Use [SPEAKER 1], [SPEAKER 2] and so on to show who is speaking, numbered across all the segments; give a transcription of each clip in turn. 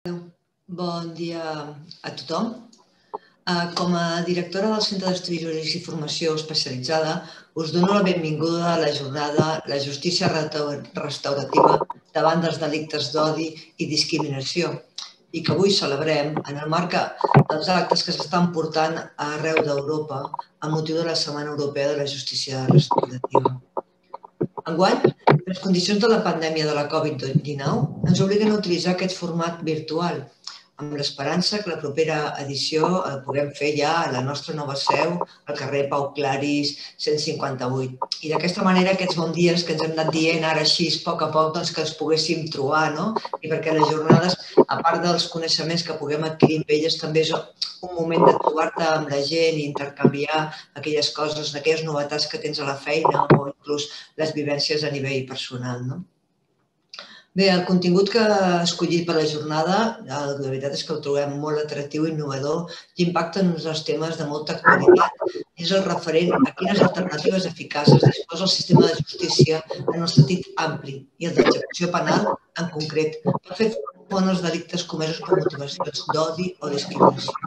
[SPEAKER 1] Bon dia a tothom. Com a directora del Centre d'Estudis Jurídics i Formació Especialitzada, us dono la benvinguda a la jornada La justícia restaurativa davant dels delictes d'odi i discriminació, i que avui celebrem en el marc dels actes que s'estan portant arreu d'Europa amb motiu de la Setmana Europea de la Justícia Restaurativa. Enguany, les condicions de la pandèmia de la Covid-19 ens obliguen a utilitzar aquest format virtual, amb l'esperança que la propera edició el puguem fer ja a la nostra nova seu, al carrer Pau Claris 158. I d'aquesta manera, aquests bons dies que ens hem anat dient ara així, a poc, doncs que ens poguéssim trobar, no? I perquè les jornades, a part dels coneixements que puguem adquirir amb elles, també és un moment de trobar-te amb la gent i intercanviar aquelles coses, aquelles novetats que tens a la feina o inclús les vivències a nivell personal, no? Bé, el contingut que he escollit per a la jornada, la veritat és que el trobem molt atractiu i innovador i impacta en uns temes de molta actualitat. És el referent a quines alternatives eficaces disposa el sistema de justícia en el sentit ampli i el d'execució penal en concret per fer front als delictes comesos per motivacions d'odi o discriminació.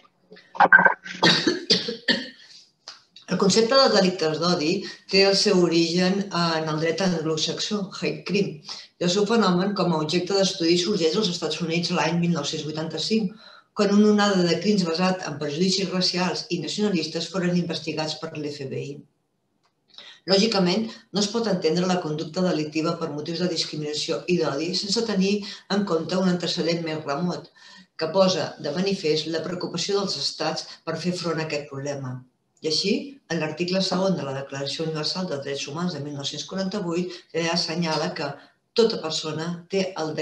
[SPEAKER 1] El concepte dels delictes d'odi té el seu origen en el dret anglosaxó, hate crime, i el seu fenomen com a objecte d'estudi sorgeix als Estats Units l'any 1985, quan una onada de crims basat en prejudicis racials i nacionalistes foren investigats per l'FBI. Lògicament, no es pot entendre la conducta delictiva per motius de discriminació i d'odi sense tenir en compte un antecedent més remot, que posa de manifest la preocupació dels estats per fer front a aquest problema. I així, en l'article 2 de la Declaració Universal dels Drets Humans de 1948, ja assenyala que tota persona té els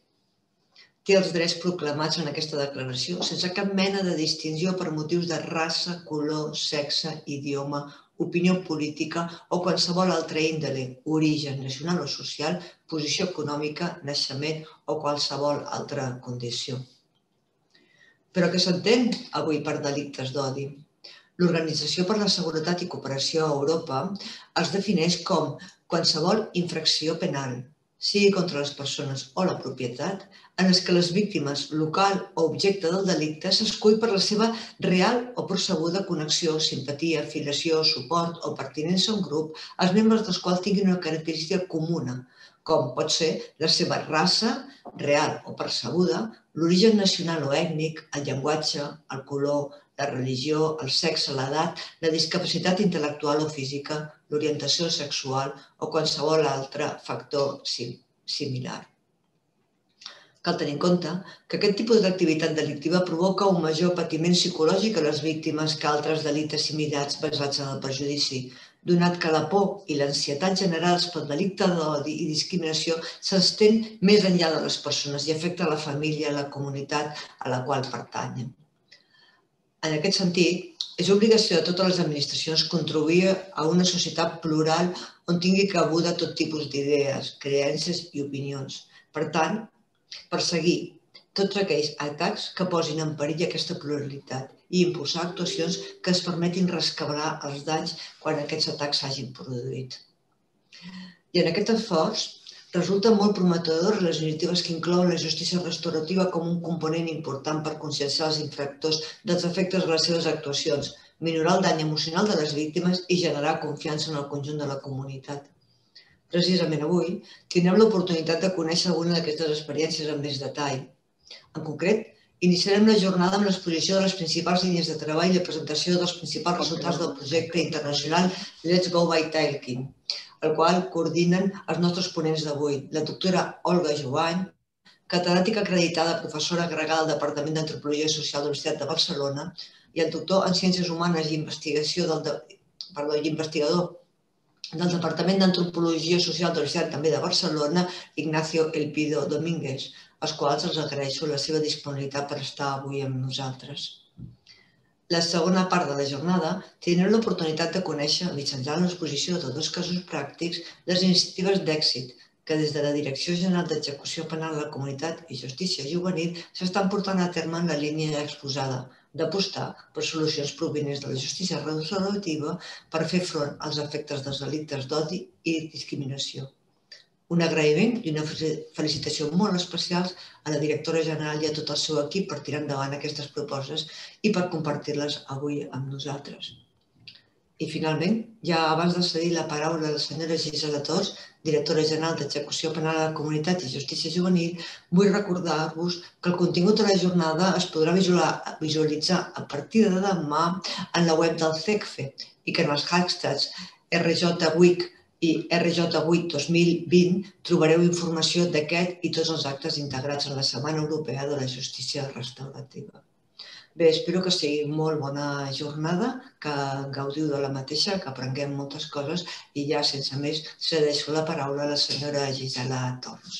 [SPEAKER 1] drets proclamats en aquesta declaració, sense cap mena de distinció per motius de raça, color, sexe, idioma, opinió política o qualsevol altra índole, origen nacional o social, posició econòmica, naixement o qualsevol altra condició. Però què s'entén avui per delictes d'odi? L'Organització per la Seguretat i Cooperació a Europa els defineix com qualsevol infracció penal, sigui contra les persones o la propietat, en les que les víctimes, local o objecte del delicte, s'escull per la seva real o percebuda connexió, simpatia, afiliació, suport o pertinença a un grup, els membres dels quals tinguin una característica comuna, com pot ser la seva raça, real o percebuda, l'origen nacional o ètnic, el llenguatge, el color, la religió, el sexe, l'edat, la discapacitat intel·lectual o física, l'orientació sexual o qualsevol altre factor similar. Cal tenir en compte que aquest tipus d'activitat delictiva provoca un major patiment psicològic a les víctimes que altres delictes similars basats en el prejudici, donat que la por i l'ansietat generals pel delicte d'odi i discriminació s'estén més enllà de les persones i afecta la família i la comunitat a la qual pertanyen. En aquest sentit, és obligació de totes les administracions contribuir a una societat plural on tingui cabuda tot tipus d'idees, creences i opinions. Per tant, perseguir tots aquells atacs que posin en perill aquesta pluralitat i impulsar actuacions que es permetin rescabalar els danys quan aquests atacs s'hagin produït. I en aquest esforç resulta molt prometedor les iniciatives que inclouen la justícia restaurativa com un component important per conscienciar els infractors dels efectes de les seves actuacions, minorar el dany emocional de les víctimes i generar confiança en el conjunt de la comunitat. Precisament avui tindrem l'oportunitat de conèixer alguna d'aquestes experiències amb més detall. En concret, iniciarem la jornada amb l'exposició de les principals línies de treball i la presentació dels principals resultats del projecte internacional Let's Go by Talking, el qual coordinen els nostres ponents d'avui, la doctora Olga Jovany, catedràtica acreditada, professora agregada al Departament d'Antropologia Social de la Universitat de Barcelona, i el doctor en Ciències Humanes i investigador del Departament d'Antropologia Social de la Universitat també de Barcelona, Ignacio Elpido Domínguez, als quals els agraeixo la seva disponibilitat per estar avui amb nosaltres. La segona part de la jornada tindrem l'oportunitat de conèixer, mitjançant l'exposició de 2 casos pràctics, les iniciatives d'èxit que des de la Direcció General d'Execució Penal de la Comunitat i Justícia Juvenil s'estan portant a terme en la línia exposada, d'apostar per solucions provinents de la justícia restaurativa per fer front als efectes dels delictes d'odi i discriminació. Un agraïment i una felicitació molt especials a la directora general i a tot el seu equip per tirar endavant aquestes propostes i per compartir-les avui amb nosaltres. I finalment, ja abans de cedir la paraula a la senyora Gisela Tors, directora general d'Execució Penal a la Comunitat i Justícia Juvenil, vull recordar-vos que el contingut de la jornada es podrà visualitzar a partir de demà en la web del CECFE i que en els hashtags RJWeek i RJ8 2020 trobareu informació d'aquest i tots els actes integrats en la Setmana Europea de la Justícia Restaurativa. Bé, espero que sigui molt bona jornada, que gaudiu de la mateixa, que aprenguem moltes coses i ja, sense més, cedeixo la paraula a la senyora Gisela Tors.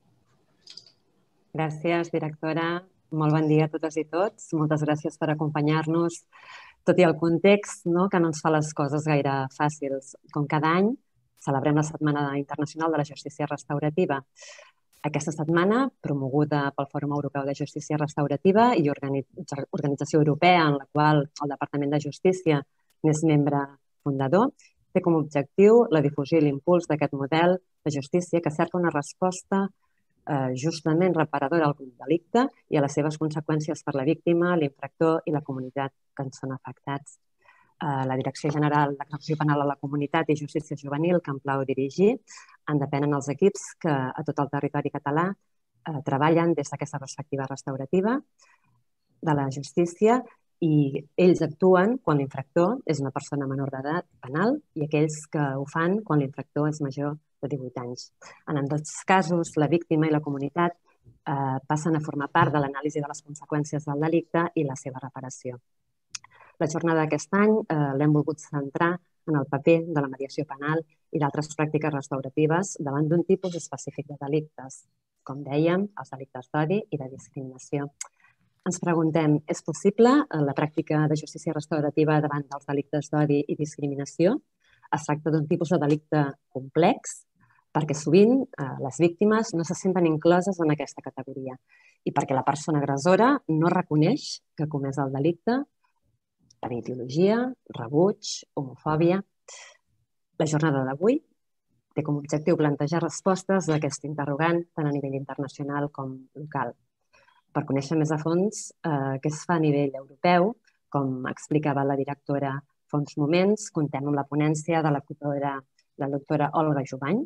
[SPEAKER 2] Gràcies, directora. Molt bon dia a totes i tots. Moltes gràcies per acompanyar-nos, tot i el context que no ens fa les coses gaire fàcils. Com cada any, celebrem la Setmana Internacional de la Justícia Restaurativa. Aquesta setmana, promoguda pel Fòrum Europeu de Justícia Restaurativa i Organització Europea, en la qual el Departament de Justícia n'és membre fundador, té com a objectiu la difusió i l'impuls d'aquest model de justícia que cerca una resposta justament reparadora al delicte i a les seves conseqüències per la víctima, l'infractor i la comunitat que en són afectats. La Direcció General d'Execució Penal a la Comunitat i Justícia Juvenil, que em plau dirigir, en depenen els equips que a tot el territori català treballen des d'aquesta perspectiva restaurativa de la justícia i ells actuen quan l'infractor és una persona menor d'edat penal i aquells que ho fan quan l'infractor és major de 18 anys. En ambdós casos, la víctima i la comunitat passen a formar part de l'anàlisi de les conseqüències del delicte i la seva reparació. La jornada d'aquest any l'hem volgut centrar en el paper de la mediació penal i d'altres pràctiques restauratives davant d'un tipus específic de delictes, com dèiem, els delictes d'odi i de discriminació. Ens preguntem, és possible la pràctica de justícia restaurativa davant dels delictes d'odi i discriminació? Es tracta d'un tipus de delicte complex perquè sovint les víctimes no se senten incloses en aquesta categoria i perquè la persona agressora no reconeix que ha comès el delicte per ideologia, rebuig, homofòbia. La jornada d'avui té com a objectiu plantejar respostes a aquest interrogant tant a nivell internacional com local. Per conèixer més a fons què es fa a nivell europeu, com explicava la directora fa uns moments, comptem amb la ponència de la doctora Olga Jovany,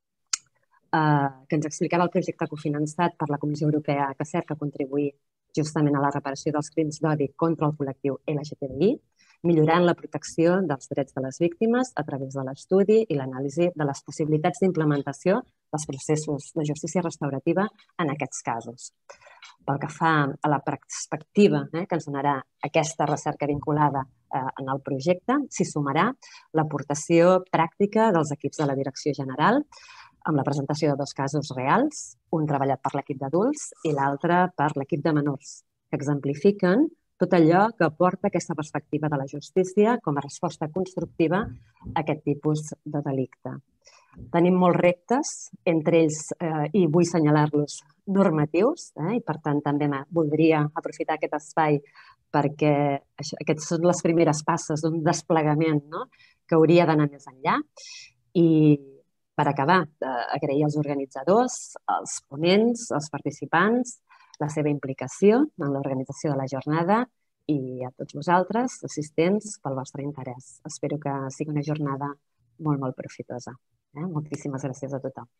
[SPEAKER 2] que ens explicarà el projecte cofinançat per la Comissió Europea que cerca contribuir justament a la reparació dels crims d'odi contra el col·lectiu LGTBI, millorant la protecció dels drets de les víctimes a través de l'estudi i l'anàlisi de les possibilitats d'implementació dels processos de justícia restaurativa en aquests casos. Pel que fa a la perspectiva que ens donarà aquesta recerca vinculada en el projecte, s'hi sumarà l'aportació pràctica dels equips de la Direcció General, amb la presentació de 2 casos reals, un treballat per l'equip d'adults i l'altre per l'equip de menors, que exemplifiquen tot allò que aporta aquesta perspectiva de la justícia com a resposta constructiva a aquest tipus de delicte. Tenim molts reptes, entre ells, i vull assenyalar-los, normatius, i per tant també voldria aprofitar aquest espai perquè aquestes són les primeres passes d'un desplegament que hauria d'anar més enllà. I per acabar, agrair als organitzadors, als ponents, als participants, la seva implicació en l'organització de la jornada i a tots vosaltres, assistents, pel vostre interès. Espero que sigui una jornada molt, molt profitosa. Moltíssimes gràcies a tothom.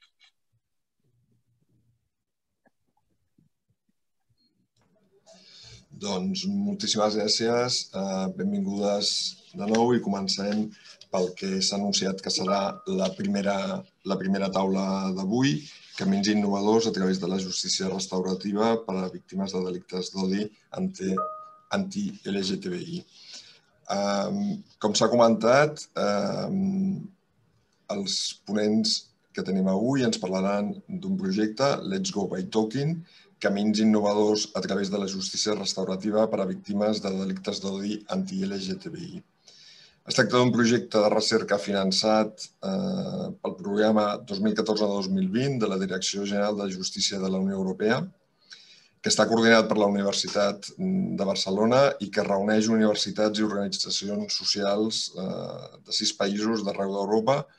[SPEAKER 3] Doncs moltíssimes gràcies, benvingudes de nou i comencem pel que s'ha anunciat que serà la primera taula d'avui, camins innovadors a través de la justícia restaurativa per a víctimes de delictes d'odi anti-LGTBI. Com s'ha comentat, els ponents que tenim avui ens parlaran d'un projecte, Let's Go by Talking, camins innovadors a través de la justícia restaurativa per a víctimes de delictes d'odi anti-LGTBI. Es tracta d'un projecte de recerca finançat pel programa 2014-2020 de la Direcció General de Justícia de la Unió Europea, que està coordinat per la Universitat de Barcelona i que reuneix universitats i organitzacions socials de 6 països d'arreu d'Europa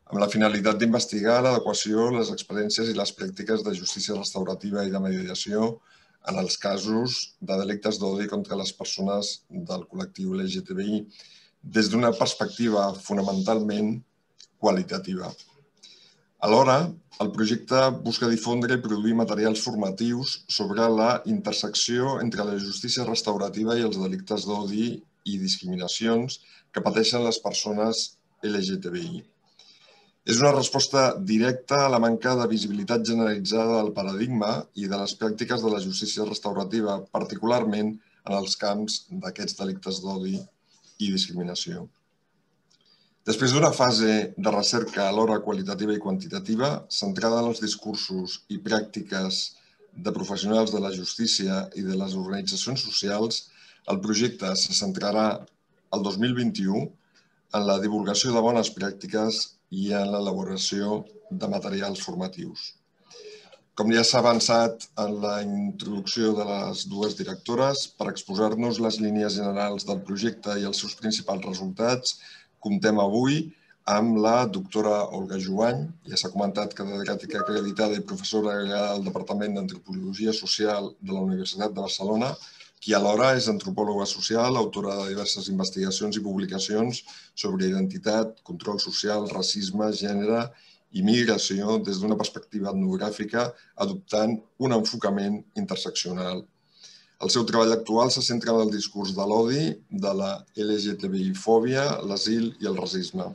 [SPEAKER 3] amb la finalitat d'investigar l'adequació, les experiències i les pràctiques de justícia restaurativa i de mediació en els casos de delictes d'odi contra les persones del col·lectiu LGTBI des d'una perspectiva fonamentalment qualitativa. Alhora, el projecte busca difondre i produir materials formatius sobre la intersecció entre la justícia restaurativa i els delictes d'odi i discriminacions que pateixen les persones LGTBI. És una resposta directa a la manca de visibilitat generalitzada del paradigma i de les pràctiques de la justícia restaurativa, particularment en els camps d'aquests delictes d'odi i discriminació. Després d'una fase de recerca alhora qualitativa i quantitativa, centrada en els discursos i pràctiques de professionals de la justícia i de les organitzacions socials, el projecte se centrarà el 2021 en la divulgació de bones pràctiques i en l'elaboració de materials formatius. Com ja s'ha avançat en la introducció de les dues directores, per exposar-nos les línies generals del projecte i els seus principals resultats, comptem avui amb la doctora Olga Jovany, ja s'ha comentat, catedràtica acreditada i professora agregada del Departament d'Antropologia Social de la Universitat de Barcelona, qui alhora és antropòloga social, autora de diverses investigacions i publicacions sobre identitat, control social, racisme, gènere i migració des d'una perspectiva etnogràfica, adoptant un enfocament interseccional. El seu treball actual se centra en el discurs de l'odi, de la LGTBI-fòbia, l'asil i el racisme.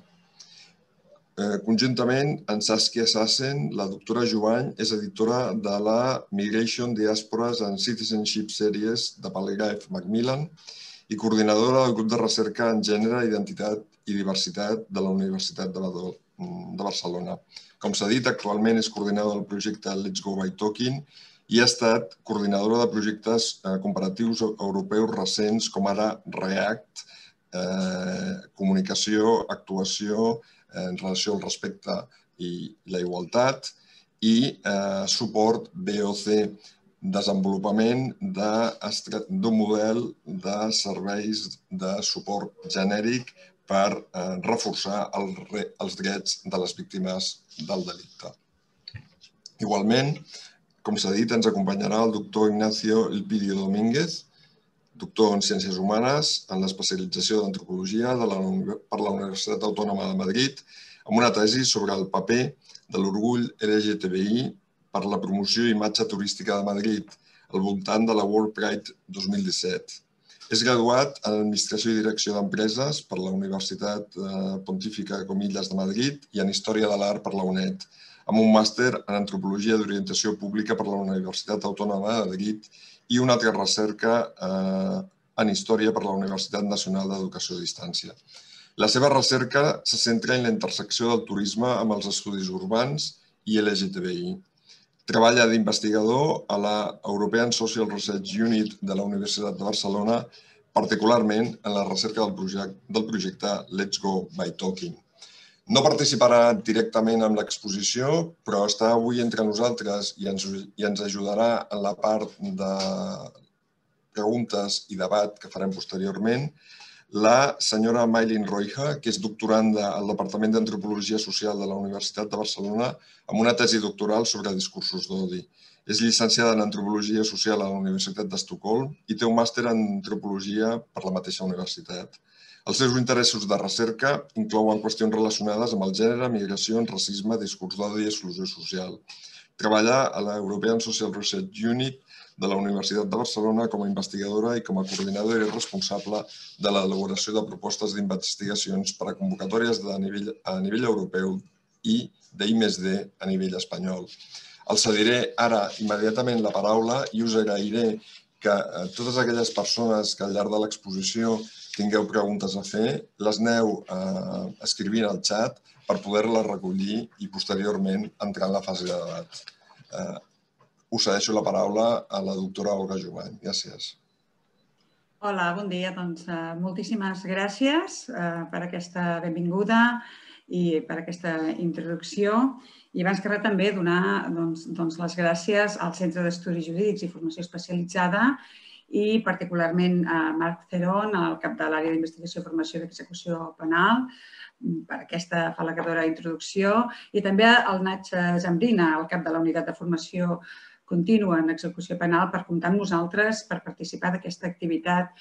[SPEAKER 3] Conjuntament, en Saskia Sassen, la doctora Jovany és editora de la Migration, Diasporas and Citizenship Series de Palgrave Macmillan i coordinadora del grup de recerca en gènere, identitat i diversitat de la Universitat de Barcelona. Com s'ha dit, actualment és coordinadora del projecte Let's Go by Talking i ha estat coordinadora de projectes comparatius europeus recents com ara REACT, comunicació, actuació en relació al respecte i la igualtat i suport BOC, desenvolupament d'un model de serveis de suport genèric per reforçar els drets de les víctimes del delicte. Igualment, com s'ha dit, ens acompanyarà el doctor Ignacio Elpidio Domínguez, doctor en Ciències Humanes en l'especialització d'Antropologia per la Universitat Autònoma de Madrid, amb una tesi sobre el paper de l'orgull LGTBI per la promoció i imatge turística de Madrid al voltant de la World Pride 2017. És graduat en Administració i Direcció d'Empreses per la Universitat Pontífica Comillas de Madrid i en Història de l'Art per la UNED, amb un màster en Antropologia d'Orientació Pública per la Universitat Autònoma de Madrid i una altra recerca en Història per la Universitat Nacional d'Educació a Distància. La seva recerca se centra en la intersecció del turisme amb els estudis urbans i LGTBI. Treballa d'investigador a la European Social Research Unit de la Universitat de Barcelona, particularment en la recerca del projecte Let's Go by Talking. No participarà directament en l'exposició, però està avui entre nosaltres i ens ajudarà en la part de preguntes i debat que farem posteriorment la senyora Maylin Roija, que és doctoranda al Departament d'Antropologia Social de la Universitat de Barcelona amb una tesi doctoral sobre discursos d'odi. És llicenciada en Antropologia Social a la Universitat d'Estocolm i té un màster en Antropologia per la mateixa universitat. Els seus interessos de recerca inclouen qüestions relacionades amb el gènere, migracions, racisme, discurs d'odi i exclusió social. Treballa a la European Social Research Unit de la Universitat de Barcelona com a investigadora i com a coordinadora i responsable de l'elaboració de propostes d'investigacions per a convocatòries a nivell europeu i d'I+D a nivell espanyol. Els cediré ara immediatament la paraula i us agrairé que totes aquelles persones que al llarg de l'exposició tingueu preguntes a fer, les aneu escrivint al xat per poder-les recollir i posteriorment entrar en la fase de debat. Us cedeixo la paraula a la doctora Olga Jovany. Gràcies.
[SPEAKER 4] Hola, bon dia. Moltíssimes gràcies per aquesta benvinguda i per aquesta introducció. I abans que res també donar les gràcies al Centre d'Estudis Jurídics i Formació Especialitzada i particularment a Marc Cerón, al cap de l'àrea d'investigació i formació d'execució penal, per aquesta afalagadora introducció, i també al Natxa Zambrina, el cap de la Unitat de Formació Contínua en Execució Penal, per comptar amb nosaltres, per participar d'aquesta activitat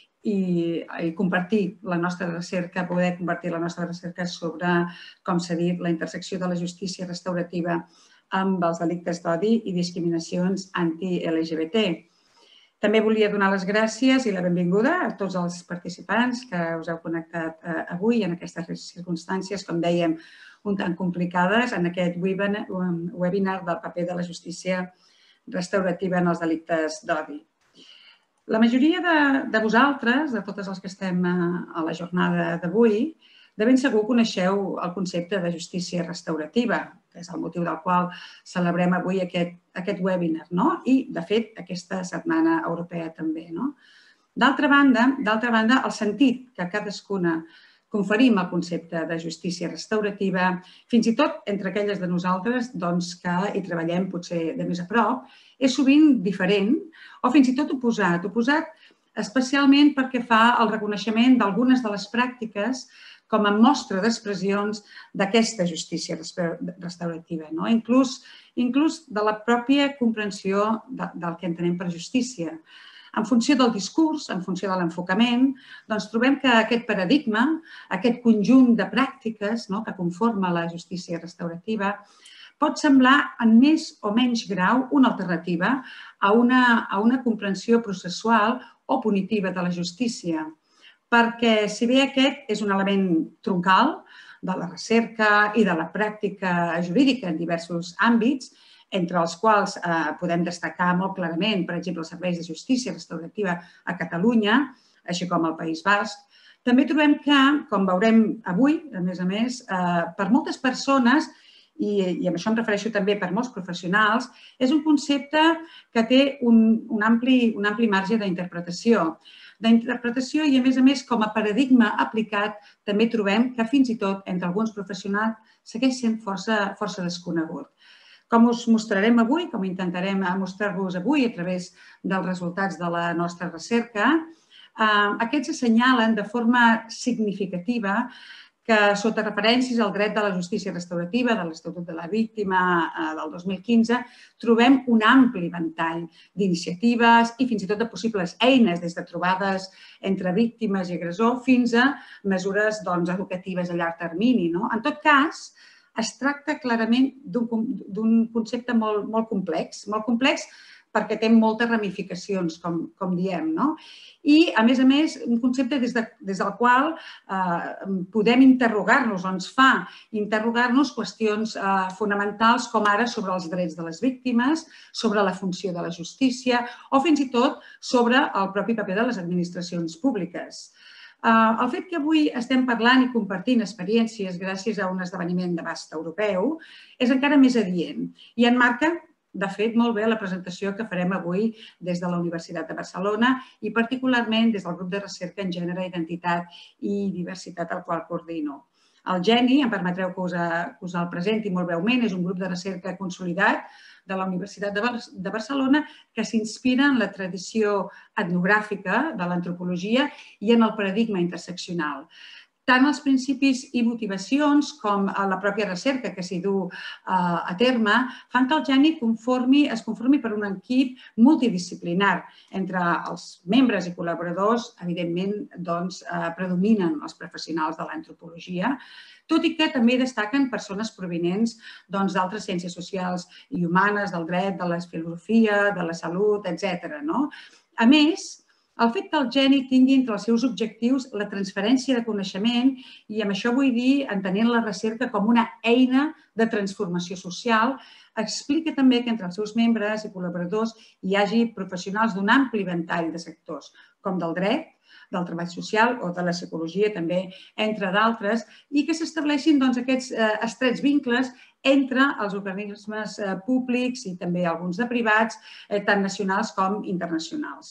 [SPEAKER 4] i compartir la nostra recerca, poder compartir la nostra recerca sobre, com s'ha dit, la intersecció de la justícia restaurativa amb els delictes d'odi i discriminacions anti-LGBT. També volia donar les gràcies i la benvinguda a tots els participants que us heu connectat avui en aquestes circumstàncies, com dèiem, un tant complicades, en aquest webinar del paper de la justícia restaurativa en els delictes d'odi. La majoria de vosaltres, de totes els que estem a la jornada d'avui, de ben segur coneixeu el concepte de justícia restaurativa, que és el motiu del qual celebrem avui aquest webinar, i, de fet, aquesta Setmana Europea també. D'altra banda, el sentit que cadascuna conferim al concepte de justícia restaurativa, fins i tot entre aquelles de nosaltres que hi treballem potser de més a prop, és sovint diferent o fins i tot oposat especialment perquè fa el reconeixement d'algunes de les pràctiques com a mostra d'expressions d'aquesta justícia restaurativa, inclús de la pròpia comprensió del que entenem per justícia. En funció del discurs, en funció de l'enfocament, trobem que aquest paradigma, aquest conjunt de pràctiques que conforma la justícia restaurativa, pot semblar en més o menys grau una alternativa a una comprensió processual o punitiva de la justícia, perquè si bé aquest és un element troncal de la recerca i de la pràctica jurídica en diversos àmbits, entre els quals podem destacar molt clarament, per exemple, els serveis de justícia restaurativa a Catalunya, així com al País Basc. També trobem que, com veurem avui, a més, per moltes persones, i amb això em refereixo també per molts professionals, és un concepte que té un ampli marge d'interpretació. I, a més, com a paradigma aplicat, també trobem que fins i tot entre alguns professionals segueix sent força desconegut. Com us mostrarem avui, com intentarem mostrar-vos avui a través dels resultats de la nostra recerca, aquests assenyalen de forma significativa que, sota referències al dret de la justícia restaurativa de l'Estatut de la Víctima del 2015, trobem un ampli ventall d'iniciatives i fins i tot de possibles eines, des de trobades entre víctimes i agressor fins a mesures educatives a llarg termini. En tot cas, es tracta clarament d'un concepte molt complex perquè té moltes ramificacions, com diem. I, a més, un concepte des del qual podem interrogar-nos, o ens fa interrogar-nos qüestions fonamentals com ara sobre els drets de les víctimes, sobre la funció de la justícia o fins i tot sobre el propi paper de les administracions públiques. El fet que avui estem parlant i compartint experiències gràcies a un esdeveniment d'abast europeu és encara més adient i enmarca, de fet, molt bé la presentació que farem avui des de la Universitat de Barcelona i particularment des del grup de recerca en gènere, identitat i diversitat al qual coordino. El GENI, em permetreu que us el presenti molt breument, és un grup de recerca consolidat de la Universitat de Barcelona que s'inspira en la tradició etnogràfica de l'antropologia i en el paradigma interseccional. Tant els principis i motivacions com la pròpia recerca que s'hi du a terme fan que el GENI es conformi per un equip multidisciplinar. Entre els membres i col·laboradors, evidentment, predominen els professionals de l'antropologia, tot i que també destaquen persones provinents d'altres ciències socials i humanes, del dret, de la filosofia, de la salut, etc. A més, el fet que el GENI tingui entre els seus objectius la transferència de coneixement, i amb això vull dir entenent la recerca com una eina de transformació social, explica també que entre els seus membres i col·laboradors hi hagi professionals d'un ampli ventall de sectors, com del dret, del treball social o de la psicologia també, entre d'altres, i que s'estableixin aquests estrets vincles entre els organismes públics i també alguns de privats, tant nacionals com internacionals.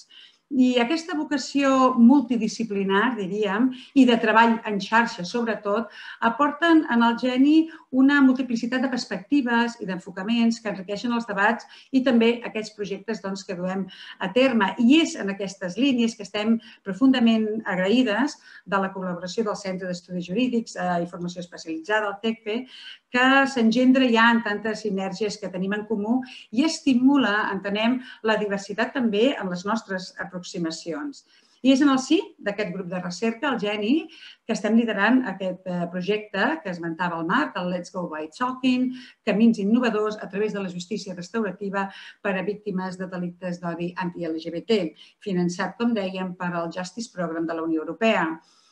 [SPEAKER 4] I aquesta vocació multidisciplinar, diríem, i de treball en xarxa, sobretot, aporten en el geni una multiplicitat de perspectives i d'enfocaments que enriqueixen els debats i també aquests projectes que duem a terme. I és en aquestes línies que estem profundament agraïdes de la col·laboració del Centre d'Estudis Jurídics i Formació Especialitzada, el TECFE, que s'engendra ja en tantes sinergies que tenim en comú i estimula, entenem, la diversitat també en les nostres aproximacions. I és en el si d'aquest grup de recerca, el GENI, que estem liderant aquest projecte que esmentava el Marc, el Let's Go by Talking, camins innovadors a través de la justícia restaurativa per a víctimes de delictes d'odi anti-LGBT, finançat, com dèiem, per al Justice Program de la Unió Europea.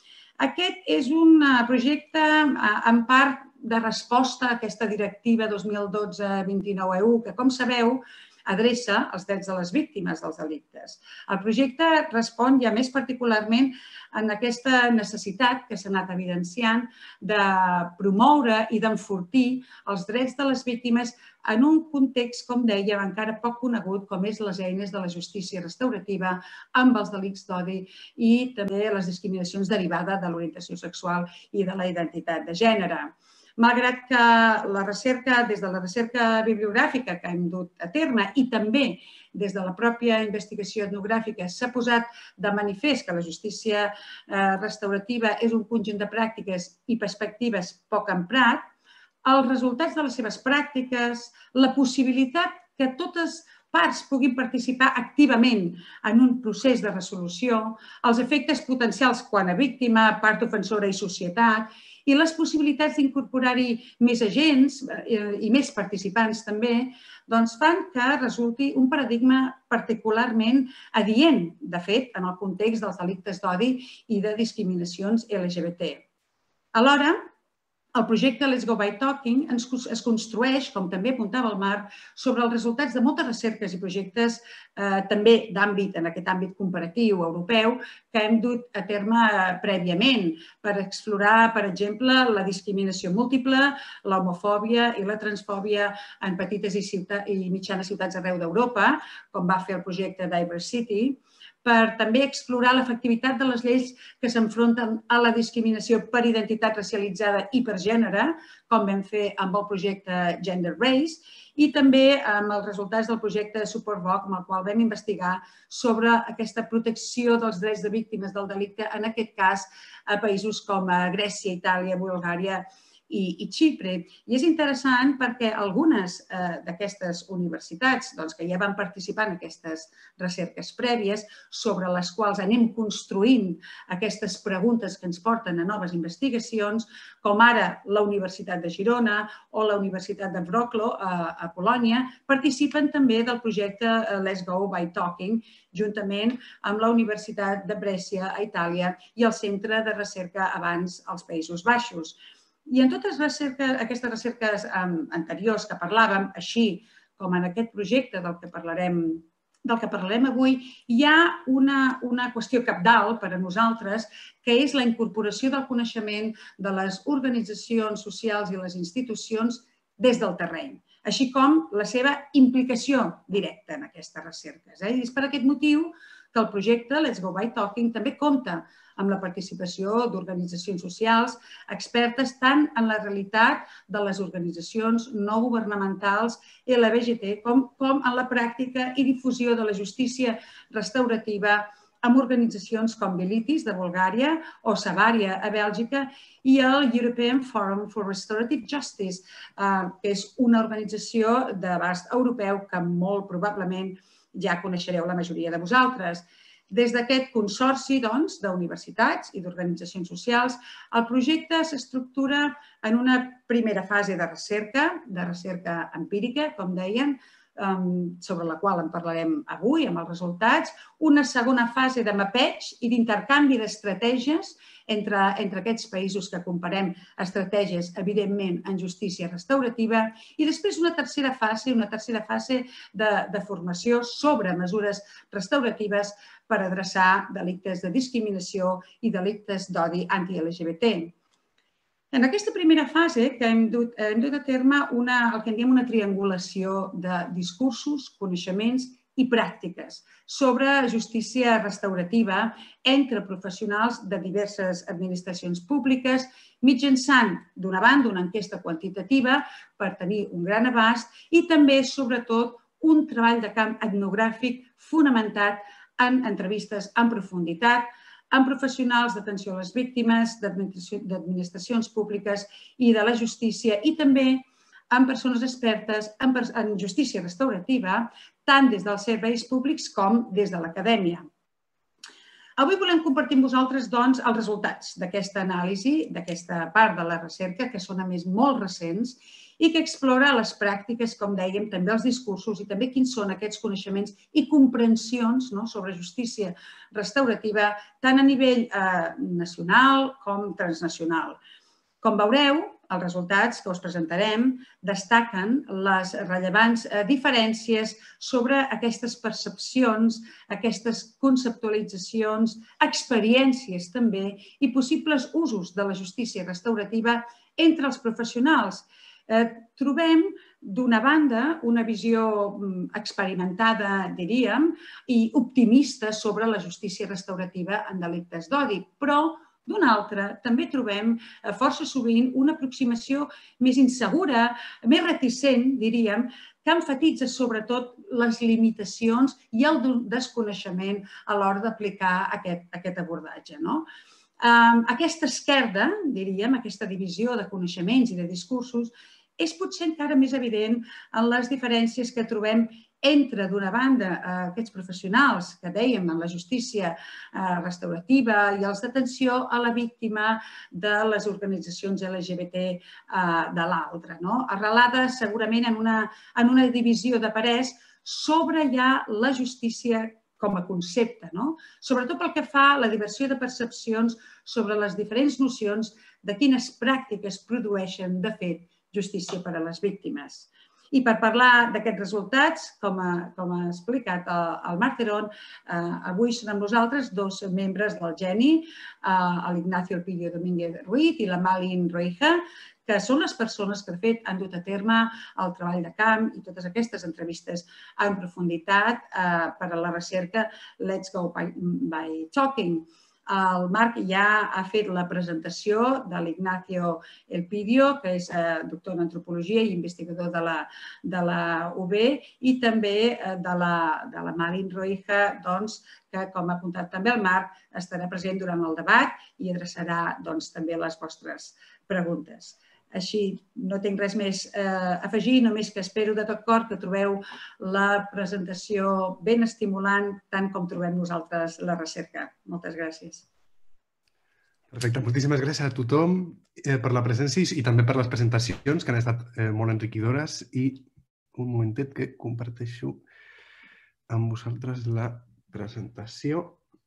[SPEAKER 4] Aquest és un projecte, en part, de resposta a aquesta directiva 2012-29-EU, que, com sabeu, adreça els drets de les víctimes dels delictes. El projecte respon ja més particularment en aquesta necessitat que s'ha anat evidenciant de promoure i d'enfortir els drets de les víctimes en un context, com dèiem, encara poc conegut, com és les eines de la justícia restaurativa amb els delictes d'odi i també les discriminacions derivades de l'orientació sexual i de la identitat de gènere. Malgrat que la recerca, des de la recerca bibliogràfica que hem dut a terme i també des de la pròpia investigació etnogràfica s'ha posat de manifest que la justícia restaurativa és un conjunt de pràctiques i perspectives poc emprat, els resultats de les seves pràctiques, la possibilitat que totes parts puguin participar activament en un procés de resolució, els efectes potencials quant a víctima, part ofensora i societat, i les possibilitats d'incorporar-hi més agents i més participants també, doncs fan que resulti un paradigma particularment adient, de fet, en el context dels delictes d'odi i de discriminacions LGBT. Alhora, el projecte Let's Go by Talking es construeix, com també apuntava el Marc, sobre els resultats de moltes recerques i projectes també d'àmbit, en aquest àmbit comparatiu europeu, que hem dut a terme prèviament per explorar, per exemple, la discriminació múltiple, l'homofòbia i la transfòbia en petites i mitjanes ciutats arreu d'Europa, com va fer el projecte Diversity, per també explorar l'efectivitat de les lleis que s'enfronten a la discriminació per identitat racialitzada i per gènere, com vam fer amb el projecte Gender Race, i també amb els resultats del projecte Support Voc, amb el qual vam investigar sobre aquesta protecció dels drets de víctimes del delicte, en aquest cas a països com Grècia, Itàlia, Bulgària i Xipre. I és interessant perquè algunes d'aquestes universitats que ja van participar en aquestes recerques prèvies, sobre les quals anem construint aquestes preguntes que ens porten a noves investigacions, com ara la Universitat de Girona o la Universitat de Wrocław a Polònia, participen també del projecte Let's Go by Talking, juntament amb la Universitat de Brescia a Itàlia i el Centre de Recerca Avance als Països Baixos. I en totes aquestes recerques anteriors que parlàvem, així com en aquest projecte del que parlarem avui, hi ha una qüestió cabdal per a nosaltres, que és la incorporació del coneixement de les organitzacions socials i les institucions des del terreny, així com la seva implicació directa en aquestes recerques. I és per aquest motiu que el projecte Let's Go by Talking també compta amb la participació d'organitzacions socials expertes tant en la realitat de les organitzacions no governamentals LGBT com en la pràctica i difusió de la justícia restaurativa amb organitzacions com Bilitis, de Bulgària, o Savaria, a Bèlgica, i el European Forum for Restorative Justice, que és una organització d'abast europeu que molt probablement ja coneixereu la majoria de vosaltres. Des d'aquest consorci d'universitats i d'organitzacions socials, el projecte s'estructura en una primera fase de recerca empírica, com deien, sobre la qual en parlarem avui, amb els resultats, una segona fase de mapeig i d'intercanvi d'estratègies entre aquests països que comparem estratègies, evidentment, en justícia restaurativa, i després una tercera fase de formació sobre mesures restauratives per adreçar delictes de discriminació i delictes d'odi anti-LGBT. En aquesta primera fase que hem dut a terme el que en diem una triangulació de discursos, coneixements i pràctiques sobre justícia restaurativa entre professionals de diverses administracions públiques mitjançant, d'una banda, una enquesta quantitativa per tenir un gran abast i també, sobretot, un treball de camp etnogràfic fonamentat en entrevistes en profunditat amb professionals d'atenció a les víctimes, d'administracions públiques i de la justícia i també amb persones expertes en justícia restaurativa, tant des dels serveis públics com des de l'acadèmia. Avui volem compartir amb vosaltres, doncs, els resultats d'aquesta anàlisi, d'aquesta part de la recerca, que són, a més, molt recents i que explora les pràctiques, com dèiem, també els discursos i també quins són aquests coneixements i comprensions sobre justícia restaurativa tant a nivell nacional com transnacional. Com veureu, els resultats que us presentarem destaquen les rellevants diferències sobre aquestes percepcions, aquestes conceptualitzacions, experiències també i possibles usos de la justícia restaurativa entre els professionals. Trobem, d'una banda, una visió experimentada, diríem, i optimista sobre la justícia restaurativa en delictes d'odi, però d'una altra, també trobem força sovint una aproximació més insegura, més reticent, diríem, que emfatitza sobretot les limitacions i el desconeixement a l'hora d'aplicar aquest abordatge. Aquesta esquerda, diríem, aquesta divisió de coneixements i de discursos, és potser encara més evident en les diferències que trobem entre, d'una banda, aquests professionals que dèiem en la justícia restaurativa i els d'atenció a la víctima de les organitzacions LGBT de l'altra, arrelada segurament en una divisió de parers sobre ja la justícia com a concepte, sobretot pel que fa a la diversió de percepcions sobre les diferents nocions de quines pràctiques produeixen, de fet, justícia per a les víctimes. I per parlar d'aquests resultats, com ha explicat el Marc Terón, avui són amb nosaltres dos membres del GENI, l'Ignacio Elpidio Domínguez Ruiz i la Malin Roija, que són les persones que, de fet, han dut a terme el treball de camp i totes aquestes entrevistes en profunditat per a la recerca Let's Go by Talking. El Marc ja ha fet la presentació de l'Ignacio Elpidio, que és doctor en antropologia i investigador de la UB, i també de la Malin Roija, que, com ha apuntat també el Marc, estarà present durant el debat i adreçarà també les vostres preguntes. Així, no tinc res més a afegir, només que espero de tot cor que trobeu la presentació ben estimulant, tant com trobem nosaltres la recerca. Moltes gràcies.
[SPEAKER 5] Perfecte. Moltíssimes gràcies a tothom per la presència i també per les presentacions, que han estat molt enriquidores. I un momentet que comparteixo amb vosaltres la presentació.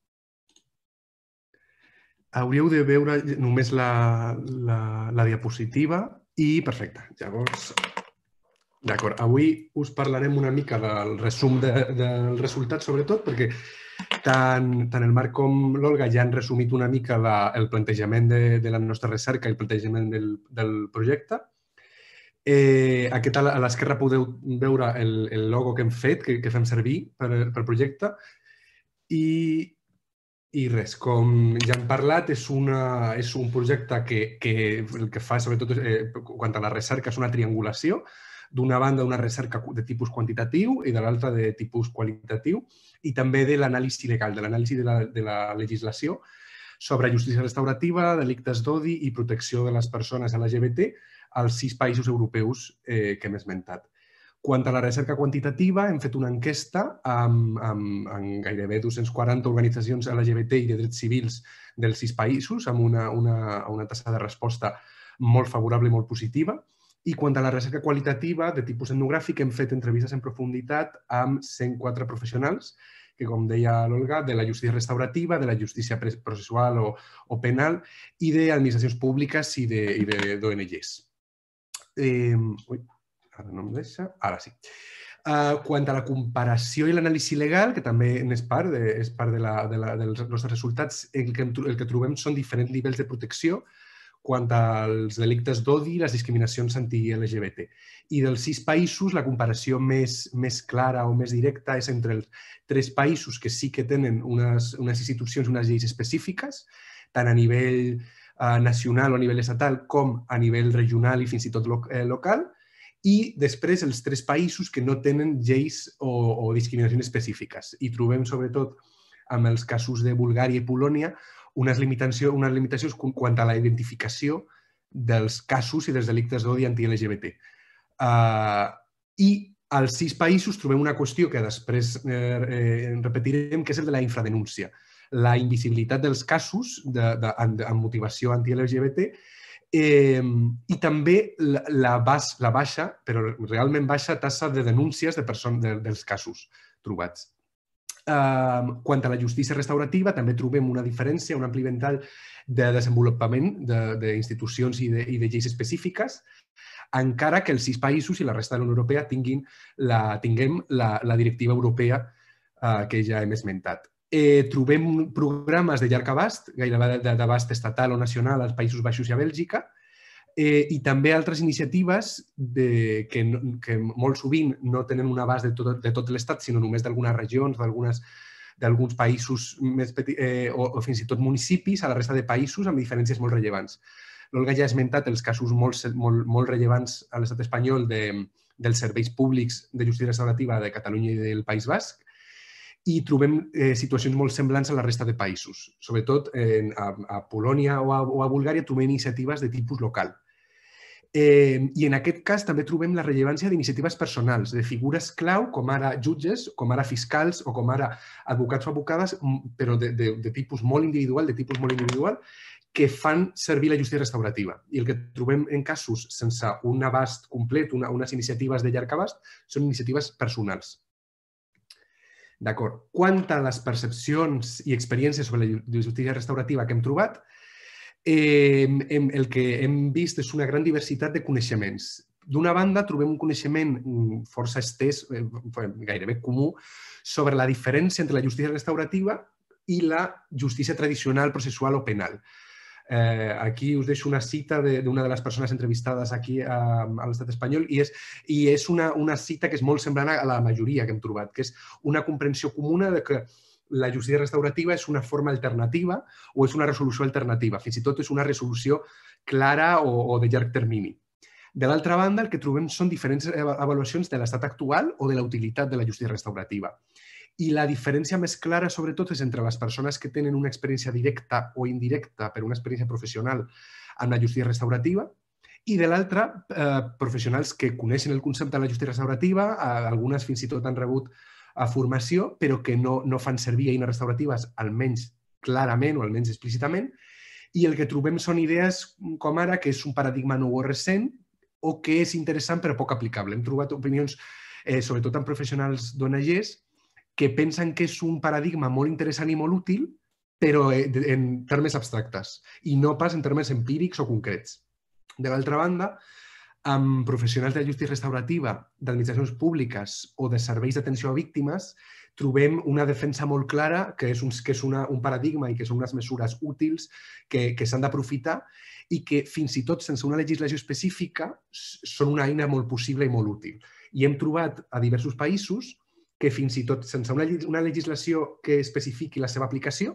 [SPEAKER 5] Hauríeu de veure només la diapositiva i perfecte. Llavors, d'acord, avui us parlarem una mica del resum del resultat, sobretot, perquè tant el Marc com l'Olga ja han resumit una mica el plantejament de la nostra recerca i el plantejament del projecte. A l'esquerra podeu veure el logo que hem fet, que fem servir pel projecte. I res, com ja hem parlat, és un projecte que el que fa, sobretot, quant a la recerca, és una triangulació. D'una banda, una recerca de tipus quantitatiu i de l'altra de tipus qualitatiu i també de l'anàlisi legal, de l'anàlisi de la legislació sobre justícia restaurativa, delictes d'odi i protecció de les persones LGBT als 6 països europeus que hem esmentat. Quant a la recerca quantitativa, hem fet una enquesta amb gairebé 240 organitzacions LGBT i de drets civils dels 6 països, amb una taxa de resposta molt favorable i molt positiva. I quant a la recerca qualitativa, de tipus etnogràfic, hem fet entrevistes en profunditat amb 104 professionals, que, com deia l'Olga, de la justícia restaurativa, de la justícia processual o penal i d'administracions públiques i d'ONGs. Ara no em deixa. Ara sí. Quant a la comparació i l'anàlisi legal, que també és part dels nostres resultats, el que trobem són diferents nivells de protecció quant als delictes d'odi i les discriminacions anti-LGBT. I dels 6 països, la comparació més clara o més directa és entre els 3 països que sí que tenen unes institucions, unes lleis específiques, tant a nivell nacional o a nivell estatal com a nivell regional i fins i tot local, i després els 3 països que no tenen lleis o discriminacions específiques. I trobem, sobretot, amb els casos de Bulgària i Polònia, unes limitacions quant a la identificació dels casos i dels delictes d'odi anti-LGBT. I als 6 països trobem una qüestió que després repetirem, que és el de la infradenúncia. La invisibilitat dels casos amb motivació anti-LGBT i també la baixa, però realment baixa, tassa de denúncies dels casos trobats. Quant a la justícia restaurativa, també trobem una diferència, un ampli ventall de desenvolupament d'institucions i de lleis específiques, encara que els 6 països i la resta de la Unió Europea tinguem la directiva europea que ja hem esmentat. Trobem programes de llarg abast, gairebé d'abast estatal o nacional als Països Baixos i a Bèlgica, i també altres iniciatives que molt sovint no tenen un abast de tot l'Estat, sinó només d'algunes regions, d'alguns països més petits o fins i tot municipis a la resta de països amb diferències molt rellevants. L'Olga ja ha esmentat els casos molt rellevants a l'estat espanyol dels serveis públics de justícia restaurativa de Catalunya i del País Basc, i trobem situacions molt semblants a la resta de països. Sobretot a Polònia o a Bulgària trobem iniciatives de tipus local. I en aquest cas també trobem la rellevància d'iniciatives personals, de figures clau com ara jutges, com ara fiscals o com ara advocats o advocades, però de tipus molt individual, que fan servir la justícia restaurativa. I el que trobem en casos sense un abast complet, unes iniciatives de llarg abast, són iniciatives personals. D'acord. Quant a les percepcions i experiències sobre la justícia restaurativa que hem trobat, el que hem vist és una gran diversitat de coneixements. D'una banda, trobem un coneixement força estès, gairebé comú, sobre la diferència entre la justícia restaurativa i la justícia tradicional, processual o penal. Aquí us deixo una cita d'una de les persones entrevistades aquí a l'estat espanyol i és una cita que és molt semblant a la majoria que hem trobat, que és una comprensió comuna de que la justícia restaurativa és una forma alternativa o és una resolució alternativa, fins i tot és una resolució clara o de llarg termini. De l'altra banda, el que trobem són diferents avaluacions de l'estat actual o de la utilitat de la justícia restaurativa. I la diferència més clara, sobretot, és entre les persones que tenen una experiència directa o indirecta per una experiència professional amb la justícia restaurativa i, de l'altra, professionals que coneixen el concepte de la justícia restaurativa, algunes fins i tot han rebut formació, però que no fan servir eines restauratives, almenys clarament o almenys explícitament, i el que trobem són idees com ara que és un paradigma nou o recent o que és interessant però poc aplicable. Hem trobat opinions, sobretot en professionals d'ONGs, que pensen que és un paradigma molt interessant i molt útil, però en termes abstractes i no pas en termes empírics o concrets. De l'altra banda, amb professionals de justícia restaurativa, d'administracions públiques o de serveis d'atenció a víctimes, trobem una defensa molt clara que és un paradigma i que són unes mesures útils que s'han d'aprofitar i que fins i tot sense una legislació específica són una eina molt possible i molt útil. I hem trobat a diversos països que fins i tot sense una legislació que especifiqui la seva aplicació,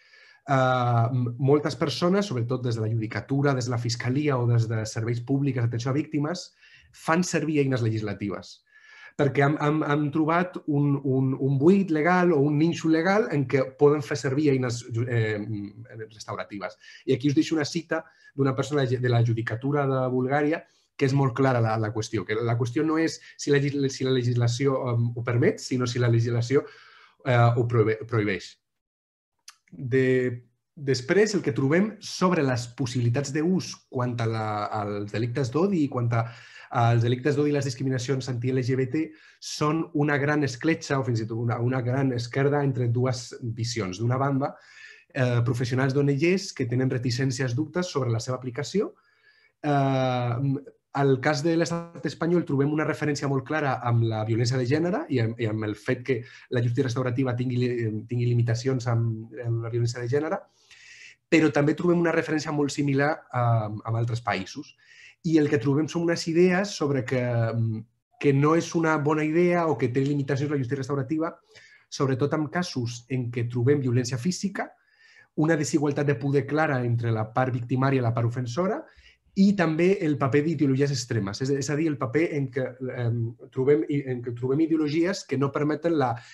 [SPEAKER 5] moltes persones, sobretot des de la judicatura, des de la fiscalia o des de serveis públics d'atenció a víctimes, fan servir eines legislatives. Perquè han trobat un buit legal o un nínxol legal en què poden fer servir eines restauratives. I aquí us deixo una cita d'una persona de la judicatura de Bulgària que és molt clara la qüestió. La qüestió no és si la legislació ho permet, sinó si la legislació ho prohibeix. Després, el que trobem sobre les possibilitats d'ús quant als delictes d'odi i quant als delictes d'odi i les discriminacions anti-LGBT són una gran escletxa o fins i tot una gran esquerda entre dues visions. D'una banda, professionals d'ONGs que tenen reticències, dubtes sobre la seva aplicació. Al cas de l'estat espanyol trobem una referència molt clara amb la violència de gènere i amb el fet que la justícia restaurativa tingui limitacions amb la violència de gènere. però també trobem una referència molt similar amb altres països. I el que trobem són unes idees sobre que no és una bona idea o que té limitacions la justícia restaurativa, sobretot en casos en què trobem violència física, una desigualtat de poder clara entre la part victimària i la part ofensora i també el paper d'ideologies extremes, és a dir, el paper en què trobem ideologies que no permeten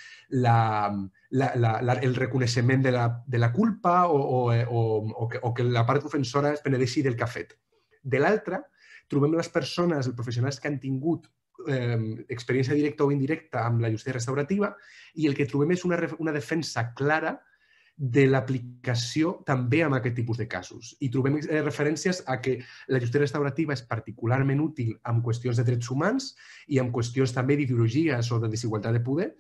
[SPEAKER 5] el reconeixement de la culpa o que la part ofensora es penedeixi del que ha fet. De l'altra, trobem les persones, els professionals que han tingut experiència directa o indirecta amb la justícia restaurativa i el que trobem és una defensa clara de l'aplicació també en aquest tipus de casos. I trobem referències a que la justícia restaurativa és particularment útil en qüestions de drets humans i en qüestions també d'ideologies o de desigualtat de poder.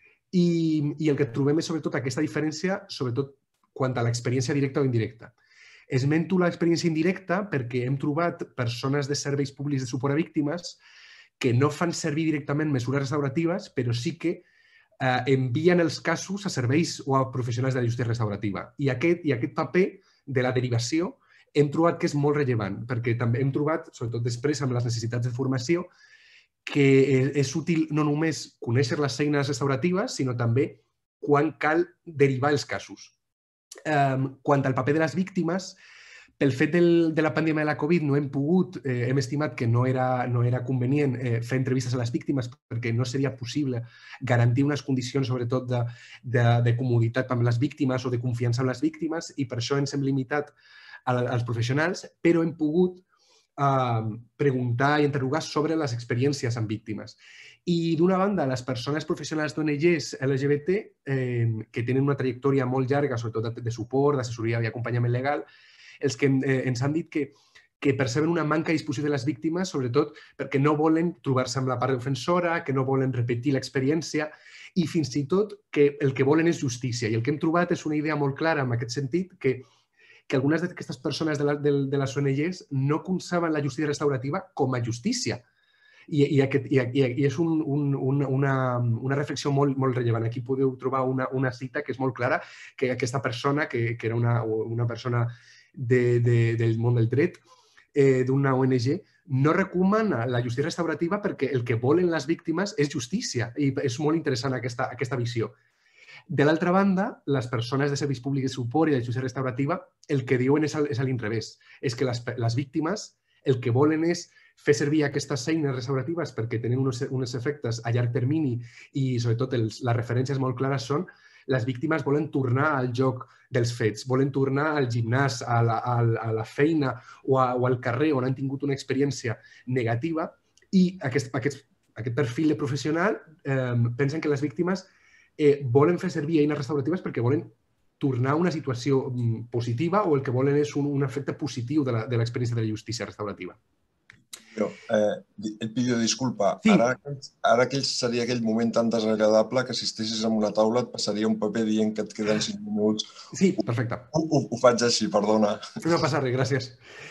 [SPEAKER 5] I el que trobem és sobretot aquesta diferència, sobretot quant a l'experiència directa o indirecta. Esmento l'experiència indirecta perquè hem trobat persones de serveis públics de suport a víctimes que no fan servir directament mesures restauratives, però sí que envien els casos a serveis o a professionals de la justícia restaurativa. I aquest paper de la derivació hem trobat que és molt rellevant, perquè també hem trobat, sobretot després amb les necessitats de formació, que és útil no només conèixer les eines restauratives, sinó també quan cal derivar els casos. Quant al paper de les víctimes, pel fet de la pandèmia de la Covid no hem pogut, hem estimat que no era convenient fer entrevistes a les víctimes perquè no seria possible garantir unes condicions sobretot de comoditat amb les víctimes o de confiança amb les víctimes i per això ens hem limitat als professionals, però hem pogut preguntar i interrogar sobre les experiències amb víctimes. I d'una banda, les persones professionals d'ONGs LGBT que tenen una trajectòria molt llarga, sobretot de suport, d'assessoria i acompanyament legal, els que ens han dit que perceben una manca de disposició de les víctimes, sobretot perquè no volen trobar-se amb la part ofensora, que no volen repetir l'experiència i fins i tot que el que volen és justícia. I el que hem trobat és una idea molt clara en aquest sentit, que algunes d'aquestes persones de les ONGs no conceben la justícia restaurativa com a justícia. I és una reflexió molt rellevant. Aquí podeu trobar una cita que és molt clara, que aquesta persona, que era una persona del món del dret, d'una ONG, no recomana la justícia restaurativa perquè el que volen les víctimes és justícia i és molt interessant aquesta visió. De l'altra banda, les persones de serveis públics de suport i de justícia restaurativa el que diuen és a l'inrevés, és que les víctimes el que volen és fer servir aquestes eines restauratives perquè tenen uns efectes a llarg termini i sobretot les referències molt clares són les víctimes volen tornar al lloc dels fets, volen tornar al gimnàs, a la feina o al carrer on han tingut una experiència negativa i aquest perfil de professional pensen que les víctimes volen fer servir eines restauratives perquè volen tornar a una situació positiva o el que volen és un efecte positiu de l'experiència de la justícia restaurativa.
[SPEAKER 3] Però et pido disculpa.
[SPEAKER 5] Sí.
[SPEAKER 3] Ara que seria aquell moment tan desagradable que si estessis en una taula et passaria un paper dient que et queden 5 minuts.
[SPEAKER 5] Sí, perfecte.
[SPEAKER 3] Ho faig així, perdona.
[SPEAKER 5] No passa res, gràcies.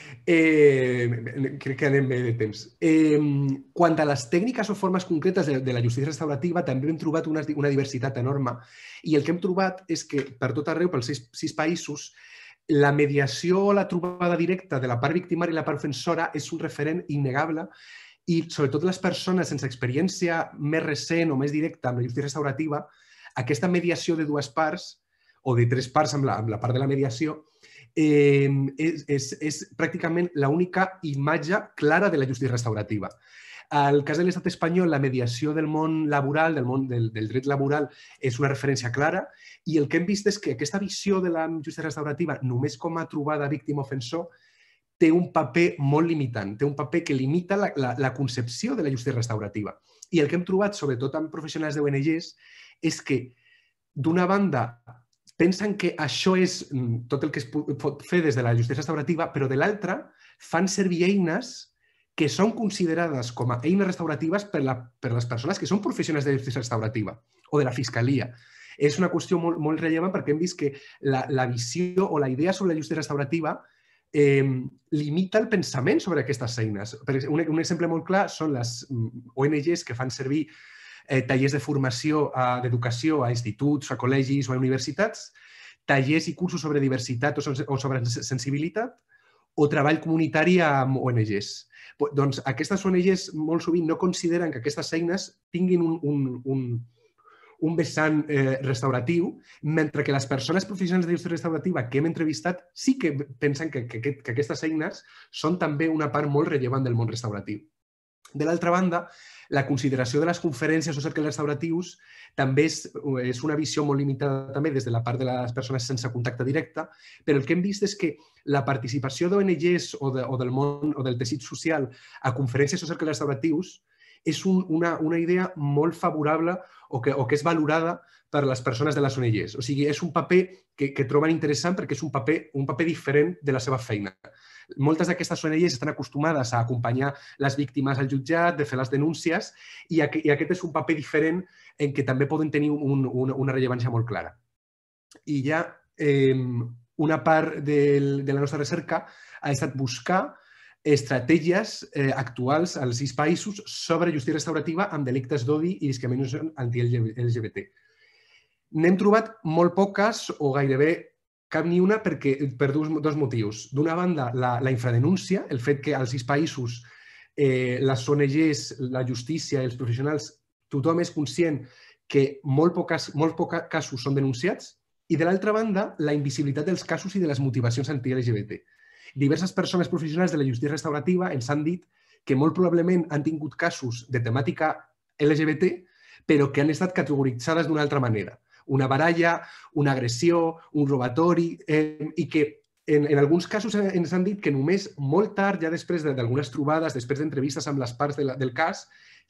[SPEAKER 5] Crec que anem bé de temps. Quant a les tècniques o formes concretes de la justícia restaurativa, també hem trobat una diversitat enorme. I el que hem trobat és que per tot arreu, pels 6 països, la mediació o la trobada directa de la part victimària i la part ofensora és un referent innegable i sobretot les persones sense experiència més recent o més directa amb la justícia restaurativa, aquesta mediació de 2 parts o de 3 parts amb la part de la mediació és pràcticament l'única imatge clara de la justícia restaurativa. Al cas de l'estat espanyol, la mediació del món laboral, del dret laboral, és una referència clara i el que hem vist és que aquesta visió de la justícia restaurativa només com a trobada víctima-ofensor té un paper molt limitant, té un paper que limita la concepció de la justícia restaurativa. I el que hem trobat, sobretot amb professionals d'ONGs, és que, d'una banda, pensen que això és tot el que es pot fer des de la justícia restaurativa, però de l'altra, fan servir eines que són considerades com a eines restauratives per les persones que són professionals de justícia restaurativa o de la fiscalia. És una qüestió molt rellevant perquè hem vist que la visió o la idea sobre la justícia restaurativa limita el pensament sobre aquestes eines. Un exemple molt clar són les ONGs que fan servir tallers de formació d'educació a instituts, a col·legis o a universitats, tallers i cursos sobre diversitat o sobre sensibilitat, o treball comunitari amb ONGs. Doncs aquestes ONGs molt sovint no consideren que aquestes eines tinguin un vessant restauratiu, mentre que les persones professionals d'indústria restaurativa que hem entrevistat sí que pensen que aquestes eines són també una part molt rellevant del món restauratiu. De l'altra banda, la consideració de les conferències o cercles restauratius també és una visió molt limitada també des de la part de les persones sense contacte directe, però el que hem vist és que la participació d'ONGs o del món o del teixit social a conferències o cercles restauratius és una idea molt favorable o que és valorada per les persones de les ONGs. O sigui, és un paper que troben interessant perquè és un paper diferent de la seva feina. Moltes d'aquestes ONGs estan acostumades a acompanyar les víctimes al jutjat, de fer les denúncies, i aquest és un paper diferent en què també poden tenir una rellevància molt clara. I ja una part de la nostra recerca ha estat buscar estratègies actuals als 6 països sobre justícia restaurativa amb delictes d'odi i discriminació anti-LGBT. N'hem trobat molt poques o gairebé cap ni una per dos motius. D'una banda, la infradenúncia, el fet que als 6 països les ONGs, la justícia i els professionals, tothom és conscient que molt pocs casos són denunciats, i de l'altra banda, la invisibilitat dels casos i de les motivacions anti-LGBT. Diverses persones professionals de la justícia restaurativa ens han dit que molt probablement han tingut casos de temàtica LGBT, però que han estat categoritzades d'una altra manera. Una baralla, una agressió, un robatori, i que en alguns casos ens han dit que només molt tard, ja després d'algunes trobades, després d'entrevistes amb les parts del cas,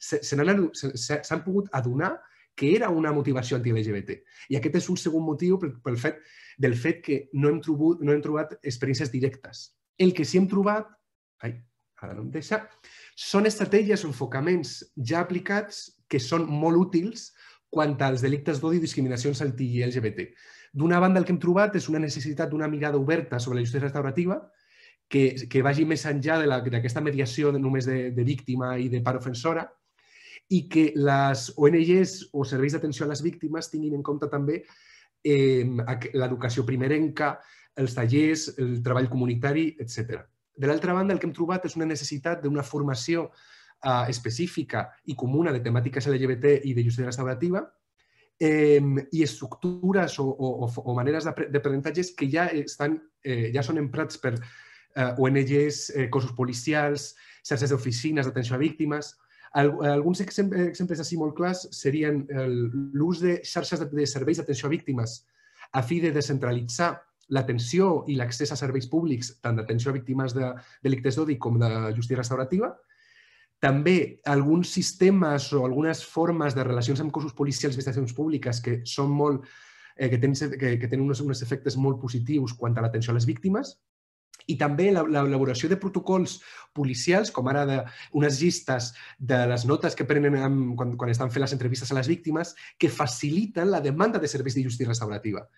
[SPEAKER 5] s'han pogut adonar que era una motivació anti-LGBT. I aquest és un segon motiu del fet que no hem trobat experiències directes. El que sí hem trobat, ara no em deixa, són estratègies o enfocaments ja aplicats que són molt útils quant als delictes d'odi i discriminacions anti-LGBT. D'una banda, el que hem trobat és una necessitat d'una mirada oberta sobre la justícia restaurativa que vagi més enllà d'aquesta mediació només de víctima i de part ofensora, i que les ONGs o serveis d'atenció a les víctimes tinguin en compte també l'educació primerenca, els tallers, el treball comunitari, etc. De l'altra banda, el que hem trobat és una necessitat d'una formació específica i comuna de temàtiques LGBT i de justícia restaurativa i estructures o maneres d'aprenentatges que ja són emprats per ONGs, cossos policials, xarxes d'oficines d'atenció a víctimes. Alguns exemples així molt clars serien l'ús de xarxes de serveis d'atenció a víctimes a fi de descentralitzar l'atenció i l'accés a serveis públics tant d'atenció a víctimes de delictes d'odi com de justícia restaurativa. També alguns sistemes o algunes formes de relacions amb cossos policials i administracions públiques que tenen uns efectes molt positius quant a l'atenció a les víctimes. I també l'elaboració de protocols policials, com ara unes llistes de les notes que prenen quan estan fent les entrevistes a les víctimes, que faciliten la demanda de serveis de justícia restaurativa.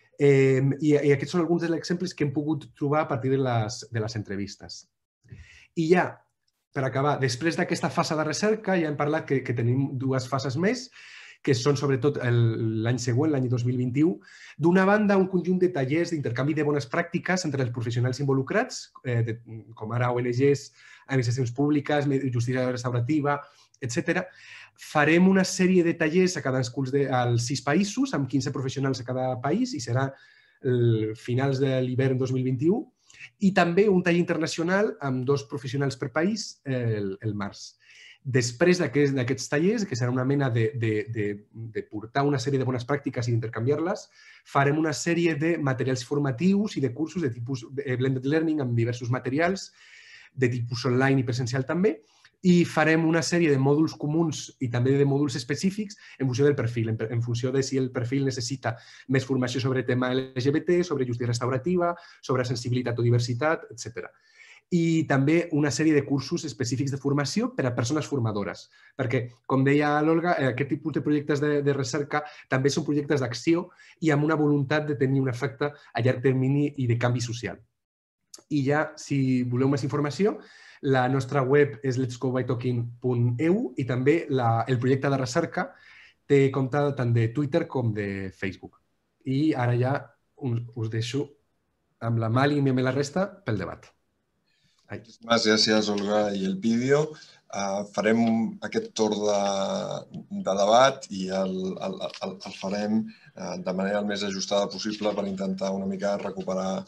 [SPEAKER 5] I aquests són alguns dels exemples que hem pogut trobar a partir de les entrevistes. I ja, per acabar, després d'aquesta fase de recerca, ja hem parlat que tenim 2 fases més, que són sobretot l'any següent, l'any 2021. D'una banda, un conjunt de tallers d'intercanvi de bones pràctiques entre els professionals involucrats, com ara ONGs, administracions públiques, justícia restaurativa, etc. Farem una sèrie de tallers a cadascun dels 6 països, amb 15 professionals a cada país, i serà finals de l'hivern 2021. I també un taller internacional amb 2 professionals per país el març. Després d'aquests tallers, que serà una mena de portar una sèrie de bones pràctiques i d'intercanviar-les, farem una sèrie de materials formatius i de cursos de tipus blended learning amb diversos materials, de tipus online i presencial també, i farem una sèrie de mòduls comuns i també de mòduls específics en funció del perfil, en funció de si el perfil necessita més formació sobre tema LGBT, sobre justícia restaurativa, sobre sensibilitat o diversitat, etc. I també una sèrie de cursos específics de formació per a persones formadores, perquè, com deia l'Olga, aquest tipus de projectes de recerca també són projectes d'acció i amb una voluntat de tenir un efecte a llarg termini i de canvi social. I ja, si voleu més informació, la nostra web és letsgobytalking.eu i també el projecte de recerca té compte tant de Twitter com de Facebook. I ara ja us deixo amb la Mali i la resta pel debat.
[SPEAKER 3] Moltes gràcies, Olga i Elpidio. Farem aquest torn de debat i el farem de manera el més ajustada possible per intentar una mica recuperar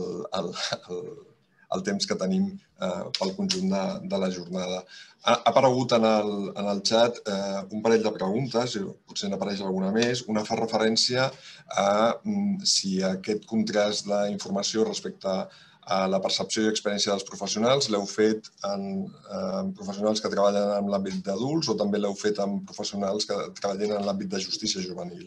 [SPEAKER 3] el temps que tenim pel conjunt de la jornada. Ha aparegut en el xat un parell de preguntes, potser n'apareix alguna més. Una fa referència a si aquest contrast d'informació respecte a la percepció i experiència dels professionals l'heu fet en professionals que treballen en l'àmbit d'adults o també l'heu fet en professionals que treballen en l'àmbit de justícia juvenil.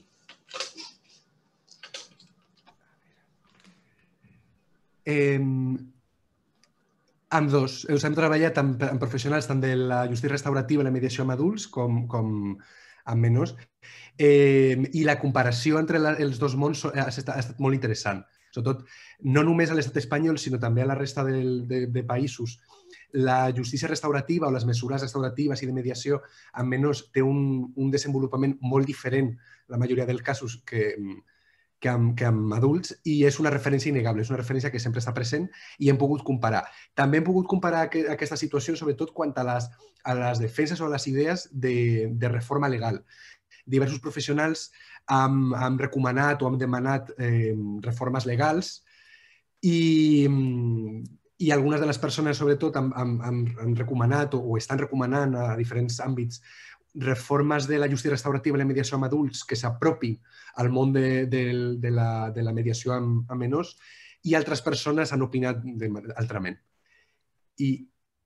[SPEAKER 5] Amb dos. Hem treballat amb professionals tant de la justícia restaurativa i la mediació amb adults com amb menors. I la comparació entre els dos mons ha estat molt interessant. Sobretot, no només a l'estat espanyol, sinó també a la resta de països. La justícia restaurativa o les mesures restauratives i de mediació amb menors té un desenvolupament molt diferent, la majoria dels casos, que amb adults, i és una referència innegable, és una referència que sempre està present i hem pogut comparar. També hem pogut comparar aquesta situació, sobretot quant a les defenses o a les idees de reforma legal. Diversos professionals han recomanat o han demanat reformes legals i algunes de les persones, sobretot, han recomanat o estan recomanant a diferents àmbits reformes de la justícia restaurativa i la mediació amb adults que s'apropin al món de la mediació amb menors, i altres persones han opinat altrament. I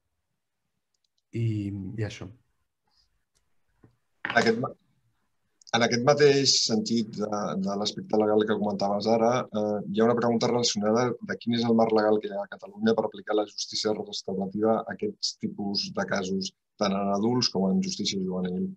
[SPEAKER 5] això.
[SPEAKER 3] En aquest mateix sentit de l'aspecte legal que comentaves ara, hi ha una pregunta relacionada de quin és el marc legal que hi ha a Catalunya per aplicar la justícia restaurativa a aquests tipus de casos, tant en adults com en justícia juvenil.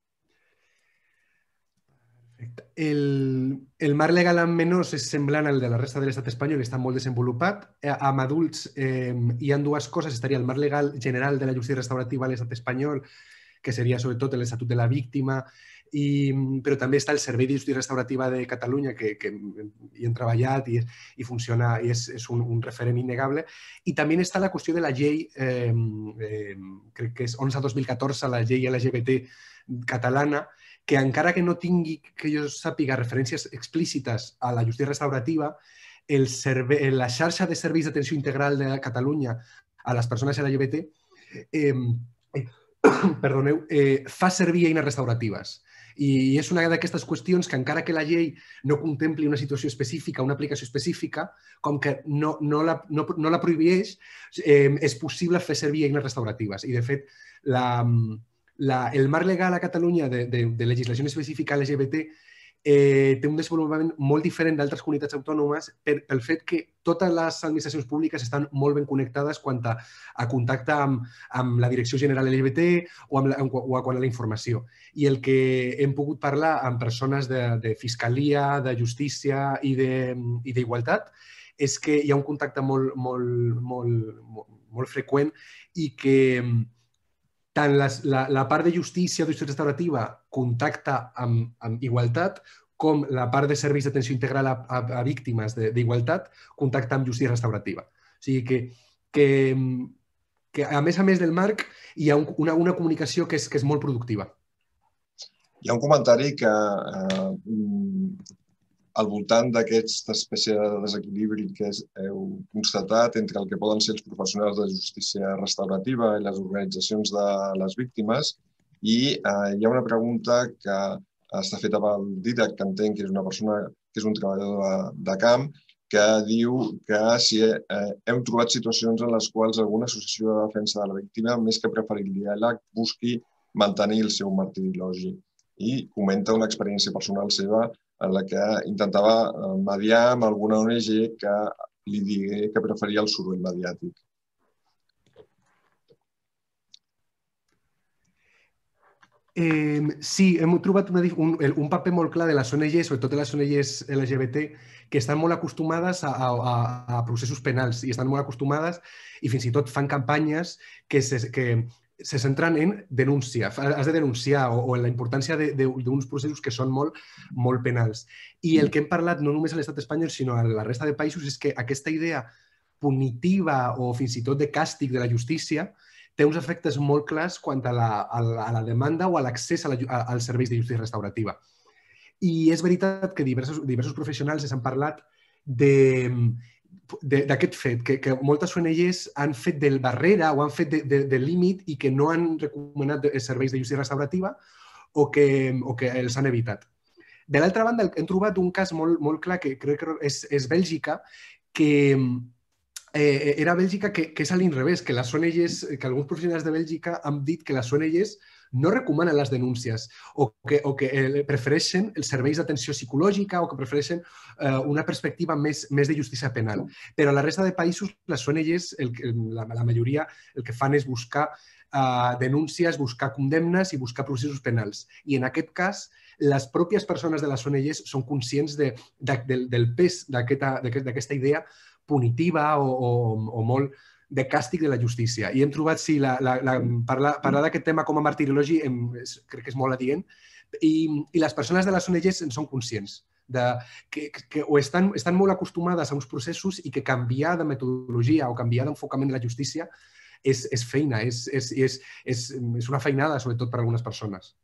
[SPEAKER 5] El marc legal amb menors és semblant al de la resta de l'estat espanyol i està molt desenvolupat. Amb adults hi ha dues coses. Estaria el marc legal general de la justícia restaurativa a l'estat espanyol, que seria sobretot l'Estatut de la Víctima, però també està el Servei de Justícia Restaurativa de Catalunya, que hi hem treballat i funciona i és un referent innegable. I també està la qüestió de la llei, crec que és 11/2014, la llei LGBT catalana, que encara que no tingui, que jo sàpiga, referències explícites a la justícia restaurativa, la xarxa de serveis d'atenció integral de Catalunya a les persones LGBT fa servir eines restauratives. I és una d'aquestes qüestions que, encara que la llei no contempli una situació específica, una aplicació específica, com que no la prohibeix, és possible fer servir eines restauratives. I, de fet, el marc legal a Catalunya de legislació específica LGBT té un desenvolupament molt diferent d'altres comunitats autònomes pel fet que totes les administracions públiques estan molt ben connectades quant a contacte amb la Direcció General LGBT o quant a la informació. I el que hem pogut parlar amb persones de Fiscalia, de Justícia i d'Igualtat és que hi ha un contacte molt freqüent i que tant la part de justícia o de justícia restaurativa contacta amb igualtat, com la part de serveis d'atenció integral a víctimes d'igualtat contacta amb justícia restaurativa. O sigui que a més del marc, hi ha una comunicació que és molt productiva.
[SPEAKER 3] Hi ha un comentari que al voltant d'aquesta espècie de desequilibri que heu constatat entre el que poden ser els professionals de justícia restaurativa i les organitzacions de les víctimes, i hi ha una pregunta que està feta pel Dídac, que entenc que és una persona que és un treballador de camp, que diu que si heu trobat situacions en les quals alguna associació de defensa de la víctima, més que preferir el diàleg, busqui mantenir el seu martirilogi. I comenta una experiència personal seva en la que intentava mediar amb alguna ONG que li digué que preferia el soroll mediàtic.
[SPEAKER 5] Sí, hem trobat un paper molt clar de les ONGs, sobretot de les ONGs LGBT, que estan molt acostumades a processos penals i estan molt acostumades i fins i tot fan campanyes que se centren en denunciar, has de denunciar o en la importància d'uns processos que són molt penals. I el que hem parlat no només a l'estat espanyol, sinó a la resta de països, és que aquesta idea punitiva o fins i tot de càstig de la justícia té uns efectes molt clars quant a la demanda o a l'accés als serveis de justícia restaurativa. I és veritat que diversos professionals han parlat d'aquest fet, que moltes ONGs han fet del barrera o han fet de límit i que no han recomanat serveis de justícia restaurativa o que els han evitat. De l'altra banda, hem trobat un cas molt clar que crec que és Bèlgica, que era Bèlgica que és a l'inrevés, que les ONGs, que alguns professionals de Bèlgica han dit que les ONGs no recomanen les denúncies o que prefereixen els serveis d'atenció psicològica o que prefereixen una perspectiva més de justícia penal. Però a la resta de països, les ONGs, la majoria, el que fan és buscar denúncies, buscar condemnes i buscar processos penals. I en aquest cas, les pròpies persones de les ONGs són conscients del pes d'aquesta idea punitiva o molt de càstig de la justícia. I hem trobat, sí, parlar d'aquest tema com a martirologi crec que és molt adient i les persones de les ONGs en són conscients que estan molt acostumades a uns processos i que canviar de metodologia o canviar d'enfocament de la justícia és feina, és una feinada, sobretot per a algunes persones.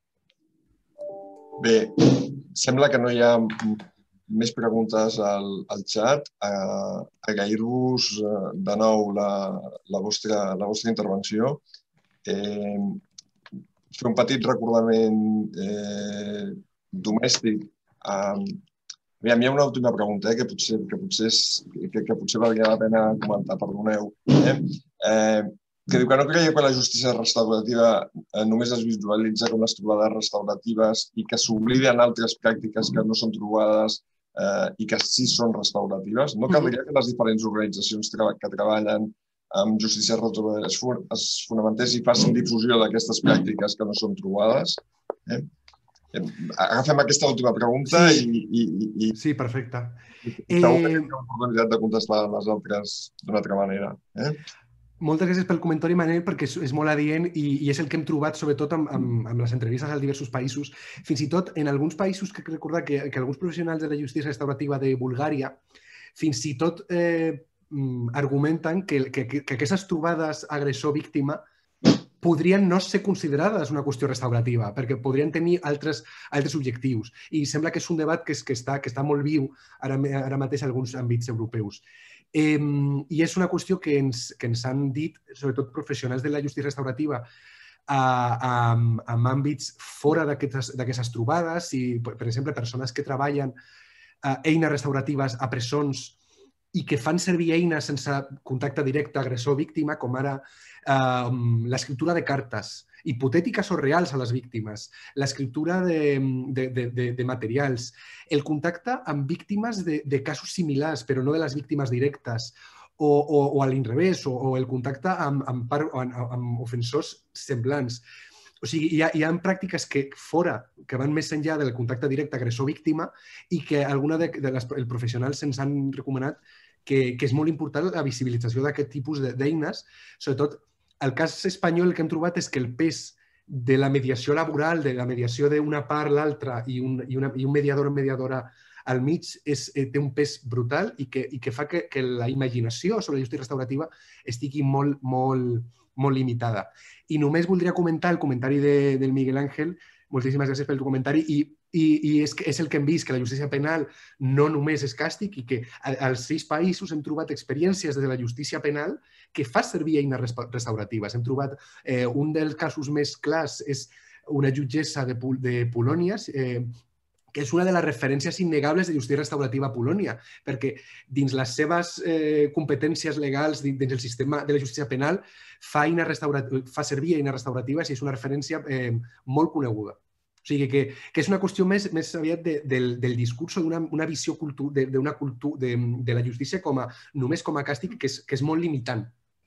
[SPEAKER 3] Bé, sembla que no hi ha més preguntes al xat. Agrair-vos de nou la vostra intervenció. Fer un petit recordament domèstic. A mi hi ha una última pregunta que potser valdria la pena comentar, perdoneu. Que diu que no creieu que la justícia restaurativa només es visualitza com les trobades restauratives i que s'obliden altres pràctiques que no són trobades i que sí són restauratives. No caldria que les diferents organitzacions que treballen amb justícia restaurativa es fonamentés i facin difusió d'aquestes pràctiques que no són trobades? Agafem aquesta última pregunta i...
[SPEAKER 5] Sí, perfecte.
[SPEAKER 3] Segur que tindrem l'oportunitat de contestar les altres d'una altra manera.
[SPEAKER 5] Moltes gràcies pel comentari, Manel, perquè és molt adient i és el que hem trobat, sobretot amb les entrevistes a diversos països. Fins i tot en alguns països, que recordar que alguns professionals de la justícia restaurativa de Bulgària fins i tot argumenten que aquestes trobades agressor-víctima podrien no ser considerades una qüestió restaurativa, perquè podrien tenir altres objectius. I sembla que és un debat que està molt viu ara mateix en alguns àmbits europeus. I és una qüestió que ens han dit, sobretot professionals de la justícia restaurativa, en àmbits fora d'aquestes trobades i, per exemple, persones que treballen eines restauratives a presons i que fan servir eines sense contacte directe agressor-víctima, com ara l'escriptura de cartes, hipotètiques o reals a les víctimes, l'escriptura de materials, el contacte amb víctimes de casos similars, però no de les víctimes directes, o a l'inrevés, o el contacte amb ofensors semblants. O sigui, hi ha pràctiques que van més enllà del contacte directe agressor-víctima i que alguns dels professionals ens han recomanat que és molt important la visibilització d'aquest tipus d'eines. Sobretot, el cas espanyol el que hem trobat és que el pes de la mediació laboral, de la mediació d'una part a l'altra i un mediador o mediadora al mig té un pes brutal i que fa que la imaginació sobre la justícia restaurativa estigui molt limitada. I només voldria comentar el comentari del Miguel Ángel. Moltíssimes gràcies pel comentari. I és el que hem vist, que la justícia penal no només és càstig i que als 6 països hem trobat experiències de la justícia penal que fa servir eines restauratives. Hem trobat un dels casos més clars és una jutgessa de Polònia, que és una de les referències innegables de justícia restaurativa a Polònia, perquè dins les seves competències legals, dins el sistema de la justícia penal, fa servir eines restauratives i és una referència molt coneguda. O sigui que és una qüestió més aviat del discurs o d'una visió de la justícia només com a càstig, que és molt limitant.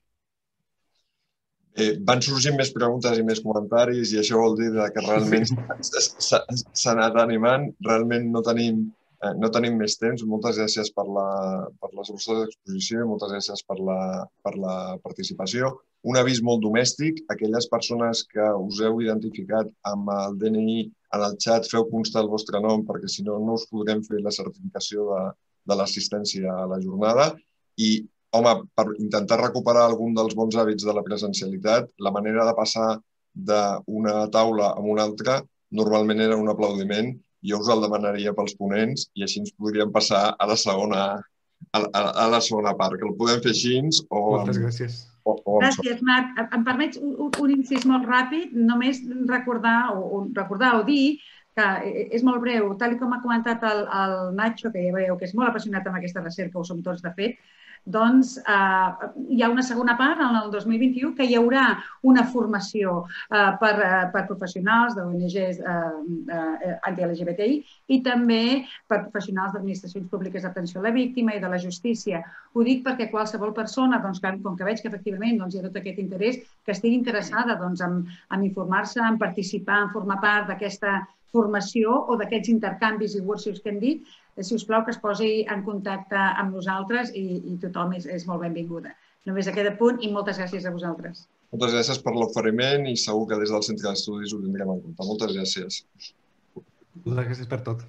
[SPEAKER 3] Van sorgint més preguntes i més comentaris i això vol dir que realment s'ha anat animant. Realment no tenim més temps. Moltes gràcies per la vostra exposició i moltes gràcies per la participació. Un avís molt domèstic, aquelles persones que us heu identificat amb el DNI en el xat, feu constar el vostre nom perquè si no, no us podrem fer la certificació de l'assistència a la jornada. I, home, per intentar recuperar algun dels bons hàbits de la presencialitat, la manera de passar d'una taula a una altra normalment era un aplaudiment. Jo us el demanaria pels ponents i així ens podríem passar a la segona part, que el podem fer així o...
[SPEAKER 5] Moltes gràcies.
[SPEAKER 4] Gràcies, Marc. Em permets un incís molt ràpid, només recordar o dir que és molt breu, tal com ha comentat el Nacho, que ja veieu que és molt apassionat amb aquesta recerca, ho som tots de fet, doncs hi ha una segona part, en el 2021, que hi haurà una formació per professionals d'ONGs anti-LGBTI i també per professionals d'administracions públiques d'atenció a la víctima i de la justícia. Ho dic perquè qualsevol persona, com que veig que efectivament hi ha tot aquest interès, que estigui interessada en informar-se, en participar, en formar part d'aquesta formació o d'aquests intercanvis i workshops que hem dit, si us plau que es posi en contacte amb nosaltres i tothom és molt benvinguda. Només aquest punt i moltes gràcies a vosaltres.
[SPEAKER 3] Moltes gràcies per l'oferiment i segur que des del Centre d'Estudis ho tindrem en compte. Moltes gràcies.
[SPEAKER 5] Moltes gràcies per tot.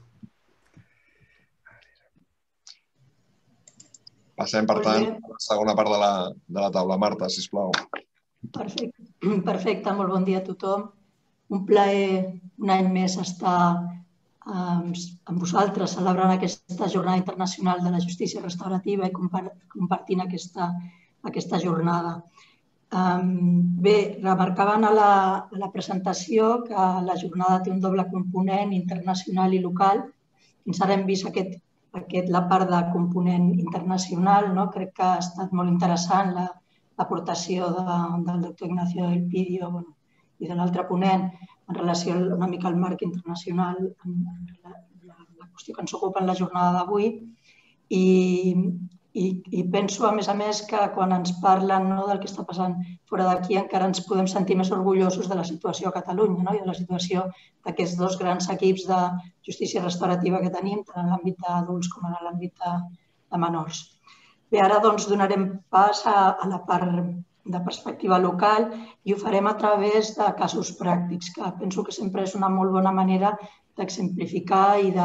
[SPEAKER 3] Passem, per tant, a la segona part de la taula. Marta, sisplau.
[SPEAKER 6] Perfecte, molt bon dia a tothom. Un plaer un any més estar amb vosaltres celebrant aquesta Jornada Internacional de la Justícia Restaurativa i compartint aquesta jornada. Bé, remarcaven a la presentació que la jornada té un doble component internacional i local. Fins ara hem vist la part de component internacional. Crec que ha estat molt interessant l'aportació del doctor Ignacio del Pidio i de l'altre ponent en relació una mica al marc internacional, la qüestió que ens ocupa en la jornada d'avui. I penso, a més, que quan ens parlen del que està passant fora d'aquí encara ens podem sentir més orgullosos de la situació a Catalunya i de la situació d'aquests dos grans equips de justícia restaurativa que tenim, tant en l'àmbit d'adults com en l'àmbit de menors. Bé, ara donarem pas a la part de perspectiva local i ho farem a través de casos pràctics, que penso que sempre és una molt bona manera d'exemplificar i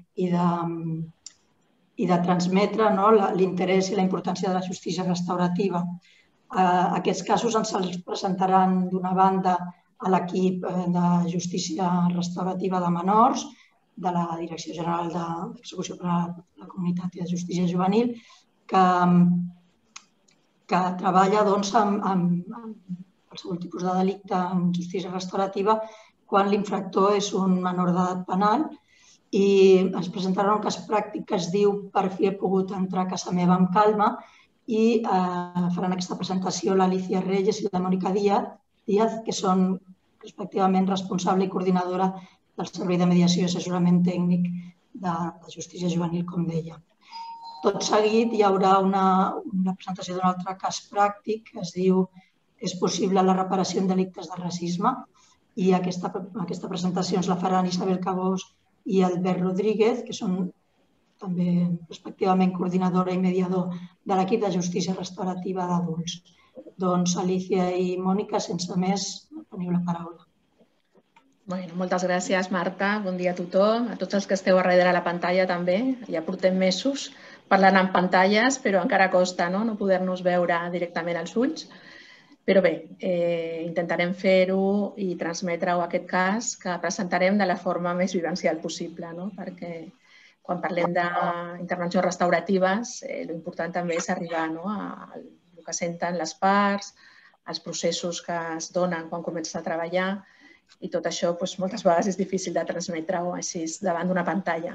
[SPEAKER 6] de transmetre l'interès i la importància de la justícia restaurativa. Aquests casos ens els presentaran d'una banda a l'equip de justícia restaurativa de menors, de la Direcció General d'Execució Penal de la Comunitat i de Justícia Juvenil, que treballa amb qualsevol tipus de delicte en justícia restaurativa quan l'infractor és un menor d'edat penal, i ens presentaran un cas pràctic que es diu Per fi he pogut entrar a casa meva amb calma i faran aquesta presentació l'Alicia Reyes i la Mònica Díaz, que són respectivament responsable i coordinadora del Servei de Mediació i Assessorament Tècnic de Justícia Juvenil, com deia. Tot seguit hi haurà una presentació d'un altre cas pràctic que es diu És possible la reparació en delictes de racisme, i aquesta presentació ens la faran Isabel Cabós i Albert Rodríguez, que són també respectivament coordinadora i mediador de l'equip de justícia restaurativa d'adults. Doncs Alicia i Mònica, sense més, teniu la paraula.
[SPEAKER 7] Moltes gràcies, Marta. Bon dia a tothom, a tots els que esteu a darrere la pantalla també. Ja portem mesos parlant en pantalles, però encara costa no poder-nos veure directament als ulls. Però bé, intentarem fer-ho i transmetre-ho aquest cas que presentarem de la forma més vivencial possible, perquè quan parlem d'intervencions restauratives, l'important també és arribar al que senten les parts, els processos que es donen quan comences a treballar, i tot això moltes vegades és difícil de transmetre-ho així davant d'una pantalla.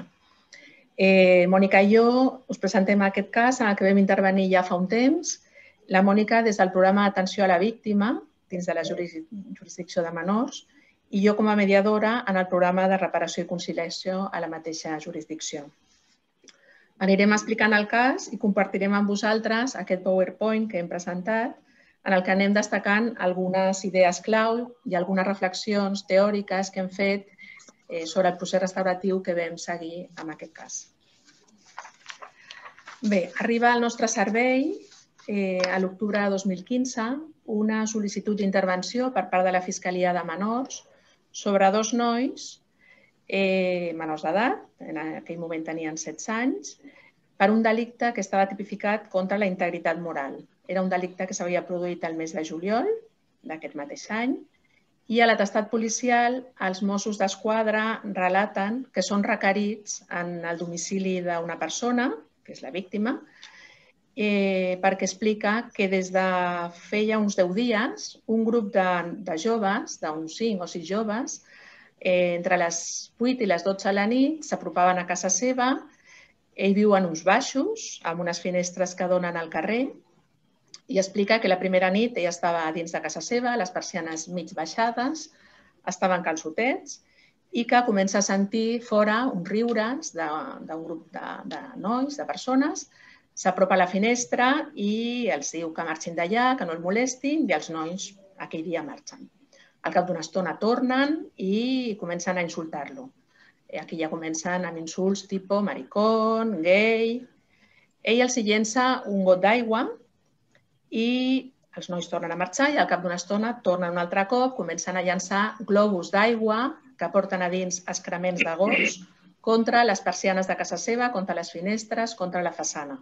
[SPEAKER 7] Mònica i jo us presentem aquest cas en el que vam intervenir ja fa un temps. La Mònica des del programa d'atenció a la víctima dins de la jurisdicció de menors i jo com a mediadora en el programa de reparació i conciliació a la mateixa jurisdicció. Anirem explicant el cas i compartirem amb vosaltres aquest PowerPoint que hem presentat en el que anem destacant algunes idees clau i algunes reflexions teòriques que hem fet sobre el procés restauratiu que vam seguir amb aquest cas. Bé, arriba al nostre servei a l'octubre de 2015 una sol·licitud d'intervenció per part de la Fiscalia de Menors sobre 2 nois, menors d'edat, en aquell moment tenien 16 anys, per un delicte que estava tipificat contra la integritat moral. Era un delicte que s'havia produït el mes de juliol d'aquest mateix any i a l'atestat policial els Mossos d'Esquadra relaten que són requerits en el domicili d'una persona, que és la víctima, perquè explica que des de feia uns 10 dies un grup de joves, d'uns 5 o 6 joves, entre les 8 i les 12 de la nit s'apropaven a casa seva. Ell viu en uns baixos, amb unes finestres que donen al carrer, i explica que la primera nit ella estava dins de casa seva, les persianes mig baixades, estaven calçotets, i que comença a sentir fora uns riures d'un grup de nois, de persones, s'apropa a la finestra i els diu que marxin d'allà, que no el molestin, i els nois aquell dia marxen. Al cap d'una estona tornen i comencen a insultar-lo. Aquí ja comencen amb insults tipus maricón, gay. Ell els llença un got d'aigua i els nois tornen a marxar i al cap d'una estona tornen un altre cop, comencen a llançar globus d'aigua que porten a dins excrements de gos contra les persianes de casa seva, contra les finestres, contra la façana.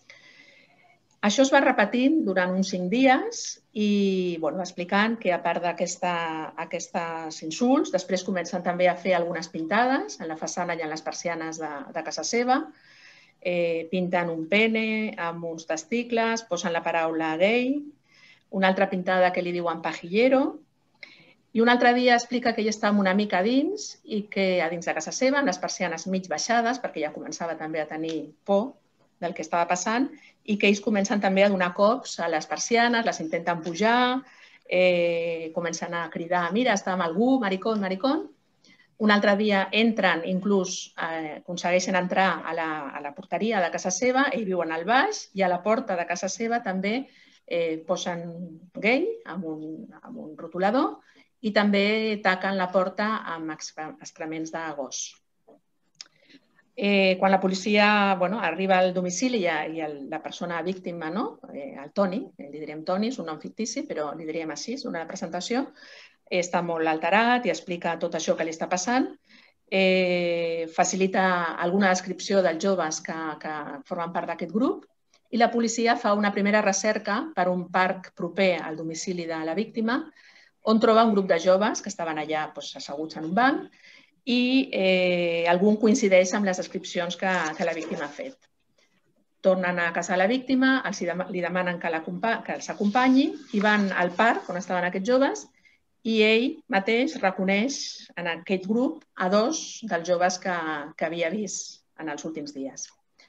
[SPEAKER 7] Això es va repetint durant uns 5 dies i explicant que a part d'aquests insults, després comencen també a fer algunes pintades en la façana i en les persianes de casa seva. Pinten un pene amb uns testicles, posen la paraula gay, una altra pintada que li diuen pajillero, i un altre dia explica que ella està amb una mica a dins i que a dins de casa seva, amb les persianes mig baixades, perquè ja començava també a tenir por del que estava passant, i que ells comencen també a donar cops a les persianes, les intenten pujar, comencen a cridar, mira, està amb algú, maricón, maricón. Un altre dia entren, inclús aconsegueixen entrar a la porteria de casa seva, ells viuen al baix, i a la porta de casa seva també posen gay amb un rotulador i també taquen la porta amb excrements de gos. Quan la policia arriba al domicili i la persona víctima, el Toni, li direm Toni, és un nom fictici, però li diríem així, és una presentació, està molt alterat i explica tot això que li està passant, facilita alguna descripció dels joves que formen part d'aquest grup i la policia fa una primera recerca per un parc proper al domicili de la víctima on troba un grup de joves que estaven allà asseguts en un banc i algun coincideix amb les descripcions que la víctima ha fet. Tornen a casa de la víctima, li demanen que els acompanyi i van al parc on estaven aquests joves i ell mateix reconeix en aquest grup a 2 dels joves que havia vist en els últims dies.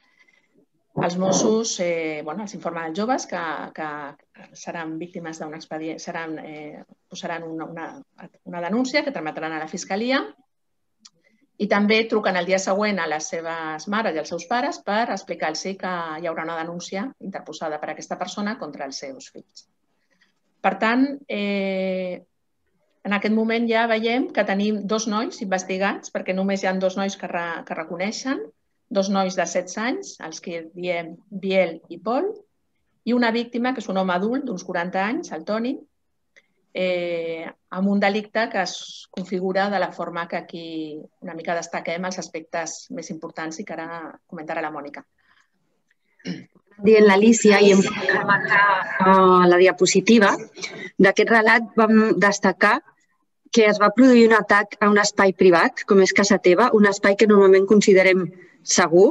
[SPEAKER 7] Els Mossos els informen als joves que seran víctimes d'un expedient, posaran una denúncia que trametran a la Fiscalia i també truquen el dia següent a les seves mares i als seus pares per explicar-los que hi haurà una denúncia interposada per aquesta persona contra els seus fills. Per tant, en aquest moment ja veiem que tenim 2 nois investigats, perquè només hi ha 2 nois que reconeixen, 2 nois de 16 anys, els que diem Biel i Pol, i una víctima, que és un home adult d'uns 40 anys, el Toni, amb un delicte que es configura de la forma que aquí una mica destaquem els aspectes més importants i que ara comentarà la Mònica.
[SPEAKER 8] Dient l'Alícia i em puc remarcar a la diapositiva, d'aquest relat vam destacar que es va produir un atac a un espai privat, com és casa teva, un espai que normalment considerem segur,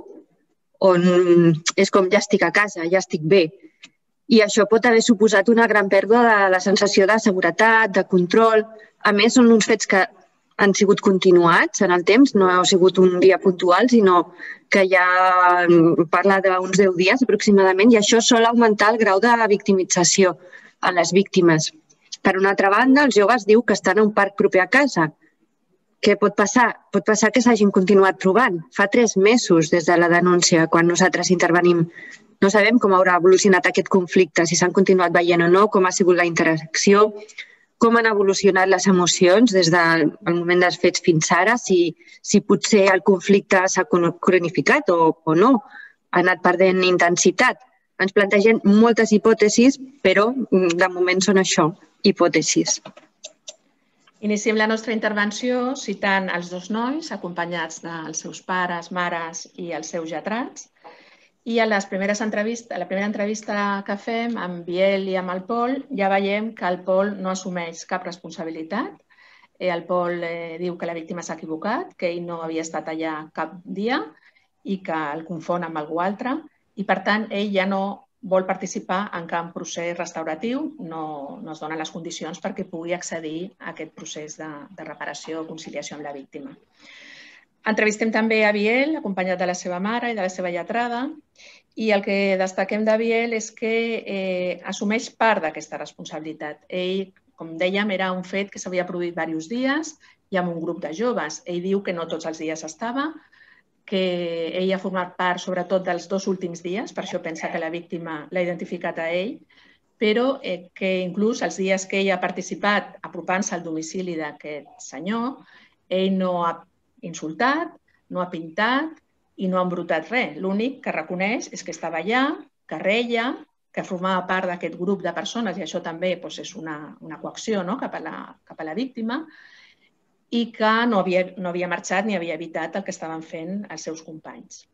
[SPEAKER 8] on és com ja estic a casa, ja estic bé. I això pot haver suposat una gran pèrdua de la sensació de seguretat, de control. A més, són uns fets que han sigut continuats en el temps, no ha sigut un dia puntual, sinó que ja parla d'uns 10 dies aproximadament, i això sol augmentar el grau de victimització a les víctimes. Per una altra banda, els joves diu que estan a un parc proper a casa. Què pot passar? Pot passar que s'hagin continuat trobant. Fa 3 mesos des de la denúncia, quan nosaltres intervenim. No sabem com haurà evolucionat aquest conflicte, si s'han continuat veient o no, com ha sigut la interacció, com han evolucionat les emocions des del moment dels fets fins ara, si potser el conflicte s'ha cronificat o no, ha anat perdent intensitat. Ens plantegem moltes hipòtesis, però de moment són això, hipòtesis.
[SPEAKER 7] Iniciem la nostra intervenció citant els dos nois, acompanyats dels seus pares, mares i els seus lletrats. I a la primera entrevista que fem amb Biel i amb el Pol, ja veiem que el Pol no assumeix cap responsabilitat. El Pol diu que la víctima s'ha equivocat, que ell no havia estat allà cap dia i que el confon amb algú altre. I, per tant, ell ja no vol participar en cap procés restauratiu, no es donen les condicions perquè pugui accedir a aquest procés de reparació o conciliació amb la víctima. Entrevistem també a Biel, acompanyat de la seva mare i de la seva lletrada, i el que destaquem de Biel és que assumeix part d'aquesta responsabilitat. Ell, com dèiem, era un fet que s'havia produït diversos dies i amb un grup de joves. Ell diu que no tots els dies estava, que ell ha format part sobretot dels 2 últims dies, per això pensa que la víctima l'ha identificat a ell, però que inclús els dies que ell ha participat apropant-se al domicili d'aquest senyor, ell no ha insultat, no ha pintat i no ha embrutat res. L'únic que reconeix és que estava allà, que reia, que formava part d'aquest grup de persones, i això també és una coacció cap a la víctima, i que no havia marxat ni havia evitat el que estaven fent els seus companys.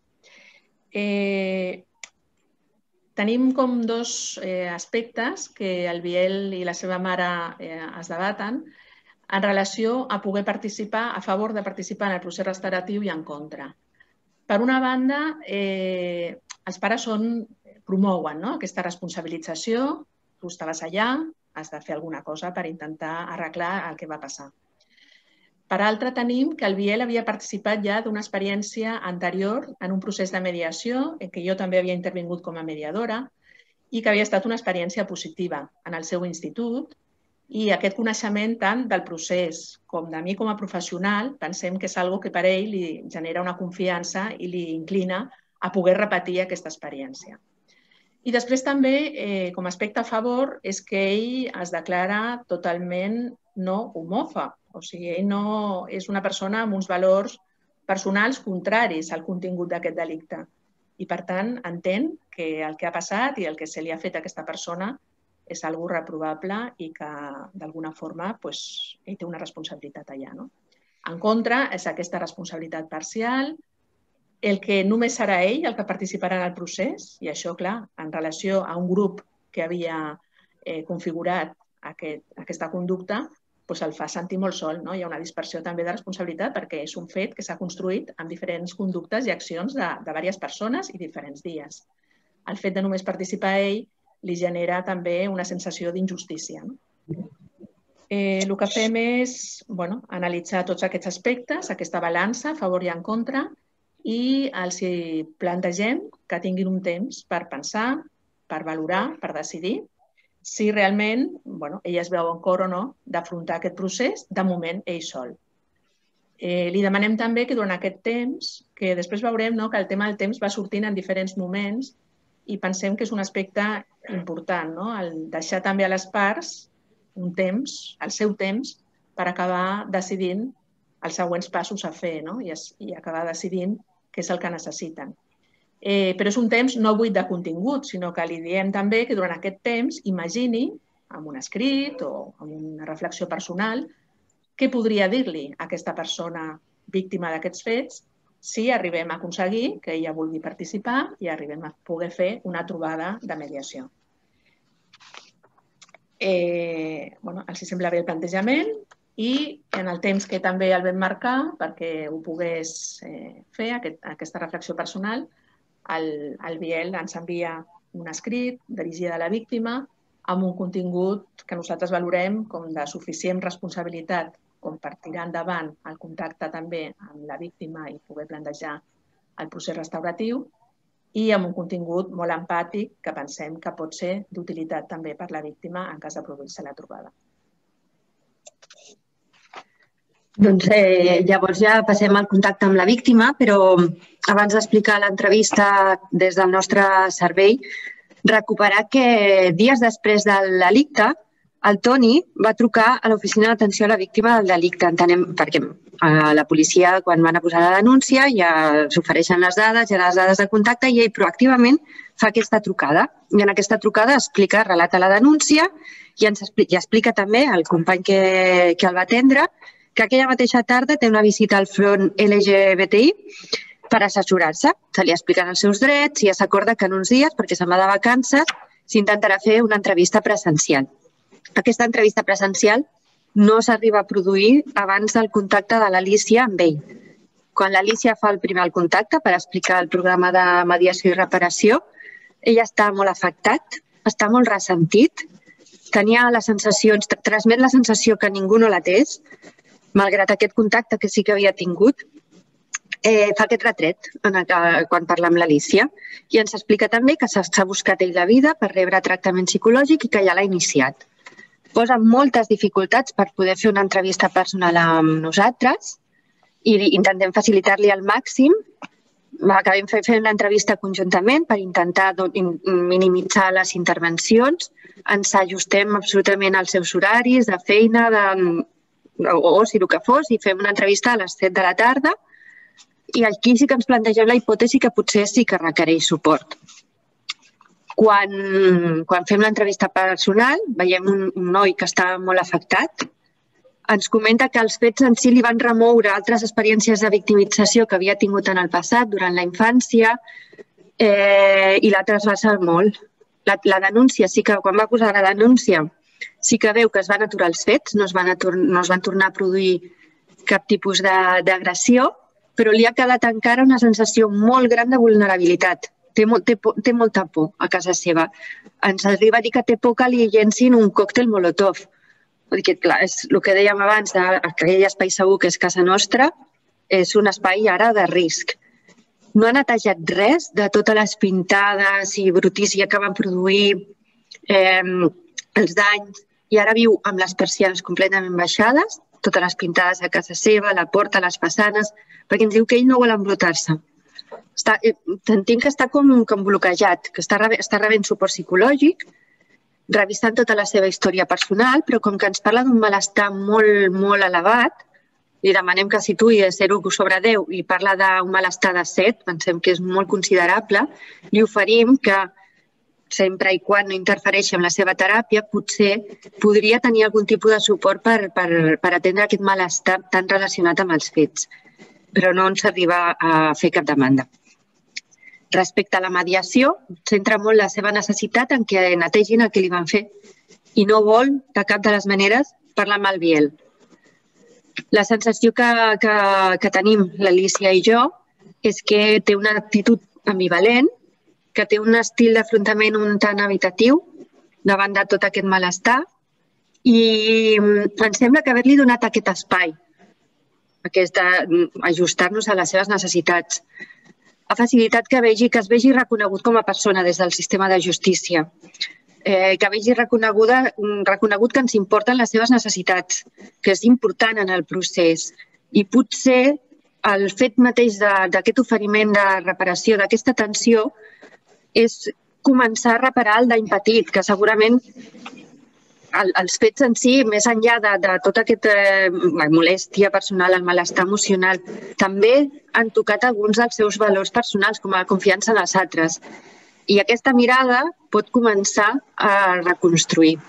[SPEAKER 7] Tenim com 2 aspectes que el Biel i la seva mare es debaten en relació a poder participar, a favor de participar en el procés restauratiu i en contra. Per una banda, els pares promouen aquesta responsabilització, tu estaves allà, has de fer alguna cosa per intentar arreglar el que va passar. Per altra, tenim que el Biel havia participat ja d'una experiència anterior en un procés de mediació, en què jo també havia intervingut com a mediadora, i que havia estat una experiència positiva en el seu institut, i aquest coneixement tant del procés com de mi com a professional pensem que és una cosa que per ell li genera una confiança i li inclina a poder repetir aquesta experiència. I després també, com a aspecte a favor, és que ell es declara totalment no homòfob. O sigui, ell no és una persona amb uns valors personals contraris al contingut d'aquest delicte. I, per tant, entén que el que ha passat i el que se li ha fet a aquesta persona és una cosa reprovable i que, d'alguna forma, ell té una responsabilitat allà. En contra, és aquesta responsabilitat parcial, el que només serà ell el que participarà en el procés, i això, clar, en relació a un grup que havia configurat aquesta conducta, el fa sentir molt sol. Hi ha una dispersió també de responsabilitat perquè és un fet que s'ha construït amb diferents conductes i accions de diverses persones i diferents dies. El fet de només participar ell li genera també una sensació d'injustícia. El que fem és analitzar tots aquests aspectes, aquesta balança, a favor i en contra, i els plantegem que tinguin un temps per pensar, per valorar, per decidir si realment ell es veu en cor o no d'afrontar aquest procés, de moment ell sol. Li demanem també que durant aquest temps, que després veurem que el tema del temps va sortint en diferents moments i pensem que és un aspecte important, el deixar també a les parts un temps, el seu temps, per acabar decidint els següents passos a fer i acabar decidint què és el que necessiten. Però és un temps no buit de contingut, sinó que li diem també que durant aquest temps imagini, amb un escrit o amb una reflexió personal, què podria dir-li a aquesta persona víctima d'aquests fets si arribem a aconseguir que ella vulgui participar i arribem a poder fer una trobada de mediació. Els sembla bé el plantejament i en el temps que també el vam marcar perquè ho pogués fer, aquesta reflexió personal, el Biel ens envia un escrit dirigit a la víctima amb un contingut que nosaltres valorem com de suficient responsabilitat com per tirar endavant el contacte també amb la víctima i poder plantejar el procés restauratiu i amb un contingut molt empàtic que pensem que pot ser d'utilitat també per la víctima en cas de produir-se la trobada.
[SPEAKER 8] Doncs llavors ja passem al contacte amb la víctima, però abans d'explicar l'entrevista des del nostre servei, recuperar que dies després del delicte, el Toni va trucar a l'oficina d'atenció a la víctima del delicte, entenem, perquè a la policia, quan van a posar la denúncia, ja s'ofereixen les dades, hi ha les dades de contacte i ell proactivament fa aquesta trucada. I en aquesta trucada relata la denúncia i explica també al company que el va atendre que aquella mateixa tarda té una visita al front LGBTI per assessorar-se. Se li expliquen els seus drets i ja s'acorda que en uns dies, perquè se'n va de vacances, s'intentarà fer una entrevista presencial. Aquesta entrevista presencial no s'arriba a produir abans del contacte de l'Alícia amb ell. Quan l'Alícia fa el primer contacte per explicar el programa de mediació i reparació, ell està molt afectat, està molt ressentit, transmet la sensació que ningú no l'atès, malgrat aquest contacte que sí que havia tingut, fa aquest retret quan parla amb l'Alícia i ens explica també que s'ha buscat ell la vida per rebre tractament psicològic i que ja l'ha iniciat. Posa moltes dificultats per poder fer una entrevista personal amb nosaltres i intentem facilitar-li al màxim. Acabem fent l'entrevista conjuntament per intentar minimitzar les intervencions. Ens ajustem absolutament als seus horaris de feina o si el que fos i fem una entrevista a les 7 de la tarda i aquí sí que ens plantegem la hipòtesi que potser sí que requereix suport. Quan fem l'entrevista personal veiem un noi que està molt afectat. Ens comenta que els fets en si li van remoure altres experiències de victimització que havia tingut en el passat, durant la infància, i l'ha trasbalsat molt. La denúncia, sí que quan va posar la denúncia, sí que veu que es van aturar els fets, no es van tornar a produir cap tipus d'agressió, però li ha quedat encara una sensació molt gran de vulnerabilitat. Té molta por a casa seva. Ens arriba a dir que té por que li llencin un còctel molotov. Perquè, clar, és el que dèiem abans, aquell espai segur que és casa nostra, és un espai ara de risc. No ha netejat res de totes les pintades i brutícia que van produir, els danys, i ara viu amb les persianes completament baixades, totes les pintades a casa seva, la porta, les façanes, perquè ens diu que ell no vol embrutar-se. Sentim que està com bloquejat, que està rebent suport psicològic, revisant tota la seva història personal, però com que ens parla d'un malestar molt, molt elevat, li demanem que situï de 0/10 i parla d'un malestar de 7, pensem que és molt considerable, li oferim que, sempre i quan no interfereixi amb la seva teràpia, potser podria tenir algun tipus de suport per atendre aquest malestar tan relacionat amb els fets, però no ens arriba a fer cap demanda. Respecte a la mediació, centra molt la seva necessitat en que netegin el que li van fer i no vol, de cap de les maneres, parlar amb el Biel. La sensació que tenim, l'Alícia i jo, és que té una actitud ambivalent, que té un estil d'afrontament un tant evitatiu davant de tot aquest malestar i ens sembla que haver-li donat aquest espai, ajustar-nos a les seves necessitats, ha facilitat que es vegi reconegut com a persona des del sistema de justícia, que vegi reconegut que ens importen les seves necessitats, que és important en el procés. I potser el fet mateix d'aquest oferiment de reparació, d'aquesta atenció, és començar a reparar el dany petit, que segurament els fets en si, més enllà de tota aquesta molèstia personal, el malestar emocional, també han tocat alguns dels seus valors personals, com la confiança en els altres. I aquesta mirada pot començar a reconstruir.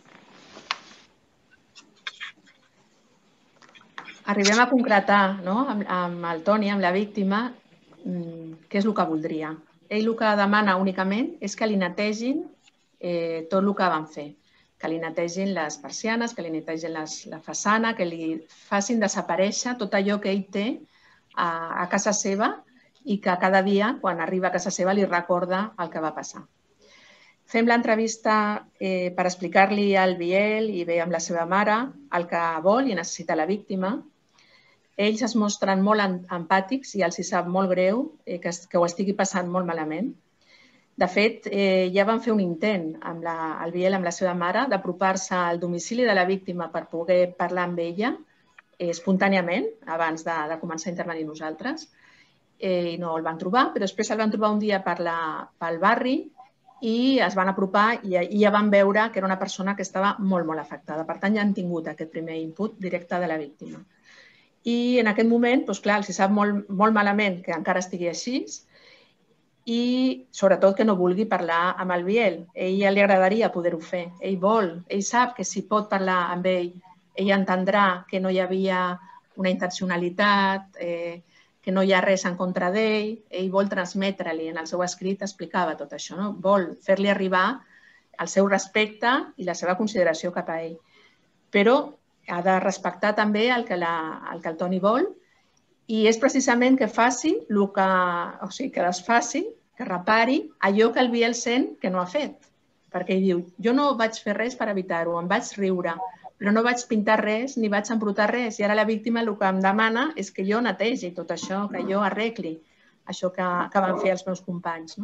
[SPEAKER 7] Arribem a concretar amb el Toni, amb la víctima, què és el que voldria. Ell el que demana únicament és que li netegin tot el que van fer, que li netegin les persianes, que li netegin la façana, que li facin desaparèixer tot allò que ell té a casa seva i que cada dia, quan arriba a casa seva, li recorda el que va passar. Fem l'entrevista per explicar-li al Biel i bé amb la seva mare el que vol i necessita la víctima. Ells es mostren molt empàtics i els hi sap molt greu que ho estigui passant molt malament. De fet, ja van fer un intent amb el Biel, amb la seva mare, d'apropar-se al domicili de la víctima per poder parlar amb ella espontàniament, abans de començar a intervenir nosaltres. I no el van trobar, però després el van trobar un dia pel barri i es van apropar i ja van veure que era una persona que estava molt, molt afectada. Per tant, ja han tingut aquest primer input directe de la víctima. I en aquest moment, doncs clar, els sap molt malament que encara estigui així i sobretot que no vulgui parlar amb el Biel. A ell li agradaria poder-ho fer. Ell vol, ell sap que si pot parlar amb ell, ell entendrà que no hi havia una intencionalitat, que no hi ha res en contra d'ell. Ell vol transmetre-li, en el seu escrit explicava tot això, no? Vol fer-li arribar el seu respecte i la seva consideració cap a ell. Però ha de respectar també el que el Toni vol i és precisament que faci que desfaci, que repari allò que el Biel sent que no ha fet. Perquè ell diu, jo no vaig fer res per evitar-ho, em vaig riure, però no vaig pintar res ni vaig embrutar res. I ara la víctima el que em demana és que jo netegi tot això, que jo arregli això que van fer els meus companys.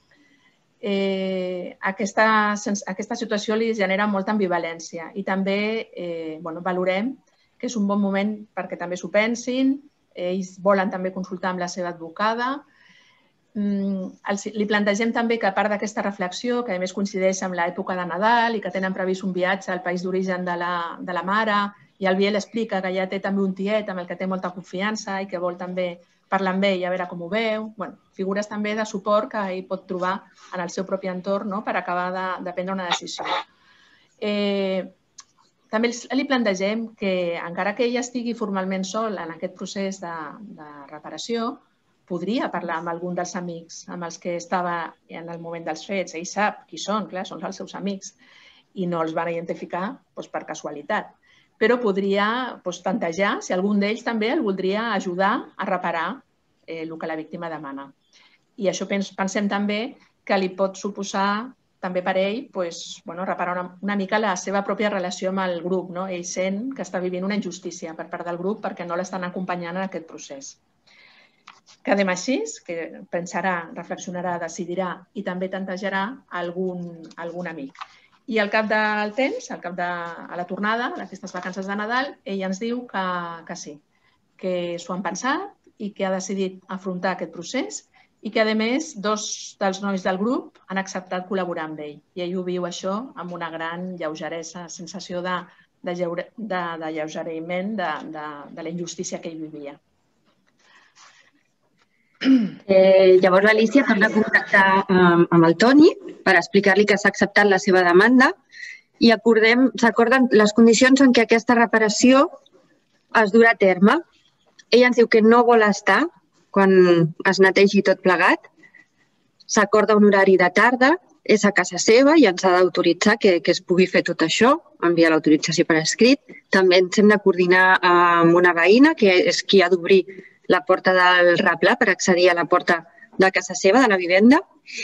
[SPEAKER 7] Aquesta situació li genera molta ambivalència i també valorem que és un bon moment perquè també s'ho pensin. Ells volen també consultar amb la seva advocada. Li plantegem també que a part d'aquesta reflexió, que a més coincideix amb l'època de Nadal i que tenen previst un viatge al país d'origen de la mare, i el Biel explica que ja té també un tiet amb el que té molta confiança i que vol també parlar amb ell i a veure com ho veu. Figures també de suport que ell pot trobar en el seu propi entorn per acabar de prendre una decisió. També li plantegem que, encara que ell estigui formalment sol en aquest procés de reparació, podria parlar amb algun dels amics amb els que estava en el moment dels fets. Ell sap qui són, clar, són els seus amics i no els van identificar per casualitat. Però podria tantejar si algun d'ells també el voldria ajudar a reparar el que la víctima demana. I això pensem també que li pot suposar també per ell reparar una mica la seva pròpia relació amb el grup. Ell sent que està vivint una injustícia per part del grup perquè no l'estan acompanyant en aquest procés. Quedem així, que pensarà, reflexionarà, decidirà i també tantejarà algun amic. I al cap del temps, a la tornada d'aquestes vacances de Nadal, ell ens diu que sí, que s'ho han pensat i que ha decidit afrontar aquest procés i que, a més, 2 dels nois del grup han acceptat col·laborar amb ell. I ell ho viu això amb una gran lleugeresa, sensació d'alleugeriment de la injustícia que ell vivia.
[SPEAKER 8] Llavors l'Alícia torna a contactar amb el Toni per explicar-li que s'ha acceptat la seva demanda i s'acorden les condicions en què aquesta reparació es durà a terme. Ell ens diu que no vol estar quan es netegi tot plegat, s'acorda un horari de tarda, és a casa seva i ens ha d'autoritzar que es pugui fer tot això, enviar l'autorització per escrit. També ens hem de coordinar amb una veïna, que és qui ha d'obrir la porta del replà per accedir a la porta de casa seva, de la vivenda,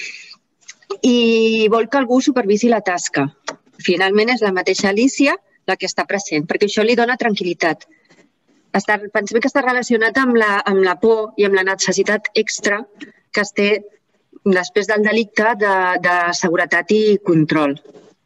[SPEAKER 8] i vol que algú supervisi la tasca. Finalment és la mateixa Alícia la que està present, perquè això li dona tranquil·litat. Pensem que està relacionat amb la por i amb la necessitat extra que es té després del delicte de seguretat i control.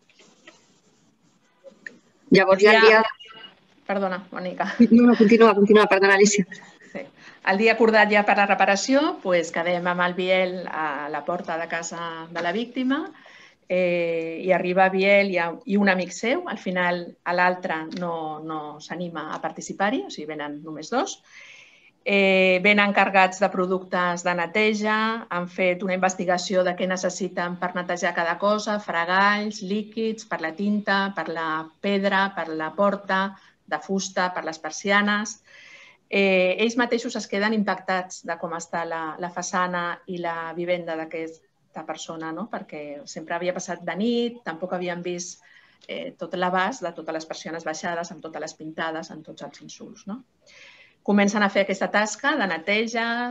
[SPEAKER 8] Llavors ja el dia...
[SPEAKER 7] Perdona, Mònica.
[SPEAKER 8] No, continua, perdona, Alícia.
[SPEAKER 7] El dia acordat ja per la reparació, quedem amb el Biel a la porta de casa de la víctima i arriba Biel i un amic seu. Al final, l'altre no s'anima a participar-hi, o sigui, venen només 2. Venen carregats de productes de neteja, han fet una investigació de què necessiten per netejar cada cosa, fregalls, líquids, per la tinta, per la pedra, per la porta, de fusta, per les persianes. Ells mateixos es queden impactats de com està la façana i la vivenda d'aquesta persona, perquè sempre havia passat de nit, tampoc havien vist tot l'abast de totes les persianes baixades, amb totes les pintades, amb tots els insults. Comencen a fer aquesta tasca de neteja,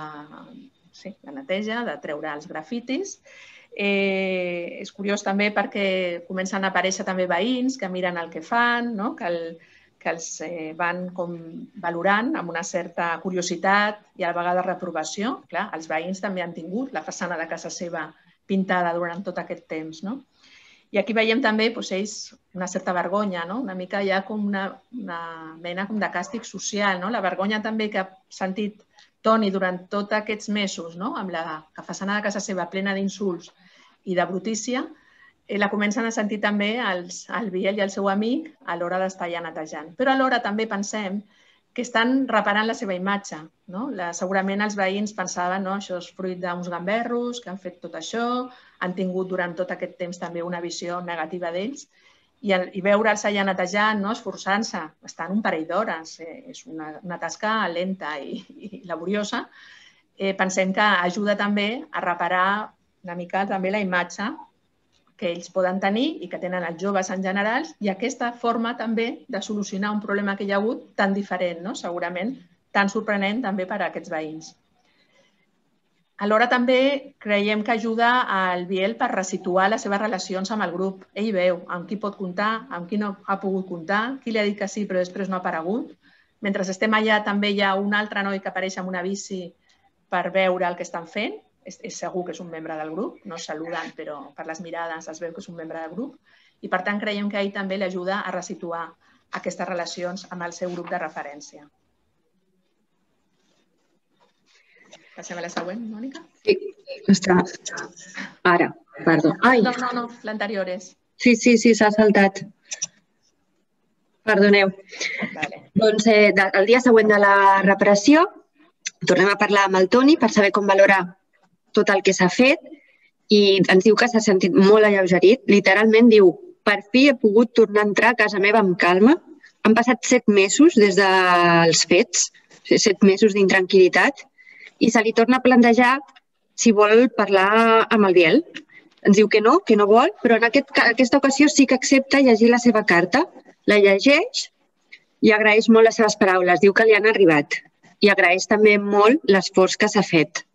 [SPEAKER 7] de treure els grafitis. És curiós també perquè comencen a aparèixer també veïns que miren el que fan, que els van valorant amb una certa curiositat i a la vegada reprovació. Clar, els veïns també han tingut la façana de casa seva pintada durant tot aquest temps. I aquí veiem també ells una certa vergonya, una mica ja com una mena de càstig social. La vergonya també que ha sentit Toni durant tots aquests mesos amb la façana de casa seva plena d'insults i de brutícia, la comencen a sentir també el Biel i el seu amic a l'hora d'estar allà netejant. Però alhora també pensem que estan reparant la seva imatge. Segurament els veïns pensaven que això és fruit d'uns gamberros, que han fet tot això, han tingut durant tot aquest temps també una visió negativa d'ells, i veure'ls allà netejant, esforçant-se, estan un parell d'hores, és una tasca lenta i laboriosa, pensem que ajuda també a reparar una mica també la imatge que ells poden tenir i que tenen els joves en general, i aquesta forma també de solucionar un problema que hi ha hagut tan diferent, segurament tan sorprenent també per a aquests veïns. Alhora també creiem que ajuda al Biel per resituar les seves relacions amb el grup. Ell veu amb qui pot comptar, amb qui no ha pogut comptar, qui li ha dit que sí però després no ha aparegut. Mentre estem allà també hi ha un altre noi que apareix amb una bici per veure el que estan fent. És segur que és un membre del grup, no es saluden, però per les mirades es veu que és un membre del grup, i per tant creiem que ell també l'ajuda a resituar aquestes relacions amb el seu grup de referència. Passem a la següent, Mònica?
[SPEAKER 8] Sí, està. Ara, perdó.
[SPEAKER 7] No, l'anterior és.
[SPEAKER 8] Sí, s'ha saltat. Perdoneu. Doncs el dia següent de la reparació tornem a parlar amb el Toni per saber com valora tot el que s'ha fet i ens diu que s'ha sentit molt alleugerit. Literalment diu, per fi he pogut tornar a entrar a casa meva amb calma. Han passat 7 mesos des dels fets, 7 mesos d'intranquil·litat, i se li torna a plantejar si vol parlar amb el Biel. Ens diu que no vol, però en aquesta ocasió sí que accepta llegir la seva carta. La llegeix i agraeix molt les seves paraules. Diu que li han arribat i agraeix també molt l'esforç que s'ha fet.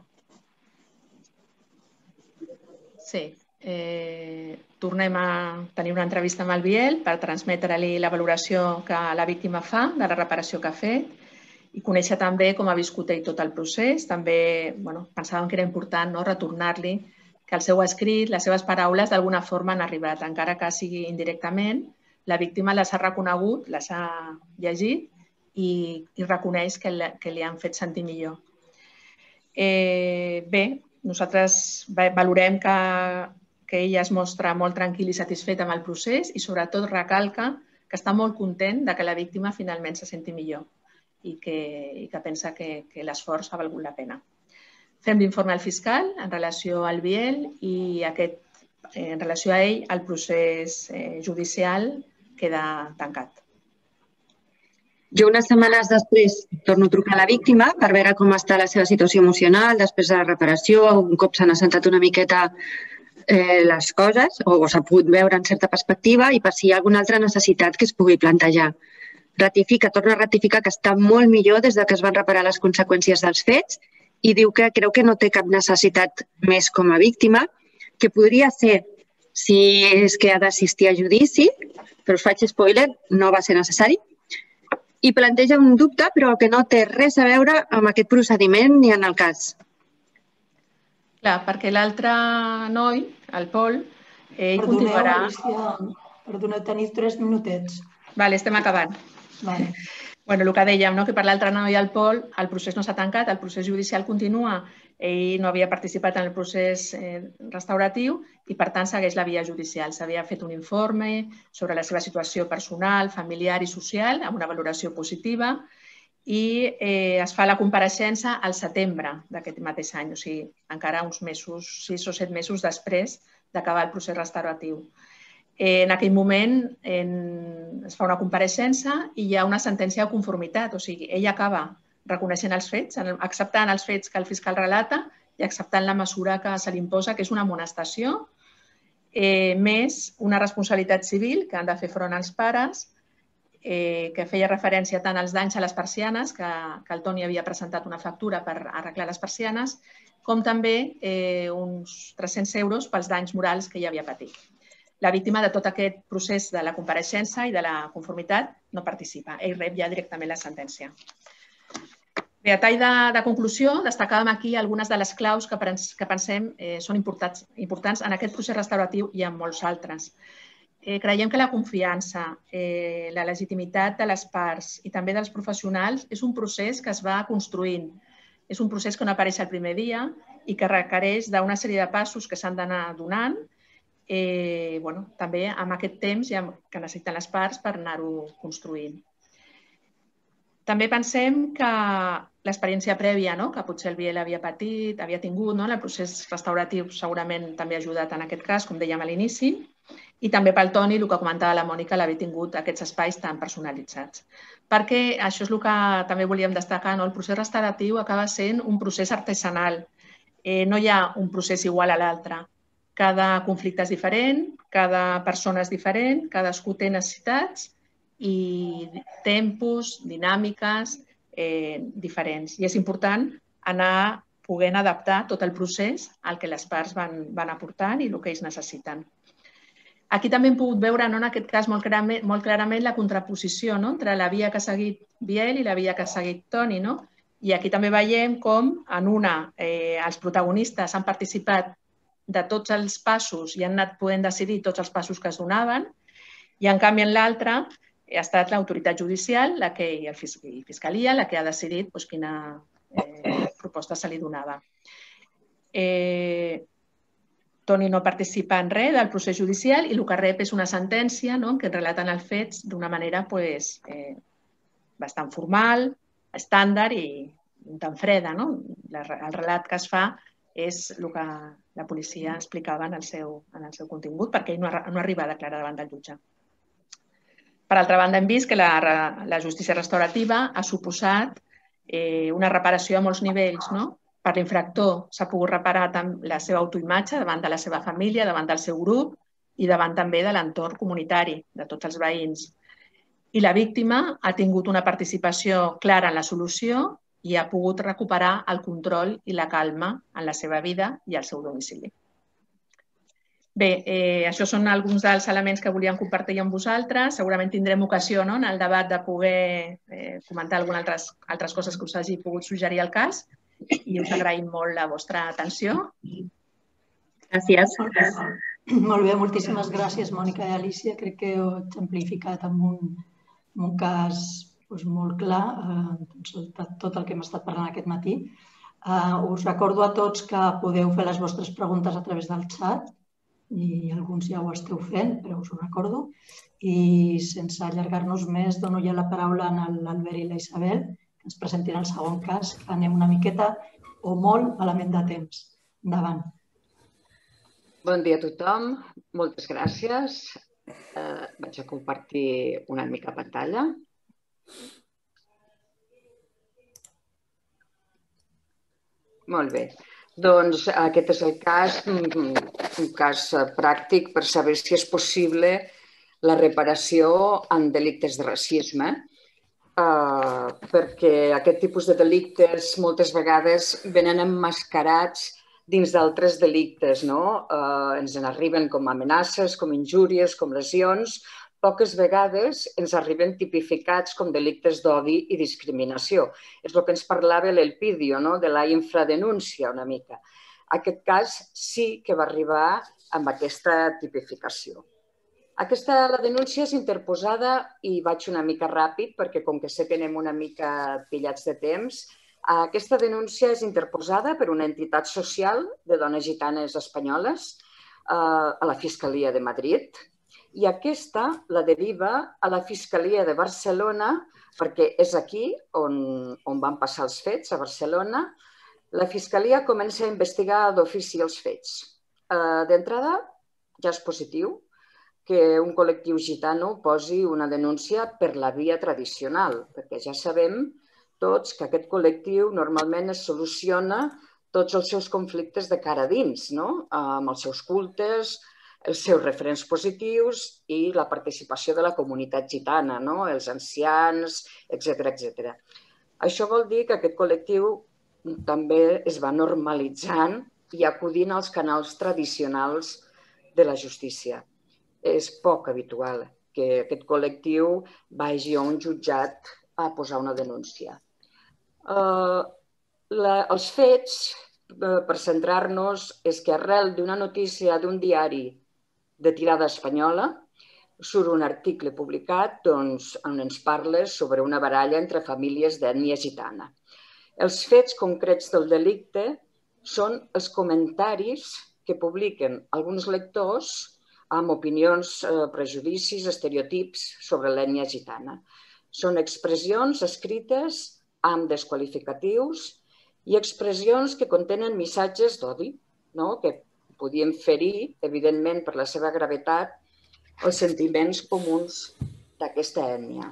[SPEAKER 7] Sí, tornem a tenir una entrevista amb el Biel per transmetre-li la valoració que la víctima fa de la reparació que ha fet i conèixer també com ha viscut ell tot el procés. També pensàvem que era important retornar-li que el seu escrit, les seves paraules, d'alguna forma han arribat, encara que sigui indirectament. La víctima les ha reconegut, les ha llegit i reconeix que li han fet sentir millor. Bé, nosaltres valorem que ella es mostra molt tranquil i satisfet amb el procés i sobretot recalca que està molt content que la víctima finalment se senti millor i que pensa que l'esforç ha valgut la pena. Fem l'informe al fiscal en relació al Biel i en relació a ell el procés judicial queda tancat.
[SPEAKER 8] Jo unes setmanes després torno a trucar a la víctima per veure com està la seva situació emocional després de la reparació, un cop s'han assentat una miqueta les coses o s'ha pogut veure en certa perspectiva i per si hi ha alguna altra necessitat que es pugui plantejar. Torna a ratificar que està molt millor des que es van reparar les conseqüències dels fets i diu que creu que no té cap necessitat més com a víctima, que podria ser si és que ha d'assistir a judici, però us faig spoiler, no va ser necessari. I planteja un dubte, però que no té res a veure amb aquest procediment ni en el cas.
[SPEAKER 7] Clar, perquè l'altre noi, el Pol, ell continuarà...
[SPEAKER 6] Perdoneu, teniu 3 minutets.
[SPEAKER 7] Vale, estem acabant.
[SPEAKER 6] Vale.
[SPEAKER 7] Bueno, el que dèiem, que per l'altre noi, el Pol, el procés no s'ha tancat, el procés judicial continua, ell no havia participat en el procés restauratiu i, per tant, segueix la via judicial. S'havia fet un informe sobre la seva situació personal, familiar i social, amb una valoració positiva, i es fa la compareixença al setembre d'aquest mateix any, o sigui, encara uns mesos, 6 o 7 mesos després d'acabar el procés restauratiu. En aquell moment es fa una compareixença i hi ha una sentència de conformitat, o sigui, ell acaba reconeixent els fets, acceptant els fets que el fiscal relata i acceptant la mesura que se li imposa, que és una amonestació, més una responsabilitat civil que han de fer front als pares, que feia referència tant als danys a les persianes, que el Toni havia presentat una factura per arreglar les persianes, com també uns 300 euros pels danys morals que ja havia patit. La víctima de tot aquest procés de la compareixença i de la conformitat no participa. Ell rep ja directament la sentència. Bé, a tall de conclusió, destacàvem aquí algunes de les claus que pensem són importants en aquest procés restauratiu i en molts altres. Creiem que la confiança, la legitimitat de les parts i també dels professionals és un procés que es va construint. És un procés que no apareix el primer dia i que requereix d'una sèrie de passos que s'han d'anar donant, també amb aquest temps que necessiten les parts per anar-ho construint. També pensem que l'experiència prèvia que potser el Biel havia patit, havia tingut, el procés restauratiu segurament també ha ajudat en aquest cas, com dèiem a l'inici, i també pel Toni, el que comentava la Mònica, l'haver tingut aquests espais tan personalitzats. Perquè això és el que també volíem destacar, el procés restauratiu acaba sent un procés artesanal. No hi ha un procés igual a l'altre. Cada conflicte és diferent, cada persona és diferent, cadascú té necessitats i tempos, dinàmiques diferents. I és important anar podent adaptar tot el procés al que les parts van aportant i el que ells necessiten. Aquí també hem pogut veure, en aquest cas, molt clarament la contraposició entre la via que ha seguit Biel i la via que ha seguit Toni. I aquí també veiem com en una els protagonistes han participat de tots els passos i han anat podent decidir tots els passos que es donaven, i en canvi en l'altra ha estat l'autoritat judicial i Fiscalia la que ha decidit quina proposta se li donava. Toni no participa en res del procés judicial i el que rep és una sentència que relaten els fets d'una manera bastant formal, estàndard i tan freda. El relat que es fa és el que la policia explicava en el seu contingut, perquè ell no arriba a declarar davant del jutge. Per altra banda, hem vist que la justícia restaurativa ha suposat una reparació a molts nivells. Per l'infractor s'ha pogut reparar la seva autoimatge davant de la seva família, davant del seu grup i davant també de l'entorn comunitari, de tots els veïns. I la víctima ha tingut una participació clara en la solució i ha pogut recuperar el control i la calma en la seva vida i al seu domicili. Bé, això són alguns dels elements que volíem compartir amb vosaltres. Segurament tindrem ocasió en el debat de poder comentar algunes altres coses que us hagi pogut suggerir al cas i us agraïm molt la vostra atenció.
[SPEAKER 8] Gràcies.
[SPEAKER 6] Molt bé, moltíssimes gràcies, Mònica i Alicia. Crec que ho he exemplificat amb un cas molt clar, tot el que hem estat parlant aquest matí. Us recordo a tots que podeu fer les vostres preguntes a través del xat i alguns ja ho esteu fent, però us ho recordo. I sense allargar-nos més, dono ja la paraula a l'Albert i la Isabel, que ens presentin el segon cas, que anem una miqueta o molt malament de temps. Endavant.
[SPEAKER 9] Bon dia a tothom, moltes gràcies. Vaig a compartir una mica pantalla. Molt bé. Doncs aquest és el cas, un cas pràctic per saber si és possible la reparació en delictes de racisme, perquè aquest tipus de delictes moltes vegades venen emmascarats dins d'altres delictes. Ens en arriben com amenaces, com injúries, com lesions. Poques vegades ens arriben tipificats com delictes d'odi i discriminació. És el que ens parlava l'Elpidio, de la infradenúncia una mica. Aquest cas sí que va arribar amb aquesta tipificació. La denúncia és interposada i vaig una mica ràpid perquè com que sé que anem una mica pillats de temps, aquesta denúncia és interposada per una entitat social de dones gitanes espanyoles a la Fiscalia de Madrid. I aquesta la deriva a la Fiscalia de Barcelona, perquè és aquí on van passar els fets, a Barcelona. La Fiscalia comença a investigar d'ofici els fets. D'entrada, ja és positiu que un col·lectiu gitano posi una denúncia per la via tradicional, perquè ja sabem tots que aquest col·lectiu normalment es soluciona tots els seus conflictes de cara a dins, amb els seus cultes, els seus referents positius i la participació de la comunitat gitana, els ancians, etc. Això vol dir que aquest col·lectiu també es va normalitzant i acudint als canals tradicionals de la justícia. És poc habitual que aquest col·lectiu vagi a un jutjat a posar una denúncia. Els fets, per centrar-nos, és que arrel d'una notícia d'un diari de tirada espanyola surt un article publicat on ens parla sobre una baralla entre famílies d'ètnia gitana. Els fets concrets del delicte són els comentaris que publiquen alguns lectors amb opinions, prejudicis, estereotips sobre l'ètnia gitana. Són expressions escrites amb desqualificatius i expressions que contenen missatges d'odi, que podien ferir, evidentment, per la seva gravetat, els sentiments comuns d'aquesta ètnia.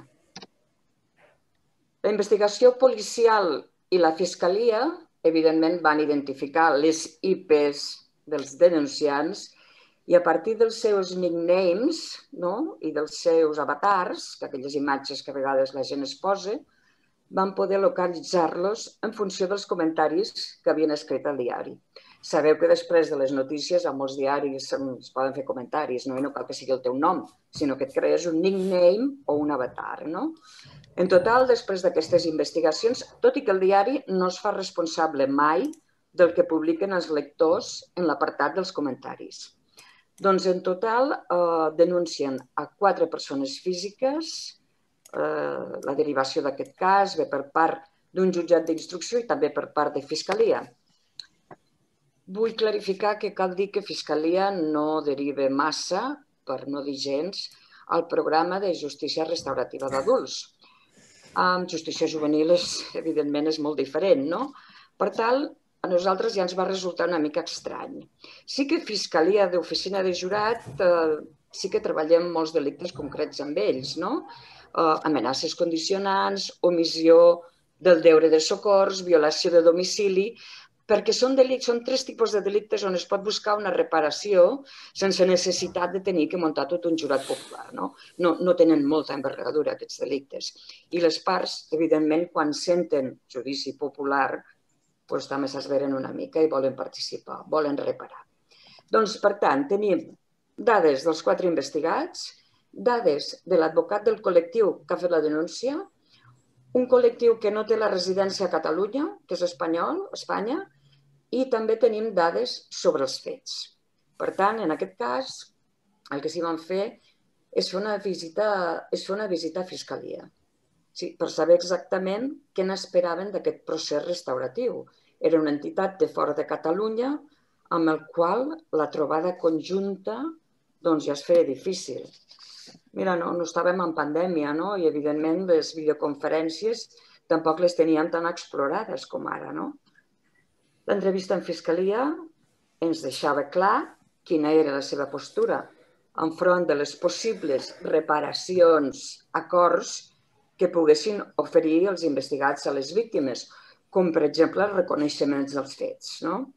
[SPEAKER 9] La investigació policial i la fiscalia, evidentment, van identificar les IPs dels denunciants i a partir dels seus nicknames i dels seus avatars, aquelles imatges que a vegades la gent es posa, van poder localitzar-los en funció dels comentaris que havien escrit al diari. Sabeu que després de les notícies a molts diaris es poden fer comentaris, i no cal que sigui el teu nom, sinó que et crees un nickname o un avatar. En total, després d'aquestes investigacions, tot i que el diari no es fa responsable mai del que publiquen els lectors en l'apartat dels comentaris. Doncs en total denuncien a 4 persones físiques. La derivació d'aquest cas ve per part d'un jutjat d'instrucció i també per part de Fiscalia. Vull clarificar que cal dir que Fiscalia no deriva massa, per no dir gens, al programa de justícia restaurativa d'adults. Amb justícia juvenil, evidentment, és molt diferent, no? Per tant, a nosaltres ja ens va resultar una mica estrany. Sí que Fiscalia d'Oficina de Jurat sí que treballem molts delictes concrets amb ells, no? Amenaces condicionants, omissió del deure de socors, violació de domicili, perquè són 3 tipus de delictes on es pot buscar una reparació sense necessitat de tenir que muntar tot un jurat popular. No tenen molta envergadura aquests delictes. I les parts, evidentment, quan senten judici popular, també s'esveren una mica i volen participar, volen reparar. Doncs, per tant, tenim dades dels 4 investigats, dades de l'advocat del col·lectiu que ha fet la denúncia, un col·lectiu que no té la residència a Catalunya, que és espanyol, Espanya, i també tenim dades sobre els fets. Per tant, en aquest cas, el que s'hi van fer és fer una visita a Fiscalia, per saber exactament què n'esperaven d'aquest procés restauratiu. Era una entitat de fora de Catalunya amb el qual la trobada conjunta ja es feia difícil. Mira, no estàvem en pandèmia i, evidentment, les videoconferències tampoc les teníem tan explorades com ara. L'entrevista en Fiscalia ens deixava clar quina era la seva postura enfront de les possibles reparacions, acords que poguessin oferir els investigats a les víctimes, com, per exemple, els reconeixements dels fets.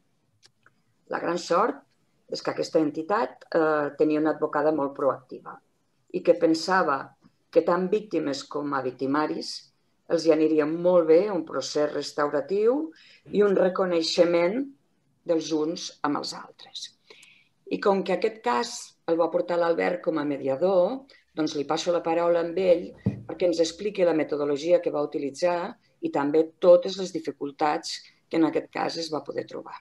[SPEAKER 9] La gran sort és que aquesta entitat tenia una advocada molt proactiva i que pensava que tant víctimes com a victimaris els hi aniria molt bé un procés restauratiu i un reconeixement dels uns amb els altres. I com que aquest cas el va portar l'Albert com a mediador, doncs li passo la paraula amb ell perquè ens expliqui la metodologia que va utilitzar i també totes les dificultats que en aquest cas es va poder trobar.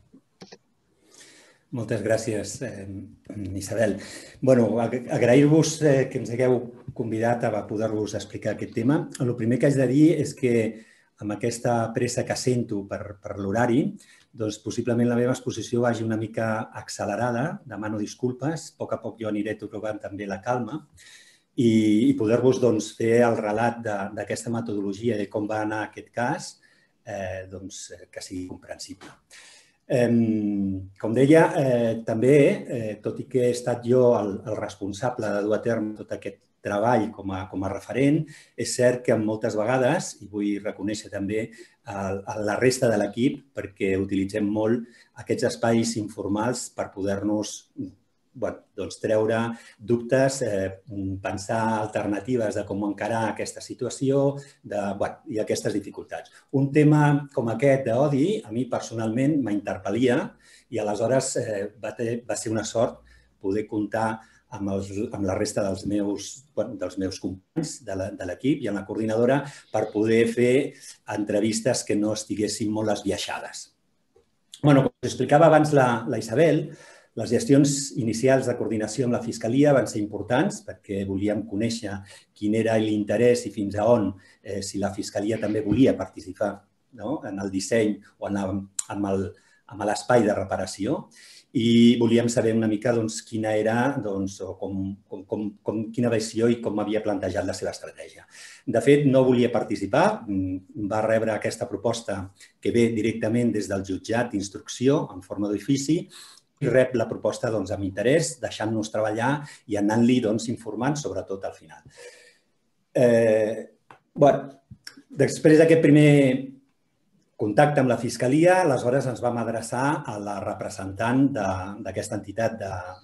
[SPEAKER 10] Moltes gràcies, Isabel. Agrair-vos que ens hagueu convidat a poder-vos explicar aquest tema. El primer que haig de dir és que amb aquesta pressa que sento per l'horari, doncs possiblement la meva exposició vagi una mica accelerada, demano disculpes, a poc jo aniré trobant també la calma i poder-vos fer el relat d'aquesta metodologia i de com va anar aquest cas, que sigui comprensible. Com deia, també, tot i que he estat jo el responsable de dur a terme tot aquest treball com a referent, és cert que moltes vegades, i vull reconèixer també la resta de l'equip, perquè utilitzem molt aquests espais informals per poder-nos treure dubtes, pensar alternatives de com encarar aquesta situació i aquestes dificultats. Un tema com aquest d'odi, a mi personalment m'interpel·lia i aleshores va ser una sort poder comptar amb la resta dels meus companys de l'equip i amb la coordinadora per poder fer entrevistes que no estiguessin molt esbiaixades. Com us explicava abans la Isabel, les gestions inicials de coordinació amb la Fiscalia van ser importants perquè volíem conèixer quin era l'interès i fins a on, si la Fiscalia també volia participar en el disseny o en l'espai de reparació. i volíem saber una mica quina era, quina visió i com havia plantejat la seva estratègia. De fet, no volia participar, va rebre aquesta proposta que ve directament des del jutjat d'instrucció en forma d'ofici i rep la proposta amb interès, deixant-nos treballar i anant-li informant, sobretot al final. Després d'aquest primer contacte amb la Fiscalia, aleshores ens vam adreçar a la representant d'aquesta entitat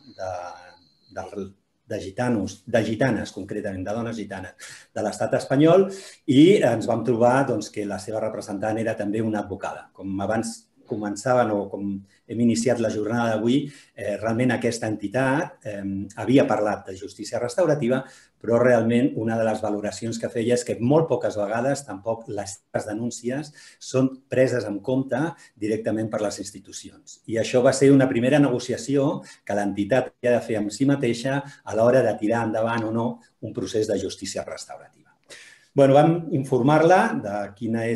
[SPEAKER 10] de gitanes, concretament, de dones gitanes de l'estat espanyol, i ens vam trobar que la seva representant era també una advocada. Com abans començaven o com hem iniciat la jornada d'avui, realment aquesta entitat havia parlat de justícia restaurativa, però realment una de les valoracions que feia és que molt poques vegades tampoc les seves denúncies són preses en compte directament per les institucions. I això va ser una primera negociació que l'entitat havia de fer amb si mateixa a l'hora de tirar endavant o no un procés de justícia restaurativa. Vam informar-la de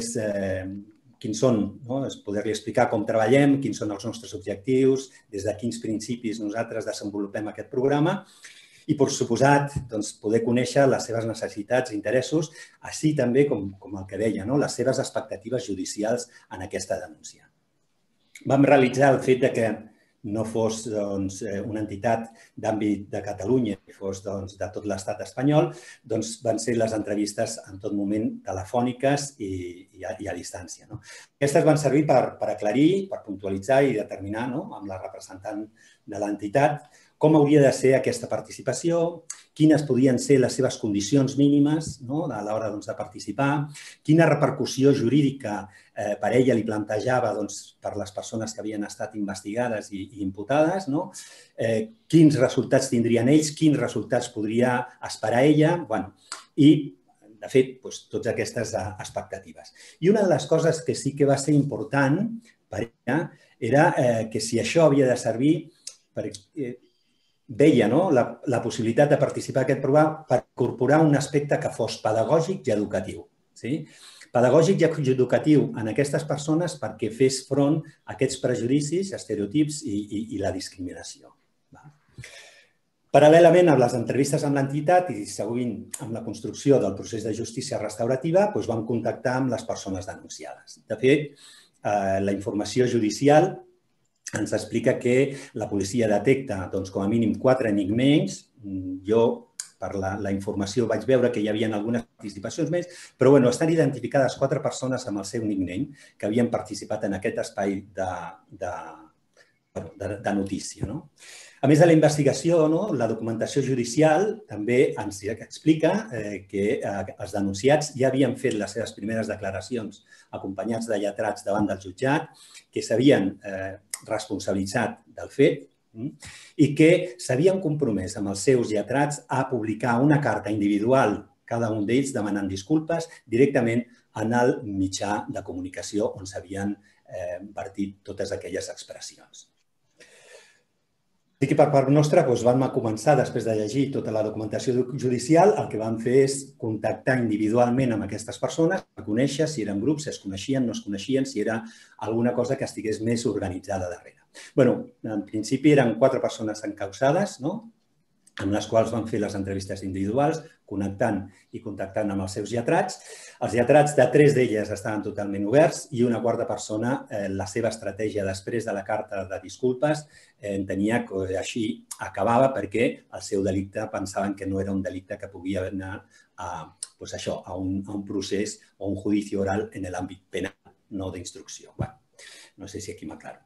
[SPEAKER 10] quins són, poder-li explicar com treballem, quins són els nostres objectius, des de quins principis nosaltres desenvolupem aquest programa i, per suposat, poder conèixer les seves necessitats i interessos, així també, com el que deia, les seves expectatives judicials en aquesta denúncia. Vam realitzar el fet que no fos una entitat d'àmbit de Catalunya, que fos de tot l'estat espanyol, van ser les entrevistes en tot moment telefòniques i a distància. Aquestes van servir per aclarir, per puntualitzar i determinar amb la representant de l'entitat com hauria de ser aquesta participació, quines podien ser les seves condicions mínimes a l'hora de participar, quina repercussió jurídica per ella li plantejava per les persones que havien estat investigades i imputades, quins resultats tindrien ells, quins resultats podria esperar ella, i, de fet, totes aquestes expectatives. I una de les coses que sí que va ser important per ella era que si això havia de servir per veia la possibilitat de participar en aquest programa per incorporar un aspecte que fos pedagògic i educatiu. Pedagògic i educatiu en aquestes persones perquè fes front a aquests prejudicis, estereotips i la discriminació. Paral·lelament a les entrevistes amb l'entitat i seguint amb la construcció del procés de justícia restaurativa, vam contactar amb les persones denunciades. De fet, la informació judicial ens explica que la policia detecta com a mínim 4 enigmes. Jo, per la informació, vaig veure que hi havia algunes participacions més, però estan identificades 4 persones amb el seu nickname que havien participat en aquest espai de notícia. A més de la investigació, la documentació judicial també ens explica que els denunciats ja havien fet les seves primeres declaracions acompanyats de lletrats davant del jutjat, que s'havien responsabilitzat del fet i que s'havien compromès amb els seus lletrats a publicar una carta individual, cada un d'ells demanant disculpes, directament en el mitjà de comunicació on s'havien vertit totes aquelles expressions. I que per part nostra vam començar, després de llegir tota la documentació judicial, el que vam fer és contactar individualment amb aquestes persones, per conèixer si eren grups, si es coneixien, no es coneixien, si era alguna cosa que estigués més organitzada darrere. En principi eren 4 persones encausades, amb les quals van fer les entrevistes individuals, connectant i contactant amb els seus lletrats. Els lletrats de 3 d'elles estaven totalment oberts i una 4a persona, la seva estratègia després de la carta de disculpes, entenia que així acabava perquè el seu delicte pensaven que no era un delicte que podia anar a un procés o un judici oral en l'àmbit penal, no d'instrucció. No sé si aquí m'aclaro.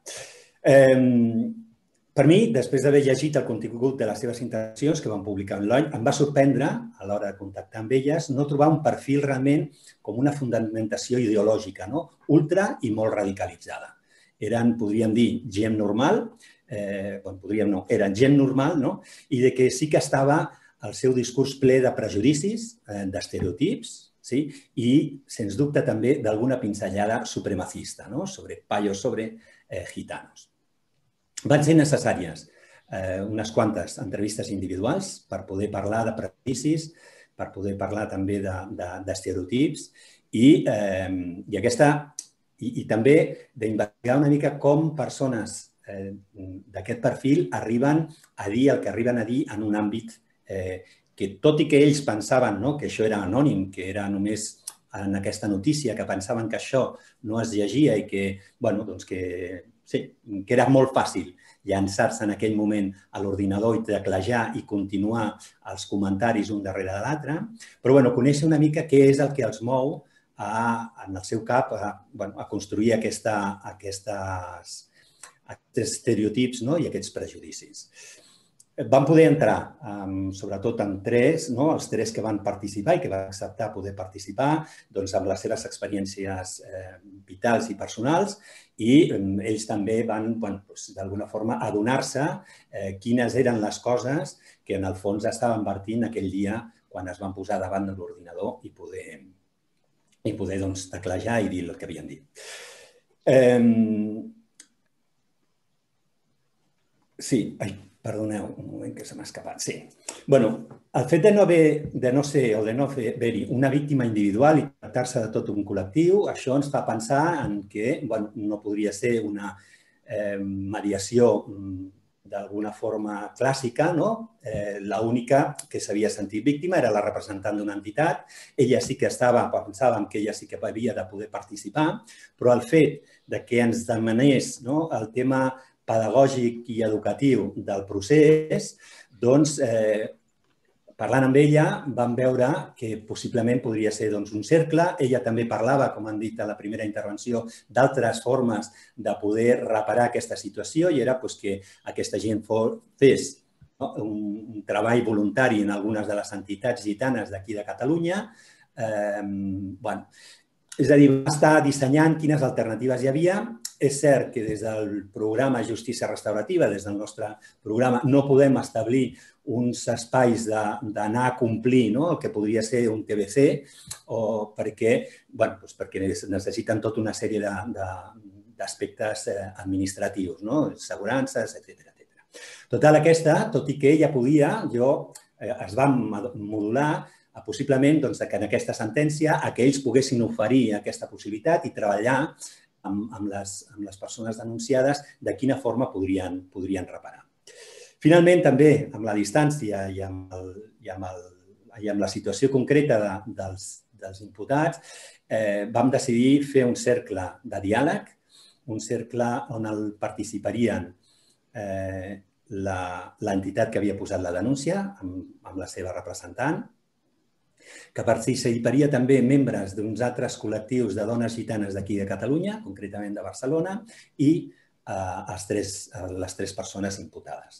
[SPEAKER 10] Per mi, després d'haver llegit el contingut de les seves intervencions que van publicar online, em va sorprendre, a l'hora de contactar amb elles, no trobar un perfil realment com una fundamentació ideològica, ultra i molt radicalitzada. Eren, podríem dir, gent normal, eren gent normal, i que sí que estava el seu discurs ple de prejudicis, d'estereotips, i, sens dubte, també d'alguna pinzellada supremacista, sobre payos, sobre gitanos. Van ser necessàries unes quantes entrevistes individuals per poder parlar de prejudicis, per poder parlar també d'estereotips i també d'investigar una mica com persones d'aquest perfil arriben a dir el que arriben a dir en un àmbit que, tot i que ells pensaven que això era anònim, que era només en aquesta notícia, que pensaven que això no es llegia i que era molt fàcil llançar-se en aquell moment a l'ordinador i teclejar i continuar els comentaris un darrere de l'altre, però conèixer una mica què és el que els mou en el seu cap a construir aquests estereotips i aquests prejudicis. Vam poder entrar, sobretot en tres, els tres que van participar i que van acceptar poder participar amb les seves experiències vitals i personals, i ells també van, d'alguna forma, adonar-se quines eren les coses que en el fons estaven vertint aquell dia quan es van posar davant de l'ordinador i poder teclejar i dir el que havien dit. Sí, perdoneu, un moment que se m'ha escapat. Sí. El fet de no haver-hi una víctima individual i tractar-se de tot un col·lectiu, això ens fa pensar en que no podria ser una mediació d'alguna forma clàssica, l'única que s'havia sentit víctima era la representant d'una entitat. Ella sí que pensàvem que ella sí que havia de poder participar, però el fet que ens demanés el tema pedagògic i educatiu del procés, parlant amb ella vam veure que possiblement podria ser un cercle. Ella també parlava, com han dit a la primera intervenció, d'altres formes de poder reparar aquesta situació i era que aquesta gent fes un treball voluntari en algunes de les entitats gitanes d'aquí de Catalunya. És a dir, va estar dissenyant quines alternatives hi havia. És cert que des del programa Justícia Restaurativa, des del nostre programa, no podem establir uns espais d'anar a complir el que podria ser un TBC, perquè necessiten tota una sèrie d'aspectes administratius, assegurances, etc. Total, tot i que ella podia, es va modular possiblement que en aquesta sentència aquells poguessin oferir aquesta possibilitat i treballar amb les persones denunciades de quina forma podrien reparar. Finalment, també, amb la distància i amb la situació concreta dels imputats, vam decidir fer un cercle de diàleg, un cercle on participarien l'entitat que havia posat la denúncia amb la seva representant, que participaria també membres d'uns altres col·lectius de dones gitanes d'aquí de Catalunya, concretament de Barcelona, i les tres persones imputades.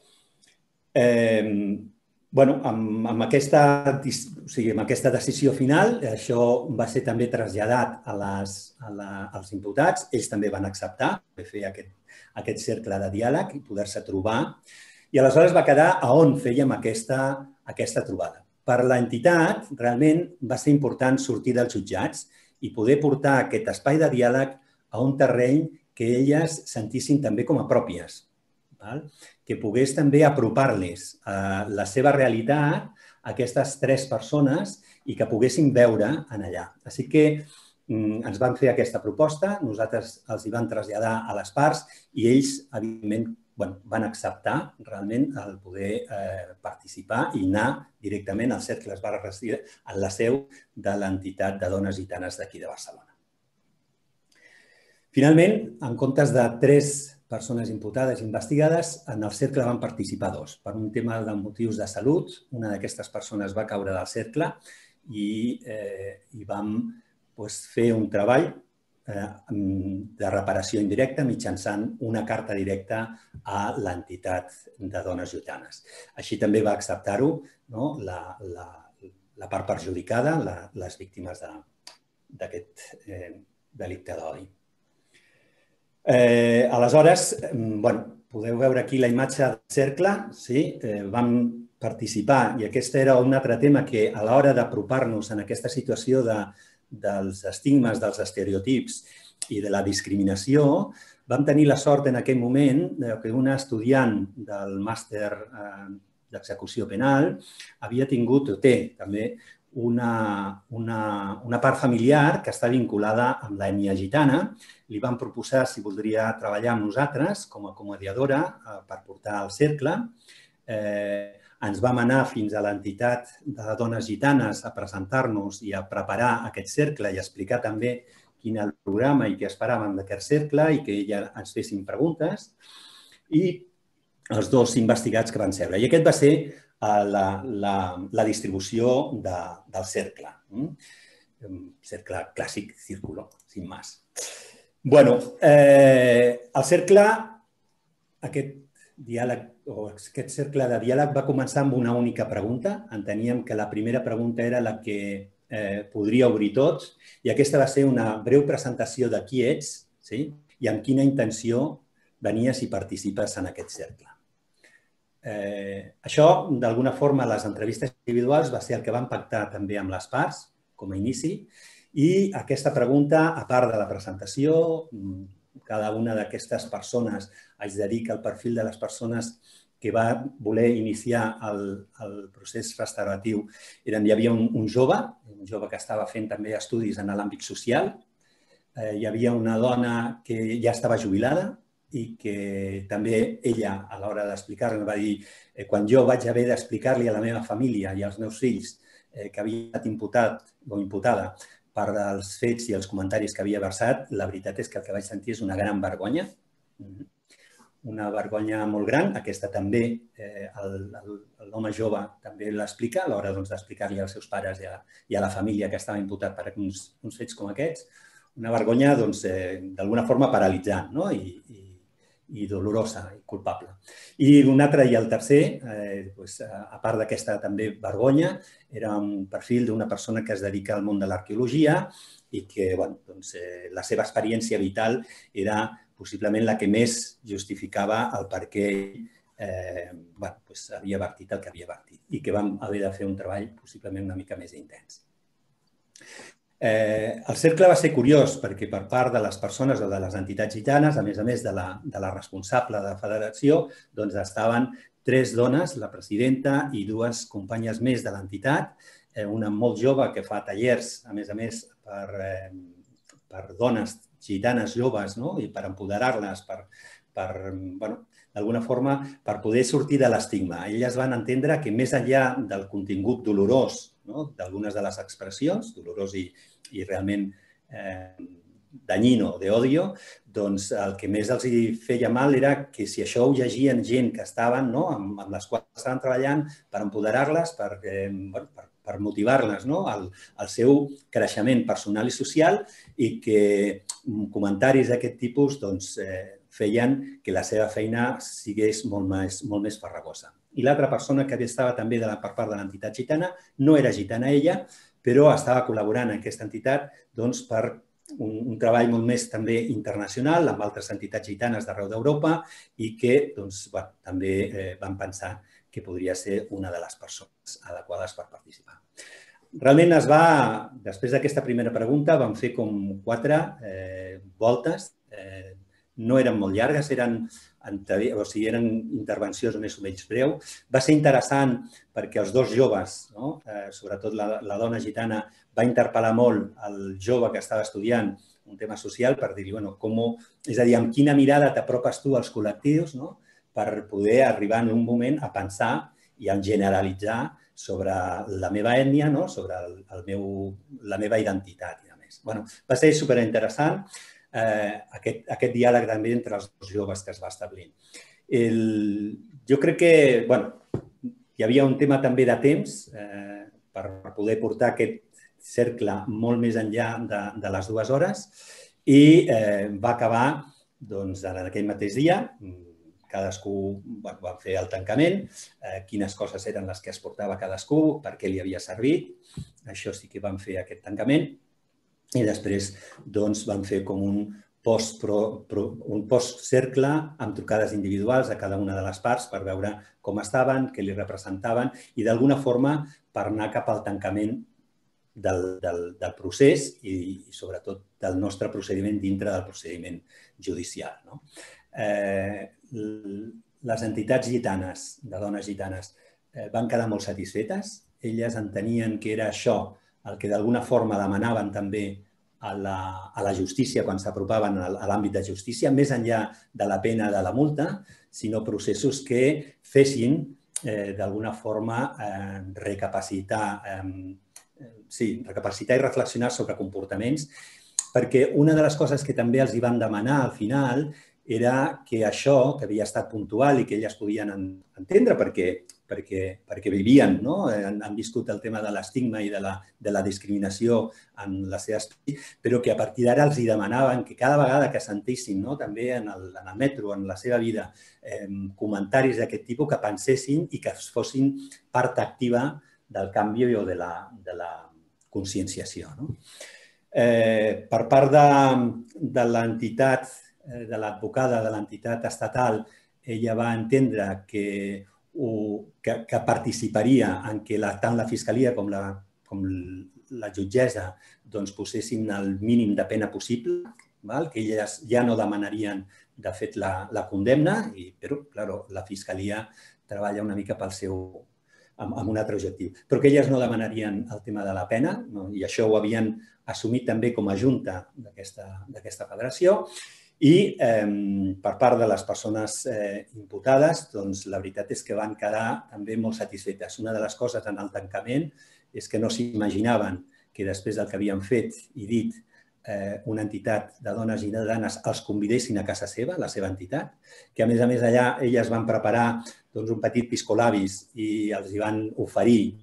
[SPEAKER 10] Amb aquesta decisió final, això va ser també traslladat als imputats. Ells també van acceptar fer aquest cercle de diàleg i poder-se trobar. I aleshores va quedar a on fèiem aquesta trobada. Per l'entitat, realment, va ser important sortir dels jutjats i poder portar aquest espai de diàleg a un terreny que elles sentissin també com a pròpies, que pogués també apropar-les a la seva realitat a aquestes tres persones i que poguessin veure en allà. Així que ens van fer aquesta proposta, nosaltres els hi vam traslladar a les parts i ells, evidentment, van acceptar realment el poder participar i anar directament al cercle es va residir en la seu de l'entitat de dones gitanes d'aquí de Barcelona. Finalment, en comptes de 3 persones imputades i investigades, en el cercle van participar 2. Per un tema de motius de salut, una d'aquestes persones va caure del cercle i vam fer un treball de reparació indirecta mitjançant una carta directa a l'entitat de dones gitanes. Així també va acceptar-ho la part perjudicada, les víctimes d'aquest delicte d'odi. Aleshores, podeu veure aquí la imatge del cercle. Vam participar i aquest era un altre tema que a l'hora d'apropar-nos en aquesta situació dels estigmes, dels estereotips i de la discriminació, vam tenir la sort en aquell moment que una estudiant del màster d'execució penal havia tingut o té també una part familiar que està vinculada amb l'ètnia gitana. Li vam proposar si voldria treballar amb nosaltres com a mediadora per portar el cercle. Ens vam anar fins a l'entitat de dones gitanes a presentar-nos i a preparar aquest cercle i a explicar també quin era el programa i què esperàvem d'aquest cercle i que ella ens fessin preguntes. I els dos investigats que van seure. I aquest va ser la distribució del cercle. Cercle clàssic, círculo, sin más. Bueno, el cercle, aquest cercle de diàleg va començar amb una única pregunta. Enteníem que la primera pregunta era la que podria obrir tots i aquesta va ser una breu presentació de qui ets i amb quina intenció venies i participes en aquest cercle. Això, d'alguna forma, les entrevistes individuals va ser el que vam pactar també amb les parts, com a inici, i aquesta pregunta, a part de la presentació, cada una d'aquestes persones, haig de dir que el perfil de les persones que va voler iniciar el procés restauratiu hi havia un jove que estava fent també estudis en l'àmbit social, hi havia una dona que ja estava jubilada, i que també ella, a l'hora d'explicar-me, va dir quan jo vaig haver d'explicar-li a la meva família i als meus fills que havia estat imputat o imputada per els fets i els comentaris que havia versat, la veritat és que el que vaig sentir és una gran vergonya, una vergonya molt gran. Aquesta també, l'home jove també l'explica a l'hora d'explicar-li als seus pares i a la família que estava imputat per uns fets com aquests. Una vergonya, d'alguna forma, paralitzant i dolorosa i culpable. I un altre i el tercer, a part d'aquesta també vergonya, era un perfil d'una persona que es dedica al món de l'arqueologia i que la seva experiència vital era possiblement la que més justificava el per què havia vertit el que havia vertit i que vam haver de fer un treball possiblement una mica més intens. El cercle va ser curiós perquè per part de les persones o de les entitats gitanes, a més de la responsable de la federació, estaven 3 dones, la presidenta i 2 companyes més de l'entitat, una molt jove que fa tallers, a més, per dones gitanes joves i per empoderar-les, d'alguna forma, per poder sortir de l'estigma. Elles van entendre que més enllà del contingut dolorós d'algunes de les expressions, dolorós i realment dañino, d'odio, doncs el que més els feia mal era que si això ho llegien gent que estaven, amb les quals estaven treballant per empoderar-les, per motivar-les al seu creixement personal i social i que comentaris d'aquest tipus feien que la seva feina sigués molt més farragosa. I l'altra persona que estava també per part de l'entitat gitana no era gitana ella, però estava col·laborant en aquesta entitat per un treball molt més també internacional amb altres entitats gitanes d'arreu d'Europa i que també van pensar que podria ser una de les persones adequades per participar. Realment després d'aquesta primera pregunta, vam fer com 4 voltes. No eren molt llargues, eren intervencions més o menys breu. Va ser interessant perquè els 2 joves, sobretot la dona gitana, va interpel·lar molt el jove que estava estudiant un tema social per dir-li, és a dir, amb quina mirada t'apropes tu als col·lectius per poder arribar en un moment a pensar i a generalitzar sobre la meva ètnia, sobre la meva identitat. Va ser superinteressant aquest diàleg també entre els 2 joves que es va establir. Jo crec que hi havia un tema també de temps per poder portar aquest cercle molt més enllà de les 2 hores i va acabar en aquell mateix dia. Cadascú va fer el tancament, quines coses eren les que es portava cadascú, per què li havia servit. Això sí que vam fer aquest tancament. I després vam fer com un post-cercle amb trucades individuals a cada una de les parts per veure com estaven, què li representaven i d'alguna forma per anar cap al tancament del procés i sobretot del nostre procediment dintre del procediment judicial. Les entitats gitanes, de dones gitanes, van quedar molt satisfetes. elles entenien que era això el que d'alguna forma demanaven també a la justícia quan s'apropaven a l'àmbit de justícia, més enllà de la pena de la multa, sinó processos que fessin d'alguna forma recapacitar i reflexionar sobre comportaments, perquè una de les coses que també els hi van demanar al final era que això, que havia estat puntual i que elles podien entendre perquè vivien, han viscut el tema de l'estigma i de la discriminació en les seves vides, però que a partir d'ara els hi demanaven que cada vegada que sentessin també en el metro, en la seva vida, comentaris d'aquest tipus, que pensessin i que fossin part activa del canvi o de la conscienciació. Per part de l'entitat, de l'advocada de l'entitat estatal, ella va entendre que participaria en que tant la Fiscalia com la jutgessa posessin el mínim de pena possible, que elles ja no demanarien, de fet, la condemna, però la Fiscalia treballa una mica amb un altre objectiu. Però que elles no demanarien el tema de la pena, i això ho havien assumit també com a junta d'aquesta federació. I per part de les persones imputades, la veritat és que van quedar també molt satisfetes. Una de les coses en el tancament és que no s'imaginaven que després del que havien fet i dit una entitat de dones i de nenes els convidessin a casa seva, la seva entitat, que a més allà elles van preparar un petit piscolabis i els hi van oferir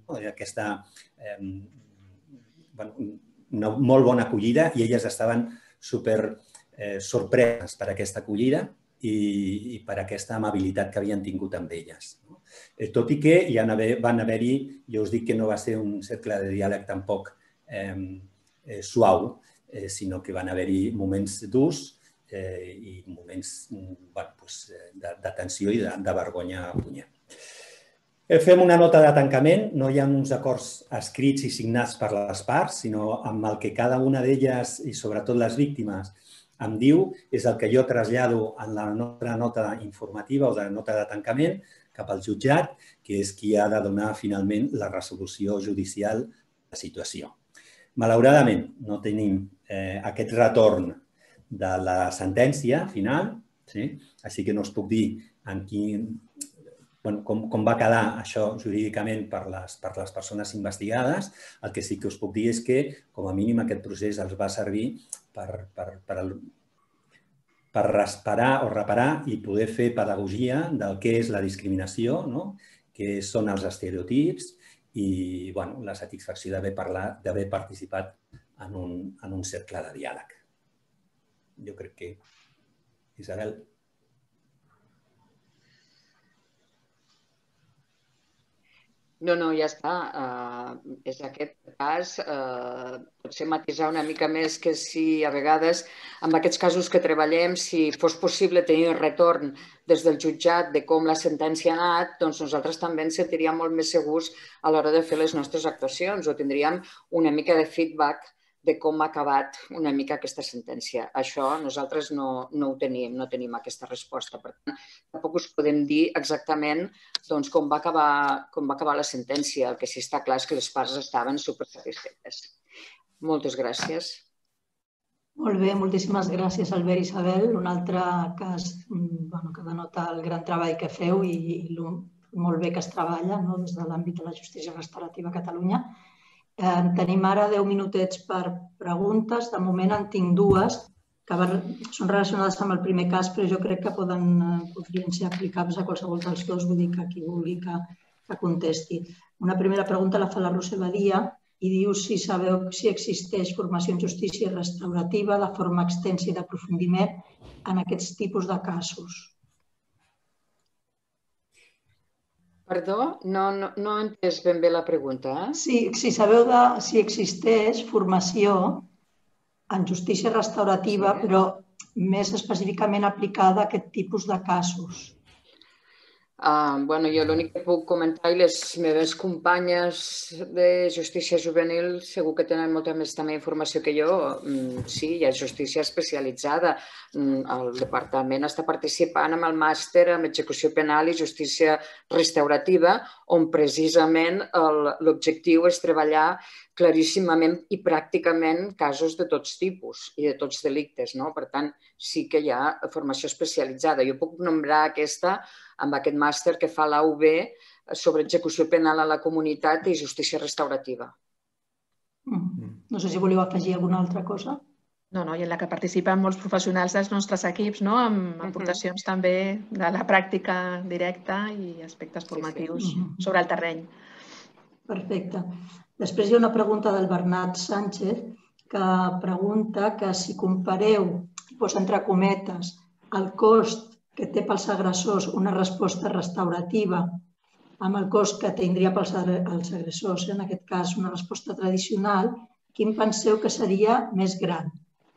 [SPEAKER 10] una molt bona acollida i elles estaven super sorpreses per aquesta acollida i per aquesta amabilitat que havien tingut amb elles. Tot i que van haver-hi, jo us dic que no va ser un cercle de diàleg tampoc suau, sinó que van haver-hi moments durs i moments de tensió i de vergonya punyent. Fem una nota de tancament. No hi ha uns acords escrits i signats per les parts, sinó amb el que cada una d'elles, i sobretot les víctimes, em diu, és el que jo trasllado en la nostra nota informativa o de nota de tancament cap al jutjat, que és qui ha de donar finalment la resolució judicial de la situació. Malauradament, no tenim aquest retorn de la sentència final, així que no us puc dir com va quedar això jurídicament per les persones investigades. El que sí que us puc dir és que, com a mínim, aquest procés els va servir per reparar i poder fer pedagogia del que és la discriminació, què són els estereotips i la satisfacció d'haver participat en un cercle de diàleg. Jo crec que... Isabel.
[SPEAKER 9] No, ja està. És aquest cas. Potser matisar una mica més que si a vegades, en aquests casos que treballem, si fos possible tenir retorn des del jutjat de com la sentència ha anat, doncs nosaltres també ens sentiríem molt més segurs a l'hora de fer les nostres actuacions o tindríem una mica de feedback de com ha acabat una mica aquesta sentència. Això nosaltres no ho tenim, no tenim aquesta resposta. Per tant, tampoc us podem dir exactament com va acabar la sentència. El que sí està clar és que les parts estaven supersatisfetes. Moltes gràcies.
[SPEAKER 6] Molt bé, moltíssimes gràcies, Albert i Isabel. Un altre cas que denota el gran treball que feu i molt bé que es treballa des de l'àmbit de la justícia restaurativa a Catalunya. Tenim ara 10 minutets per preguntes. De moment en tinc dues que són relacionades amb el primer cas, però jo crec que podrien ser aplicables a qualsevol dels dos, vull dir que qui vulgui que contesti. Una primera pregunta la fa la Roser Badia i diu si sabeu si existeix formació en justícia restaurativa de forma extensa i d'aprofundiment en aquests tipus de casos.
[SPEAKER 9] Perdó, no he entès ben bé la pregunta.
[SPEAKER 6] Si sabeu si existeix formació en justícia restaurativa, però més específicament aplicada a aquest tipus de casos.
[SPEAKER 9] Jo l'únic que puc comentar, i les meves companyes de justícia juvenil segur que tenen molta més també informació que jo. Sí, hi ha justícia especialitzada. El departament està participant amb el màster en execució penal i justícia restaurativa, on precisament l'objectiu és treballar claríssimament i pràcticament casos de tots tipus i de tots delictes. Per tant, sí que hi ha formació especialitzada. Jo puc nombrar aquesta amb aquest màster que fa la UB sobre execució penal a la comunitat i justícia restaurativa.
[SPEAKER 6] No sé si voleu afegir alguna altra cosa.
[SPEAKER 7] No, i en la que participen molts professionals dels nostres equips, amb aportacions també de la pràctica directa i aspectes formatius sobre el terreny.
[SPEAKER 6] Perfecte. Després hi ha una pregunta del Bernat Sánchez que pregunta que si compareu, posa entre cometes, el cost que té pels agressors una resposta restaurativa amb el cost que tindria pels agressors, en aquest cas una resposta tradicional, quin penseu que seria més gran?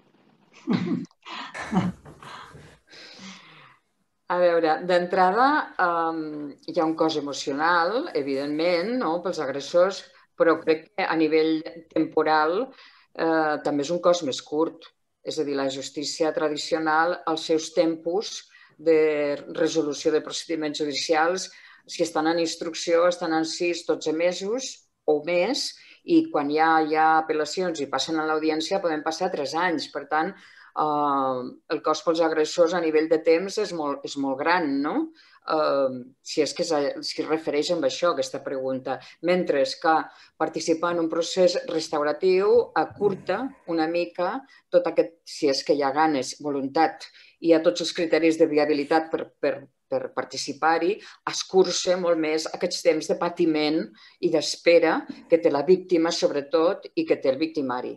[SPEAKER 9] A veure, d'entrada hi ha un cost emocional, evidentment, pels agressors, però crec que a nivell temporal també és un cost més curt. És a dir, la justícia tradicional, els seus tempos de resolució de procediments judicials, si estan en instrucció, estan en 6-12 mesos o més, i quan ja hi ha apel·lacions i passen a l'audiència poden passar 3 anys. Per tant, el cost pels agressors a nivell de temps és molt gran, no? Si és que es refereix a això, aquesta pregunta. Mentre que participar en un procés restauratiu acurta una mica tot aquest, si és que hi ha ganes, voluntat, i hi ha tots els criteris de viabilitat per participar-hi, escurça molt més aquests temps de patiment i d'espera que té la víctima, sobretot, i que té el victimari.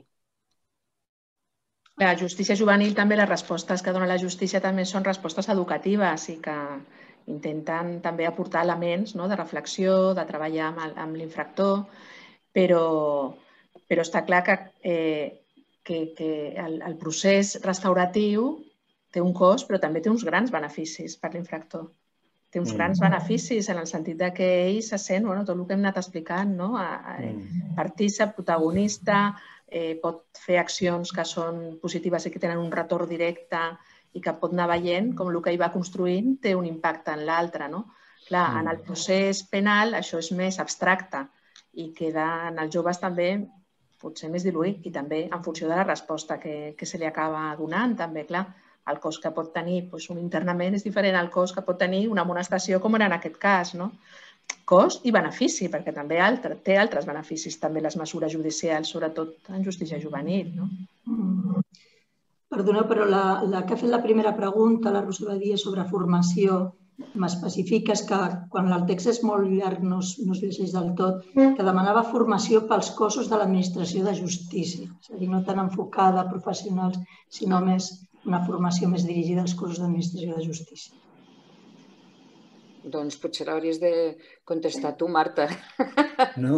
[SPEAKER 7] La justícia juvenil, també les respostes que dona la justícia també són respostes educatives i que intenten també aportar elements de reflexió, de treballar amb l'infractor, però està clar que el procés restauratiu té un cost, però també té uns grans beneficis per l'infractor. Té uns grans beneficis en el sentit que ell se sent, tot el que hem anat explicant, partícip, protagonista, pot fer accions que són positives i que tenen un retorn directe i que pot anar veient com el que ell va construint té un impacte en l'altre. Clar, en el procés penal això és més abstracte i queda en els joves també potser més diluït i també en funció de la resposta que se li acaba donant. També, clar, el cost que pot tenir un internament és diferent al cost que pot tenir una amonestació, com era en aquest cas. Cost i benefici, perquè també té altres beneficis també les mesures judicials, sobretot en justícia juvenil.
[SPEAKER 6] Perdoneu, però la que ha fet la primera pregunta, la Rosa Badia, sobre formació, m'especifica que quan el text és molt llarg, no es llegeix del tot, que demanava formació pels cossos de l'administració de justícia. És a dir, no tan enfocada a professionals, sinó més una formació més dirigida als cossos d'administració de justícia.
[SPEAKER 9] Doncs potser l'hauries de contestar tu, Marta.
[SPEAKER 10] No.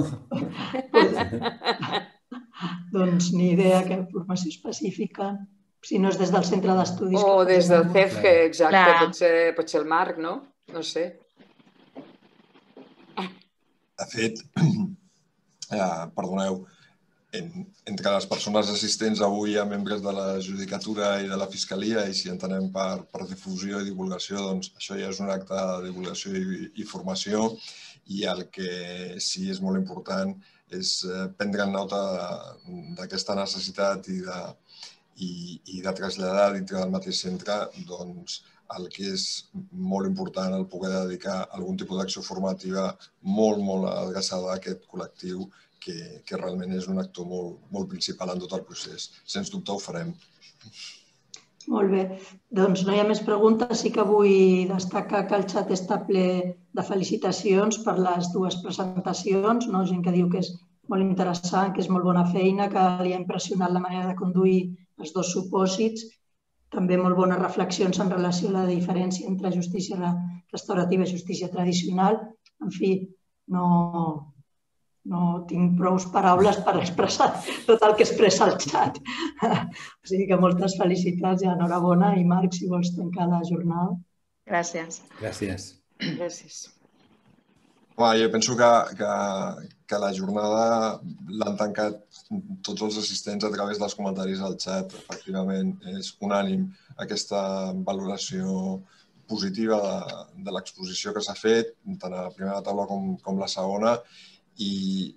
[SPEAKER 6] Doncs ni idea que formació específica, si no és des del centre d'estudis.
[SPEAKER 9] O des del CEFGE, exacte, potser el Marc, no? No sé.
[SPEAKER 3] De fet, perdoneu, entre les persones assistents avui hi ha membres de la Judicatura i de la Fiscalia i si entenem per difusió i divulgació, doncs això ja és un acte de divulgació i formació i el que sí és molt important és prendre nota d'aquesta necessitat i de traslladar dintre del mateix centre doncs el que és molt important el poder dedicar algun tipus d'acció formativa molt adreçada a aquest col·lectiu que realment és un actor molt principal en tot el procés. Sens dubte ho farem.
[SPEAKER 6] Molt bé. Doncs no hi ha més preguntes. Sí que vull destacar que el xat està ple de felicitacions per les dues presentacions. Gent que diu que és molt interessant, que és molt bona feina, que li ha impressionat la manera de conduir els dos supòsits. També molt bones reflexions en relació a la diferència entre justícia restaurativa i justícia tradicional. En fi, no tinc prou paraules per expressar tot el que expressa el xat. O sigui que moltes felicitats i enhorabona. I Marc, si vols tancar la jornada.
[SPEAKER 7] Gràcies.
[SPEAKER 10] Gràcies.
[SPEAKER 9] Gràcies.
[SPEAKER 3] Jo penso que la jornada l'han tancat tots els assistents a través dels comentaris al xat. Efectivament, és unànim aquesta valoració positiva de l'exposició que s'ha fet, tant a la primera taula com la segona, i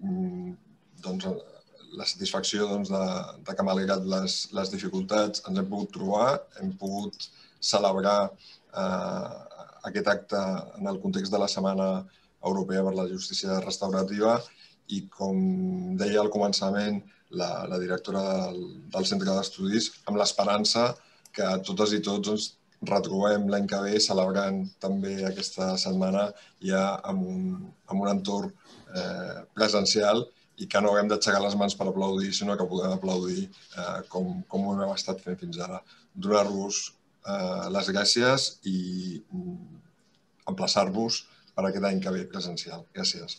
[SPEAKER 3] la satisfacció de que, malgrat les dificultats, ens hem pogut trobar, hem pogut celebrar aquest acte en el context de la Setmana Europea per la Justícia Restaurativa i, com deia al començament la directora del Centre d'Estudis, amb l'esperança que totes i tots ens retrobem l'any que ve celebrant també aquesta setmana ja amb un entorn presencial i que no haguem d'aixecar les mans per aplaudir, sinó que podem aplaudir com ho hem estat fent fins ara. Donar-vos les gràcies i emplaçar-vos per aquest any que ve presencial. Gràcies.